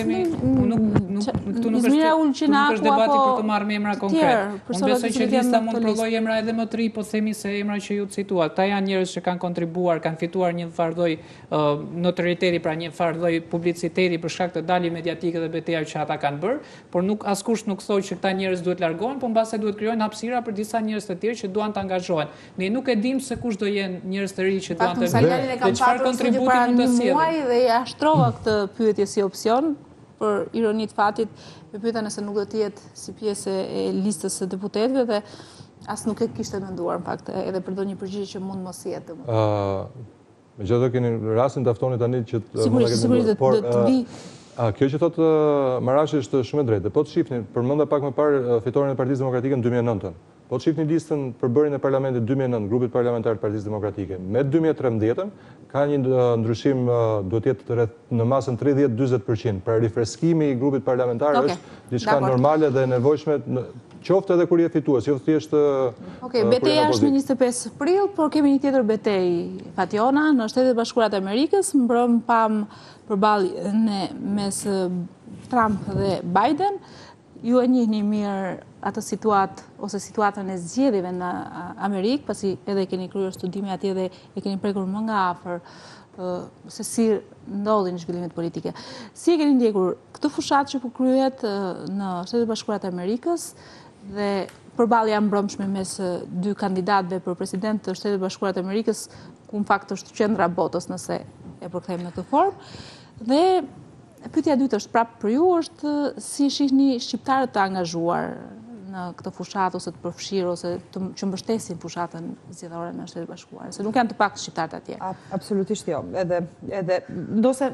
këtu nuk është debati për të marrë me emra konkret. Unë besoj që lista mund të provojë emra edhe më të ri, po themi se emra që ju cituat. Ata janë njerëz që kanë kontribuar, kanë fituar një farë notorieteti, pra një farë publiciteti për shkak të daljes mediatike dhe betejave që ata kanë bërë, por nuk askush nuk thotë që këta njerëz duhet largohen, por mbase duhet krijojnë hapësira për disa njerëz të tjerë që duan të angazhohen. Ne nuk e dimë se kush do jenë njerëz të ri që duan të bëjnë. Dhe çfarë kontributi mund të sjellë. Dhe ja shtrova këtë pyetje si opsion, për ironi të fatit, me pyeta nëse nuk do të jetë si pjesë e listës së deputetëve dhe as nuk e kishte menduar në fakt edhe për ndonjë përgjigje që mund mos jetë. Megjithatë keni rastin të aftoni tani që sigurisht do të vi. Kjo që thotë Marashi është shumë e drejtë. Po të shihni, përmenda pak më parë fitoren e Partisë Demokratike në 2009. Po të shihni listën për bërjen e parlamentit 2009, grupit parlamentar të Partisë Demokratike, me 2013 ka një ndryshim, duhet jetë rreth në masën 30-40%. Pra rifreskimi i grupit parlamentar është diçka normale dhe e nevojshme, qoftë edhe kur je fitues, jo thjesht. Betejë është në 25 prill, por kemi një tjetër betejë Fationa në Shtetet e Bashkuara të Amerikës, mbrëm pam përballje mes Trump dhe Biden. Ju e njihni mirë atë situatë ose situatën e zgjedhjeve në Amerikë, pasi edhe keni kryer studime atje dhe e keni prekur më nga afër se si ndodhin zhvillimet politike. Si e keni ndjekur këtë fushatë që po kryhet në Shtetet e Bashkuara të Amerikës dhe përballja mbrëmshme mes dy kandidatëve për president të Shtetet e Bashkuara të Amerikës, ku në fakt është qendra botës nëse e përkthejmë në këtë formë. Dhe pyetja e dytë është prapë për ju, është si shihni shqiptarët të angazhuar në këtë fushatë ose të përfshirë ose që mbështesin fushatën zgjedhore në Shtetet e Bashkuara, se nuk janë të paktë shqiptarët atje. Absolutisht jo. Edhe ndose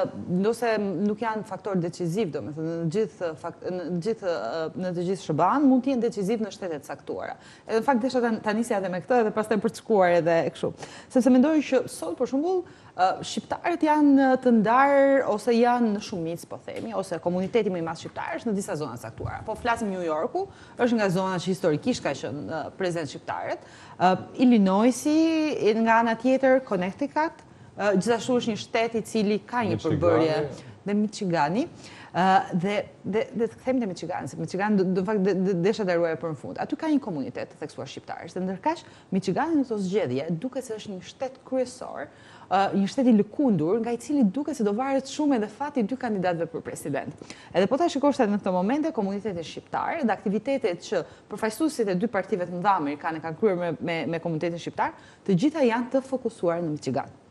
nuk janë faktor decisiv, domethënë në të gjithë SBA-n mund të jenë decisiv në shtete të caktuara. Edhe në fakt desha ta nisja edhe me këtë edhe pastaj për të shkuar edhe kështu. Sepse mendoj që sot për shembull shqiptarët janë të ndarë ose janë në shumicë, po themi, ose komuniteti më i madh shqiptar është në disa zona caktuara. Po flasim New Yorku, është nga zona që historikisht ka qenë prezent shqiptarët. Illinoisi, nga ana tjetër Connecticut, gjithashtu është një shtet i cili ka një përbërje, dhe Michigani. Dhe të kthejmë te Michigani, se Michigani do fakt desha ta ruaj për në fund. Aty ka një komunitet të theksuar shqiptarësh, dhe ndërkaq Michigani në këto zgjedhje duket se është një shtet kryesor, një shtet i lëkundur, nga i cili duket se do varet shumë edhe fati dy kandidatëve për president. Edhe po ta shikosh në këtë momente komuniteti shqiptar dhe aktivitetet që përfaqësuesit e dy partive të mëdha amerikane kanë kryer me komunitetin shqiptar, të gjitha janë të fokusuar në Michigan.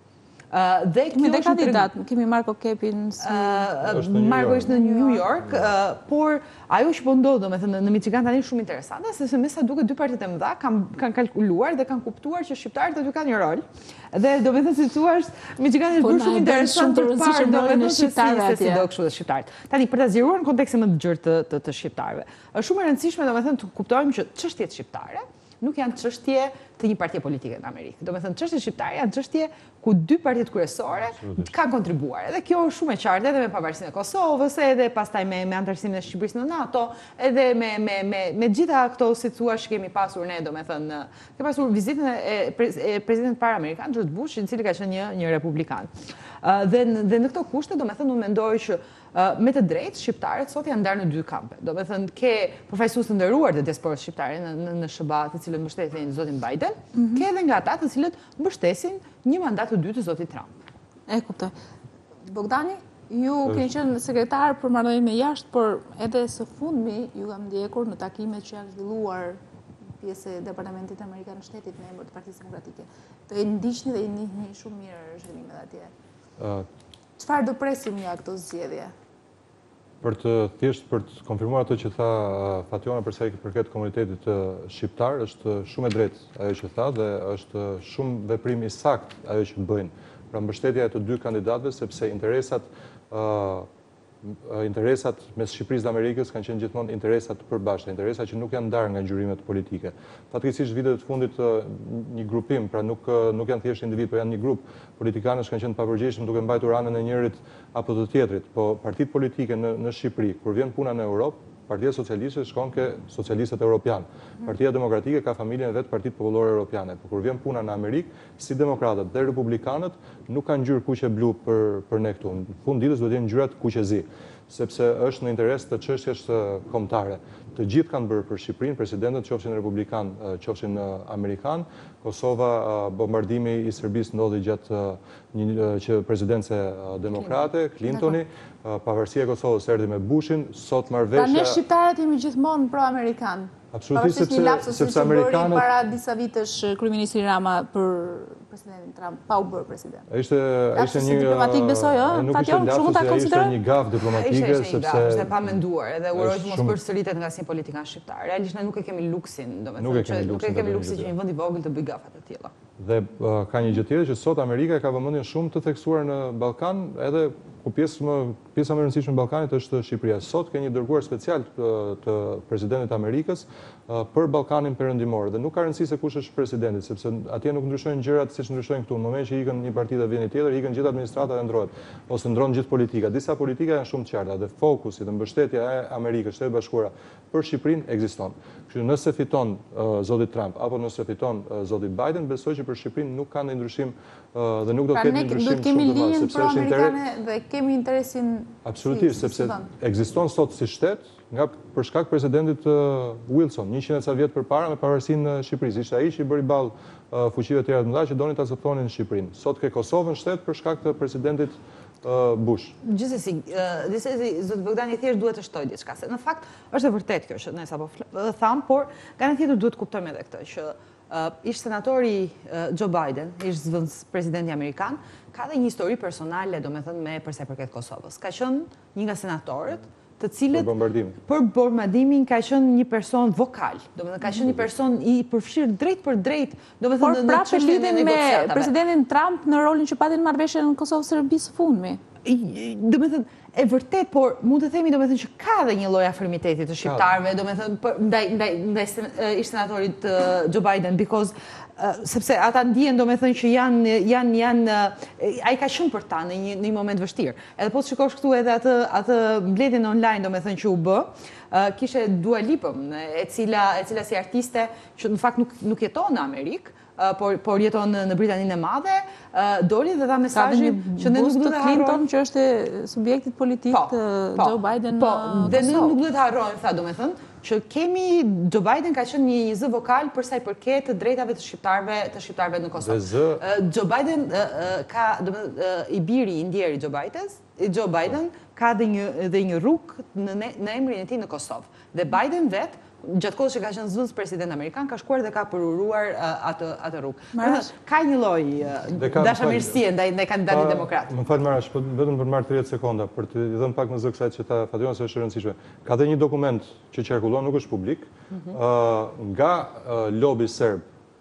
Dhe kandidat, kemi Marko Kepin. Marko është në New York, por ajo që po ndodh, domethënë në Michigan tani shumë interesante, sepse me sa duket dy partitë e mëdha kanë kalkuluar dhe kanë kuptuar që shqiptarët aty kanë një rol. Dhe domethënë si thua, Michigan është bërë shumë interesant për parë domethënë shqiptarëve si do kështu të shqiptarët. Tani për ta zgjeruar në kontekstin më të gjerë të shqiptarëve. Është shumë e rëndësishme domethënë të kuptojmë që çështjet shqiptare nuk janë çështje të një partie politike në Amerikë. Domethënë çështjet shqiptare janë çështje ku dy partitë kryesore kanë kontribuar. Edhe kjo është shumë e qartë edhe me pavarësinë e Kosovës, edhe pastaj me anëtarësimin e Shqipërisë në NATO, edhe me gjitha këto si thua që kemi pasur ne, domethënë, kemi pasur vizitën e presidentit parë amerikan, George Bush, i cili ka qenë një republikan. Dhe në këto kushte, domethënë, unë mendoj që me të drejtë shqiptarët sot janë ndarë në dy kampe. Domethënë, ke përfaqësues të nderuar të diasporës shqiptare në SBA, të cilët mbështesin zotin Biden, ke edhe nga ata të cilët mbështesin një mandat të dytë të zotit Trump. E kuptoj. Bogdani, ju keni qenë sekretar për marrëdhënie me jashtë, por edhe së fundmi ju kam ndjekur në takimet që janë zhvilluar pjesë e Departamentit Amerikan të Shtetit në emër të Partisë Demokratike. Të e ndiqni dhe i njihni shumë mirë zhvillimet atje. Çfarë do presim nga këto zgjedhje? Për të konfirmuar ato që tha Fationa për sa i përket komunitetit shqiptar, është shumë e drejtë ajo që tha dhe është shumë veprim i sakt ajo që bëjnë. Pra mbështetja e të dy kandidatëve, sepse interesat mes Shqipërisë dhe Amerikës kanë qenë gjithmonë interesat përbashkëta, interesa që nuk janë ndarë nga ngjyrimet politike. Fatkeqësisht vitet e fundit një grupim, pra nuk janë thjesht individ, por janë një grup politikanësh kanë qenë të papërgjegjshëm duke mbajtur anën e njërit apo të tjetrit. Po partitë politike në Shqipëri, kur vjen puna në Europë, Partia Socialiste shkon ke socialistët europian. Partia Demokratike ka familjen e vetë Partitë Popullore Europiane. Por kur vjen puna në Amerikë, si demokratët dhe republikanët nuk kanë ngjyrë kuqe blu për ne këtu. Në fund ditës do të jenë ngjyrat kuqe zi, sepse është në interes të çështjes kombëtare. Të gjithë kanë bërë për Shqipërinë, presidentët qofshin republikan, qofshin amerikan. Kosova, bombardimi i Serbisë ndodhi gjatë që presidence demokrate, Clintoni, pavarësia e Kosovës erdhi me Bushin, sot marrëveshja. Pra ne shqiptarët jemi gjithmonë pro-amerikan. Absolutisht, sepse amerikanët para disa vitesh kryeministri Rama për presidentin Trump, pa u bërë president. Ishte një diplomatik besoj, Fation, shumë ta konsideroj. Ishte një gafë diplomatike sepse ishte pa menduar, edhe uroj të mos përsëritet nga asnjë politikan shqiptar. Realisht ne nuk e kemi luksin, domethënë, nuk e kemi luksin që një vend i vogël të bëj gafat të tilla. Dhe ka një gjë tjetër që sot Amerika ka vëmendjen shumë të theksuar në Ballkan, edhe ku pjesa më e rëndësishme e Ballkanit është Shqipëria. Sot ka një dërguar special të presidentit të Amerikës për Ballkanin perëndimor dhe nuk ka rëndësi se kush është presidenti, sepse atje nuk ndryshojnë gjërat siç ndryshojnë këtu. Në momentin që ikën një parti dhe vjen një tjetër, ikën gjithë administrata dhe ndrohet, ose ndron gjithë politika. Disa politika janë shumë të qarta dhe fokusi dhe mbështetja e Amerikës, Shtetet Bashkuara për Shqipërinë ekziston. Kështu nëse fiton zoti Trump apo nëse fiton zoti Biden, besoj që për Shqipërinë nuk ka ndonjë ndryshim dhe nuk do të ketë ndryshim shumë të madh, sepse është interes dhe kemi interesin. Absolutisht, sepse ekziston sot si shtet nga për shkak presidentit Wilson, 100 ca vjet përpara me pavarësinë e Shqipërisë. Ishte ai që i bëri ballë fuqive të tjera të mëdha që donin ta zothonin Shqipërinë. Sot ke Kosovën shtet për shkak të presidentit Bush. Gjithsesi, zot Bogdani thjesht duhet të shtoj diçka, se në fakt është e vërtetë kjo që ne sapo tham, por nga ana tjetër duhet të kuptojmë edhe këtë që ish senatori Joe Biden, ish zëvendës presidenti amerikan, ka dhe një histori personale, domethënë me përsa i përket Kosovës. Ka qenë një nga senatorët të cilët për bombardimin ka qenë një person vokal, domethënë ka qenë një person i përfshirë drejt për drejt, domethënë në çështjen e negociatave. Por prapë me presidentin Trump në rolin që patin marrëveshjen në Kosovë-Serbi së fundmi. Domethënë e vërtet, por mund të themi domethënë që ka dhe një lloj afirmiteti të shqiptarëve, domethënë ndaj ish senatorit Joe Biden, because sepse ata ndihen domethënë që janë ai ka qenë për ta në një moment vështirë. Edhe po të shikosh këtu edhe atë mbledhjen online domethënë që u bë, kishte Dua Lipën, e cila si artiste që në fakt nuk jeton në Amerikë, por jeton në Britaninë e Madhe, doli dhe dha mesazhin që ne nuk duhet të harrojmë Clinton që është subjektit politik të Joe Biden. Po, dhe ne nuk duhet të harrojmë, tha domethënë, që kemi Joe Biden ka qenë një zë vokal për sa i përket të drejtave të shqiptarëve në Kosovë. Joe Biden ka i biri i ndjeri Joe Biden ka dhe një rrugë në emrin e tij në Kosovë. Dhe Biden vetë gjatë kohës që ka qenë zëvendës president amerikan, ka shkuar dhe ka përuruar atë rrugë. Ka një lloj dashamirësie ndaj kandidatit demokrat. Më fal Marash, vetëm për marrë 30 sekonda për të dhënë pak më zë kësaj që ta Fationa se është e rëndësishme. Ka dhe një dokument që qarkullon, nuk është publik, nga lobi serb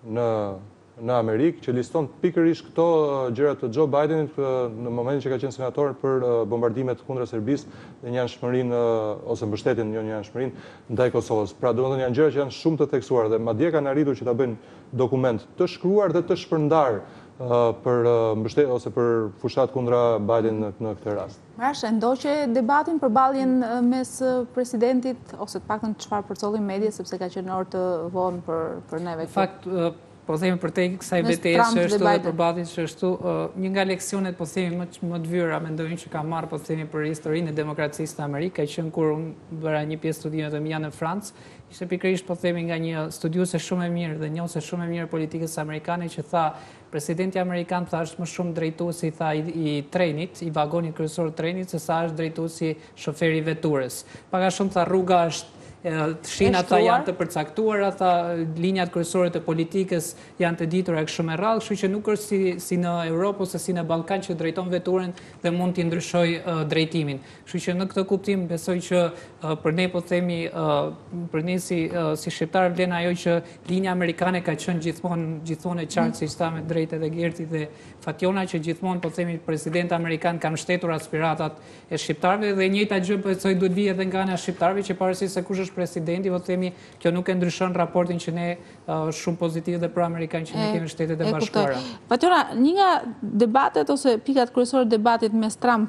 në Amerikë, që liston pikërisht këto gjërat të Joe Bidenit në momentin që ka qenë senator për bombardimet kundra Serbisë dhe njanshmërinë ose mbështetjen jo njanshmërinë ndaj Kosovës. Pra, domethënë janë gjëra që janë shumë të theksuara dhe madje kanë arritur që ta bëjnë dokument të shkruar dhe të shpërndar për mbështetje ose për fushat kundra Biden në këtë rast. Marash, e ndoqe debatin për balljen mes presidentit ose të paktën çfarë përcollin media sepse ka qenë orë të vonë për neve. Në fakt, po themi për te kësaj BTS që është dhe përbatit që është një nga leksionet po themi më të vyra mendojnë që ka marrë po themi për historinë e demokracisë në Amerikë, ka qenë kur unë bëra një pjesë studionit e mia në Francë, ishte pikërisht po themi nga një studiuese shumë e mirë dhe njohëse shumë e mirë politikës amerikane që tha presidenti amerikan tha është më shumë drejtuesi tha i trenit, i vagonit kryesor të trenit, se sa është drejtuesi shoferi i veturës. Paka shumë tha rruga është shinat janë të përcaktuara, linjat kryesore të politikës janë të ditura kështu me radhë, kështu që nuk është si në Europë ose si në Ballkan që drejton veturën dhe mund t'i ndryshojë drejtimin. Kështu që në këtë kuptim besoj që për ne po themi për ne si shqiptar vlen ajo që linja amerikane ka qenë gjithmonë e qartë siç tha me drejtë edhe Gerti dhe Fationa që gjithmonë po themi president amerikan kanë shtetur aspiratat e shqiptarëve dhe njëjta gjë besoj duhet vijë edhe nga ana e shqiptarëve që pavarësisht se kush është presidenti, po themi kjo nuk e ndryshon raportin që ne shumë pozitiv dhe pro-amerikan që ne kemi Shtetet e Bashkuara. Fationa, një nga debatet ose pikat kryesore debatit mes Trump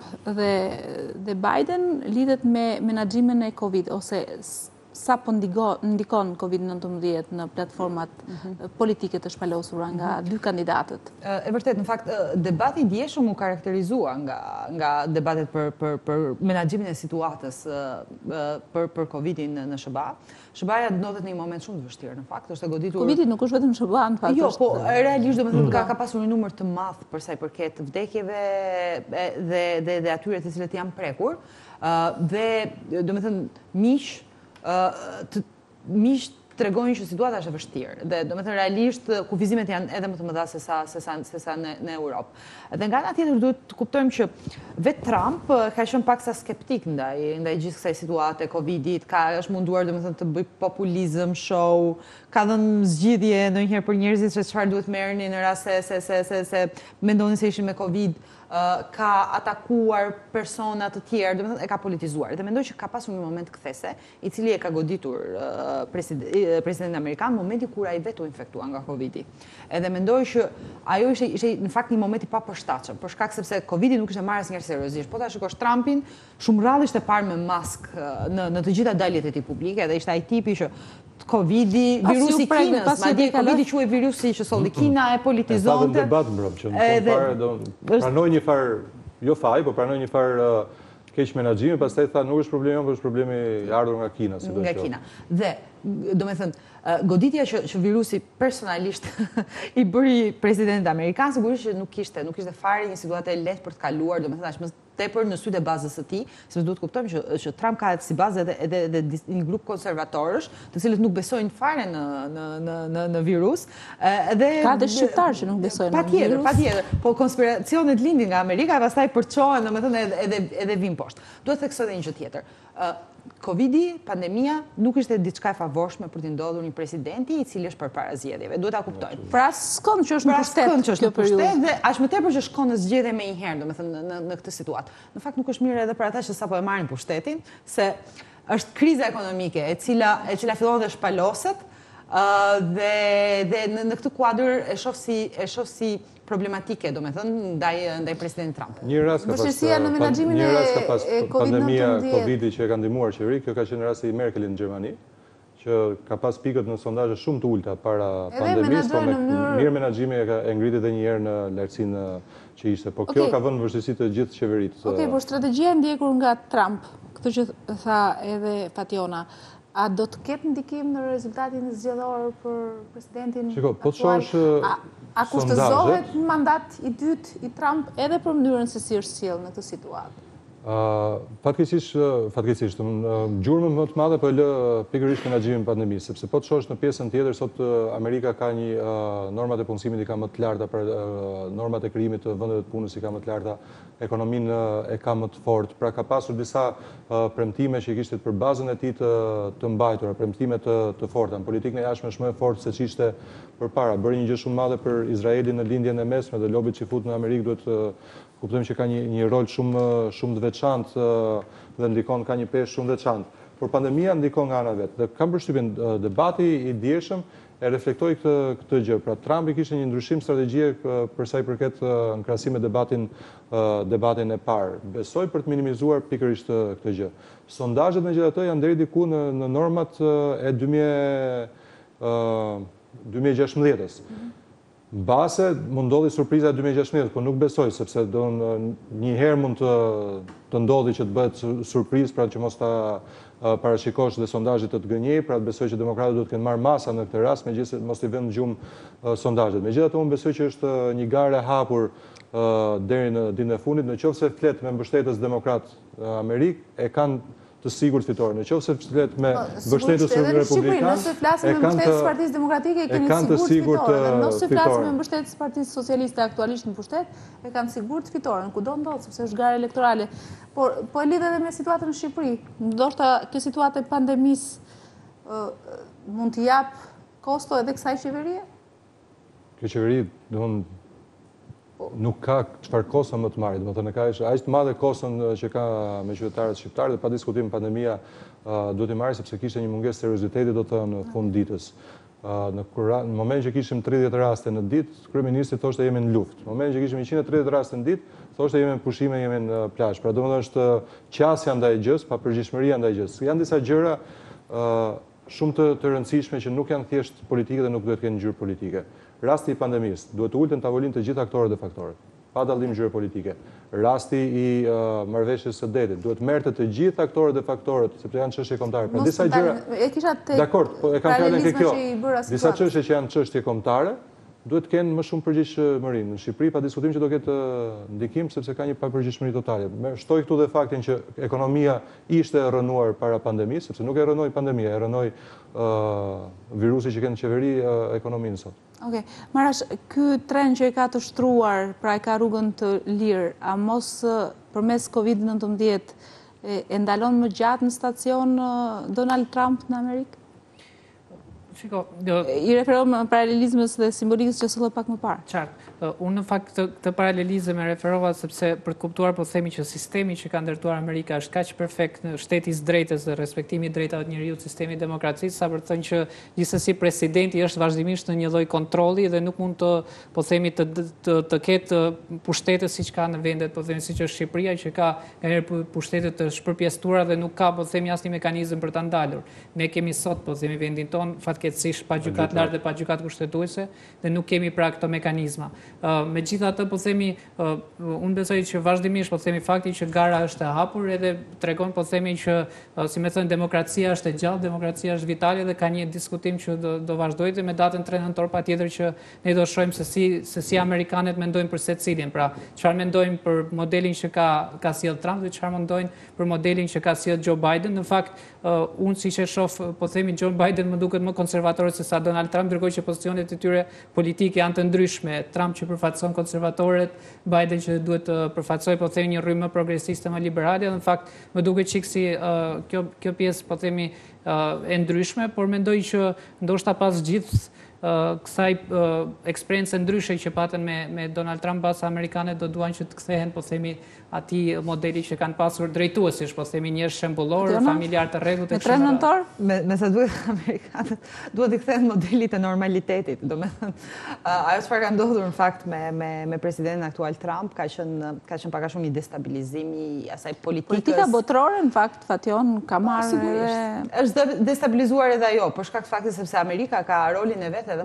dhe Biden lidhet me menaxhimin e Covid ose sa po ndikon Covid-19 në platformat politike të shpalosura nga dy kandidatët. E vërtet, në fakt, debati i dieshëm u karakterizua nga debatet për menaxhimin e situatës për Covidin në SBA. SBA-ja ndodhet në një moment shumë të vështirë, në fakt, është e goditur. Covidi nuk është vetëm SBA, në fakt. Jo, po realisht domethënë ka pasur një numër të madh për sa i përket vdekjeve dhe atyre të cilët janë prekur. Dhe domethënë miq tregojnë që situata është e vështirë dhe domethënë realisht kufizimet janë edhe më të mëdha se sa në Europë. Dhe nga ana tjetër duhet të kuptojmë që vetë Trump ka qenë paksa skeptik ndaj gjithë kësaj situate Covidit, është munduar domethënë të bëj populizëm show, ka dhënë zgjidhje ndonjëherë për njerëzit se çfarë duhet merrni në rast se mendonin se ishin me Covid. Ka atakuar persona të tjerë, domethënë e ka politizuar. Dhe mendoj që ka pasur një moment kthese, i cili e ka goditur presidentin amerikan në momentin kur ai vetë u infektua nga Covidi. Edhe mendoj që ajo ishte në fakt një moment i papërshtatshëm, për shkak sepse Covidi nuk ishte marrë asnjëherë seriozisht. Po ta shikosh Trumpin, shumë rrallë ishte parë me maskë në të gjitha daljet e tij publike dhe ishte ai tipi që Covidi, virusi Kinës, madje Covidi quhej virusi që solli Kina, e politizonte. Është debat mbrëm që pranoi një farë, jo faj, po pranoi një farë keq menaxhimi, pastaj tha nuk është problemi, por është problemi i ardhur nga Kina, si do të thotë. Nga Kina. Dhe, domethënë, goditja që virusi personalisht i bëri presidentit amerikan, sigurisht që nuk ishte fare një situatë e lehtë për të kaluar, domethënë aq më tepër në sytë e bazës së tij, sepse duhet të kuptojmë që Trump ka si bazë edhe një grup konservatorësh, të cilët nuk besojnë fare në virus, ka dhe shqiptarë që nuk besojnë në virus. Patjetër. Po konspiracionet lindin nga Amerika e pastaj përçohen, domethënë edhe vin poshtë. Duhet të theksoj edhe një gjë tjetër. Covidi, pandemia, nuk ishte diçka e favorshme për të ndodhur një presidenti i cili është përpara zgjedhjeve. Duhet ta kuptojmë. Pra s'kon që është në pushtet kjo periudhë. Dhe aq më tepër që shkon në zgjedhje më një herë, domethënë në këtë situatë. Në fakt nuk është mirë edhe për ata që sapo e marrin pushtetin, se është kriza ekonomike e cila fillon dhe shpaloset dhe në këtë kuadër e shoh si problematike, domethënë ndaj presidentit Trump. Një rast ka pas pandemia Covidi që e ka ndihmuar qeveri, kjo ka qenë rasti i Merkelit në Gjermani, që ka pas pikët në sondazhe shumë të ulta para pandemisë, po me mirë menaxhimi e ngriti edhe një herë në lartësinë që ishte. Po kjo ka vënë vështirësi të gjithë qeverisë. Okej, por strategjia e ndjekur nga Trump, këtë që tha edhe Fationa, a do të ketë ndikim në rezultatin zgjedhor për presidentin aktual? A kushtëzohet mandat i dytë i Trump edhe për mënyrën se si është sjellë në këtë situatë? Fatkeqësisht, gjurmën më të madhe po e lë pikërisht menaxhimin e pandemisë, sepse po të shohësh në pjesën tjetër, sot Amerika ka një normat e punësimit i ka më të larta, për normat e krijimit të vendeve të punës i ka më të larta, ekonominë e ka më të fortë, pra ka pasur disa premtime që i kishte për bazën e tij të mbajtura, premtime të forta. Në politikën e jashtme është më e fortë se ç'ishte përpara. Bëri një gjë shumë madhe për Izraelin në lindjen e mesme dhe lobit që fut në Amerikë duhet kuptojmë që ka një rol shumë të veçantë dhe ndikon, ka një peshë shumë veçantë. Por pandemia ndikon nga ana vetë. Dhe kam përshtypjen debati i dieshëm e reflektoi këtë gjë. Pra Trumpi kishte një ndryshim strategjie për sa i përket në krahasim me debatin e parë. Besoj për të minimizuar pikërisht këtë gjë. Sondazhet megjithatë janë deri diku në normat e 2016-s. Base mund ndodhi surpriza 2016, por nuk besoj, sepse një herë mund të ndodhi që të bëhet surprizë, pra që mos ta parashikosh dhe sondazhet të gënjej, pra besoj që demokratët duhet të kenë marrë masa në këtë rast, megjithëse mos i vënë gjumë sondazhet. Megjithatë unë besoj që është një garë e hapur deri në ditën e fundit, nëse flet me mbështetës demokrat Amerikë, e kanë të sigurt fitore. Nëse flet me mbështetës republikanë, nëse flasim me mbështetës Partisë Demokratike, e keni sigurt fitore. Nëse flasim me mbështetës Partisë Socialiste aktualisht në pushtet, e kanë sigurt fitoren, kudo ndodh, sepse është garë elektorale. Por po e lidh edhe me situatën në Shqipëri. Ndoshta kjo situatë e pandemisë mund të jap kosto edhe kësaj qeverie? Kjo qeveri, nuk ka çfarë kosto më të marrë, domethënë ka aq të madhe koston që ka me qytetarët shqiptarë dhe pa diskutim pandemia duhet i marrë sepse kishte një mungesë serioziteti do të thënë në fund ditës. Në moment që kishim 30 raste në ditë, kryeministri thoshte jemi në luftë. Në moment që kishim 130 raste në ditë, thoshte jemi në pushime, jemi në plazh. Pra domethënë është qasja ndaj gjës, pa përgjegjësia ndaj gjës. Janë disa gjëra shumë të rëndësishme që nuk janë thjesht politike dhe nuk duhet të kenë ngjyrë politike. Rasti i pandemisë duhet të ulten tavolinë të gjithë aktorët dhe faktorët, pa dallim ngjyre politike. Rasti i marrëveshjes së detit duhet merrte të gjithë aktorët dhe faktorët, sepse janë çështje kombëtare. Pra disa gjëra. E kisha tek. Dakor, po e kam fjalën ke kjo. Disa çështje që janë çështje kombëtare duhet të kenë më shumë përgjegjësi. Në Shqipëri pa diskutim që do ketë ndikim sepse ka një papërgjegjësi totale. Shtoj këtu dhe faktin që ekonomia ishte e rënuar para pandemisë, sepse nuk e rënoi pandemia, e rënoi virusi që kanë në qeveri ekonominë sot. Okej. Marash, ky trend që e ka të shtruar, pra e ka rrugën të lirë, a mos përmes COVID-19 e ndalon më gjatë në stacion Donald Trump në Amerikë? I referohem paralelizmës dhe simbolikës që sollë pak më parë. Qartë. Unë në fakt të paralelizëm e referova sepse për të kuptuar po themi që sistemi që ka ndërtuar Amerika është kaq perfekt në shteti i drejtës dhe respektimi i drejtave të njeriut, sistemi i demokracisë, sa për të thënë që gjithsesi presidenti është vazhdimisht në një lloj kontrolli dhe nuk mund të po themi të ketë pushtete siç ka në vendet po themi siç është Shqipëria që ka pushtete të shpërpjestura dhe nuk ka po themi asnjë mekanizëm për ta ndalur. Ne kemi sot po themi vendin ton fatkeqësisht pa gjykatë lartë dhe pa gjykatë kushtetuese dhe nuk kemi pra këto mekanizma. Megjithatë po themi unë besoj që vazhdimisht po themi fakti që gara është e hapur edhe tregon po themi që si më thënë demokracia është e gjallë, demokracia është vitale dhe ka një diskutim që do vazhdojë dhe me datën 3 nëntor patjetër që ne do shohim se si amerikanët mendojnë për secilin, pra çfarë mendojnë për modelin që ka sjell Trump dhe çfarë mendojnë për modelin që ka sjell Joe Biden. Në fakt unë siç e shoh po themi Joe Biden më duket më konservator se sa Donald Trump, ndërkohë që pozicionet e tyre politike janë të ndryshme. Trump që përfaqëson konservatorët, Biden që duhet të përfaqësojë po themi një rrymë më progresiste, më liberale. Në fakt më duket çik si kjo pjesë po themi e ndryshme, por mendoj që ndoshta pas gjithë kësaj eksperiencë ndryshe që patën me Donald Trump, basa amerikanët do duan që të kthehen po themi atij modeli që kanë pasur drejtuesish, po themi njerëz shembullor, familjar të rregullt e kështu me radhë. Me sa duhet amerikanët duhet të kthehen modelit të normalitetit. Domethënë ajo çfarë ka ndodhur në fakt me presidentin aktual Trump ka qenë pak a shumë një destabilizim i asaj politikës. Politika botërore në fakt Fation ka marrë është destabilizuar edhe ajo, për shkak të faktit sepse Amerika ka rolin e vet edhe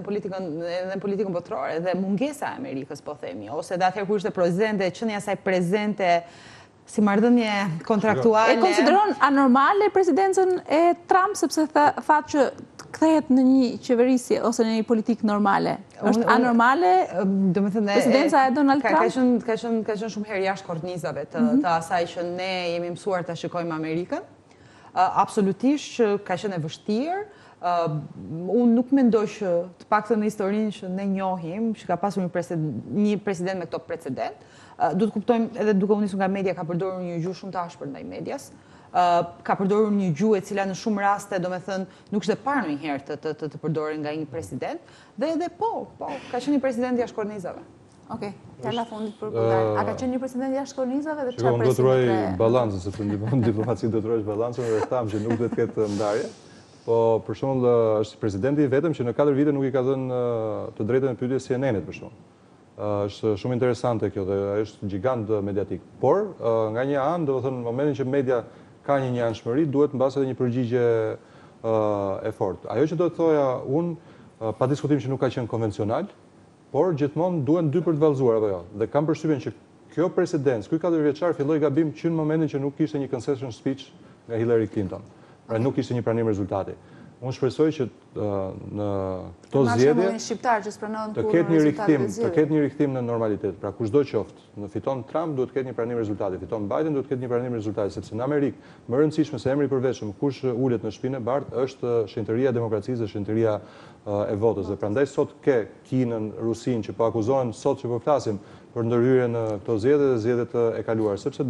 në politikën botërore dhe mungesa e Amerikës po themi, ose edhe atëherë kur ishte presidente, qenia e saj prezente si marrëdhënie kontraktuale. E konsideron anormale presidencën e Trump sepse tha që kthehet në një qeverisje ose në një politikë normale? Është anormale? Presidenca e Donald Trump? Ka qenë shumë herë jashtë kornizave të asaj që ne jemi mësuar të shikojmë Amerikën. Absolutisht që ka qenë e vështirë. Unë nuk mendoj që të paktën në historinë që ne njohim, që ka pasur një president me këto precedent, du të kuptojmë edhe duke u nisur nga media ka përdorur një gjuhë shumë të ashpër ndaj medias, ka përdorur një gjuhë e cila në shumë raste, do me thënë, nuk ishte parë ndonjëherë të përdorur nga një president, dhe edhe ka qenë një president jashtë kornizave. Okej, fjala fundit për Bulgar. A ka qenë një president jashtë kornizave dhe çfarë presim? Do të ruaj balancën, sepse në diplomaci do të ruajsh balancën dhe tham që nuk duhet të ketë ndarje. Po për shembull është presidenti i vetëm që në 4 vite nuk i ka dhënë të drejtën e pyetjes CNN-it për shembull. Është shumë interesante kjo dhe është gjigant mediatik. Por nga një anë, do të thënë, në momentin që media ka një anshmëri, duhet mbas edhe një përgjigje e fortë. Ajo që do të thoja unë, pa diskutim që nuk ka qenë konvencional, por gjithmonë duhen dy për të vallëzuar apo jo. Dhe kam përshtypjen që kjo presidencë, ky 4 vjeçar filloi gabim që në momentin që nuk kishte një concession speech nga Hillary Clinton. Pra nuk ishte një pranim rezultati. Unë shpresoj që në këto zgjedhje të ketë një rikthim në normalitet. Pra kushdo qoftë, në fiton Trump duhet të ketë një pranim rezultati, fiton Biden duhet të ketë një pranim rezultati, sepse në Amerikë më rëndësishme se emri i përveçëm kush ulet në shtëpinë e bardhë është shenjtëria e demokracisë, shenjtëria e votës. Dhe prandaj sot ke Kinën, Rusinë që po akuzohen sot që po flasim për ndërhyrje në këto zgjedhje dhe zgjedhjet e kaluara, sepse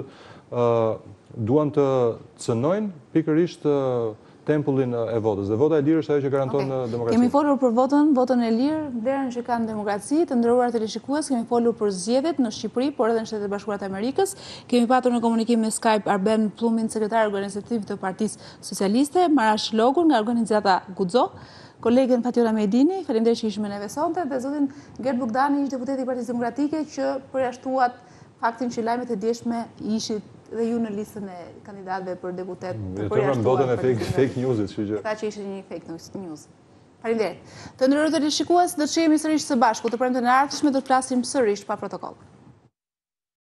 duan të cënojnë pikërisht tempullin e votës. Dhe vota e lirë është ajo që garanton demokracinë. Kemi folur për votën e lirë, vlerën që kanë demokraci, të nderuar teleshikues, kemi folur për zgjedhjet në Shqipëri, por edhe në Shtetet e Bashkuara të Amerikës. Kemi patur në komunikim me Skype Arben Pëllumbin, Sekretarin Organizativ të Partisë Socialiste, Marash Logur nga organizata Guxo, kolegen Fatjona Mejdini, faleminderit që ishim me neve sonte, dhe zotin Gert Bogdani, ish deputeti i Partisë Demokratike, që përjashtuat faktin që lajmet e dieshme ishit dhe ju në listën e kandidatëve për deputet të përjashtuar. Fake newsit, ata që ishte një fake news. Faleminderit. Të nderuar teleshikues, do të shihemi sërish së bashku të premten e ardhshme, do të flasim sërish pa protokoll.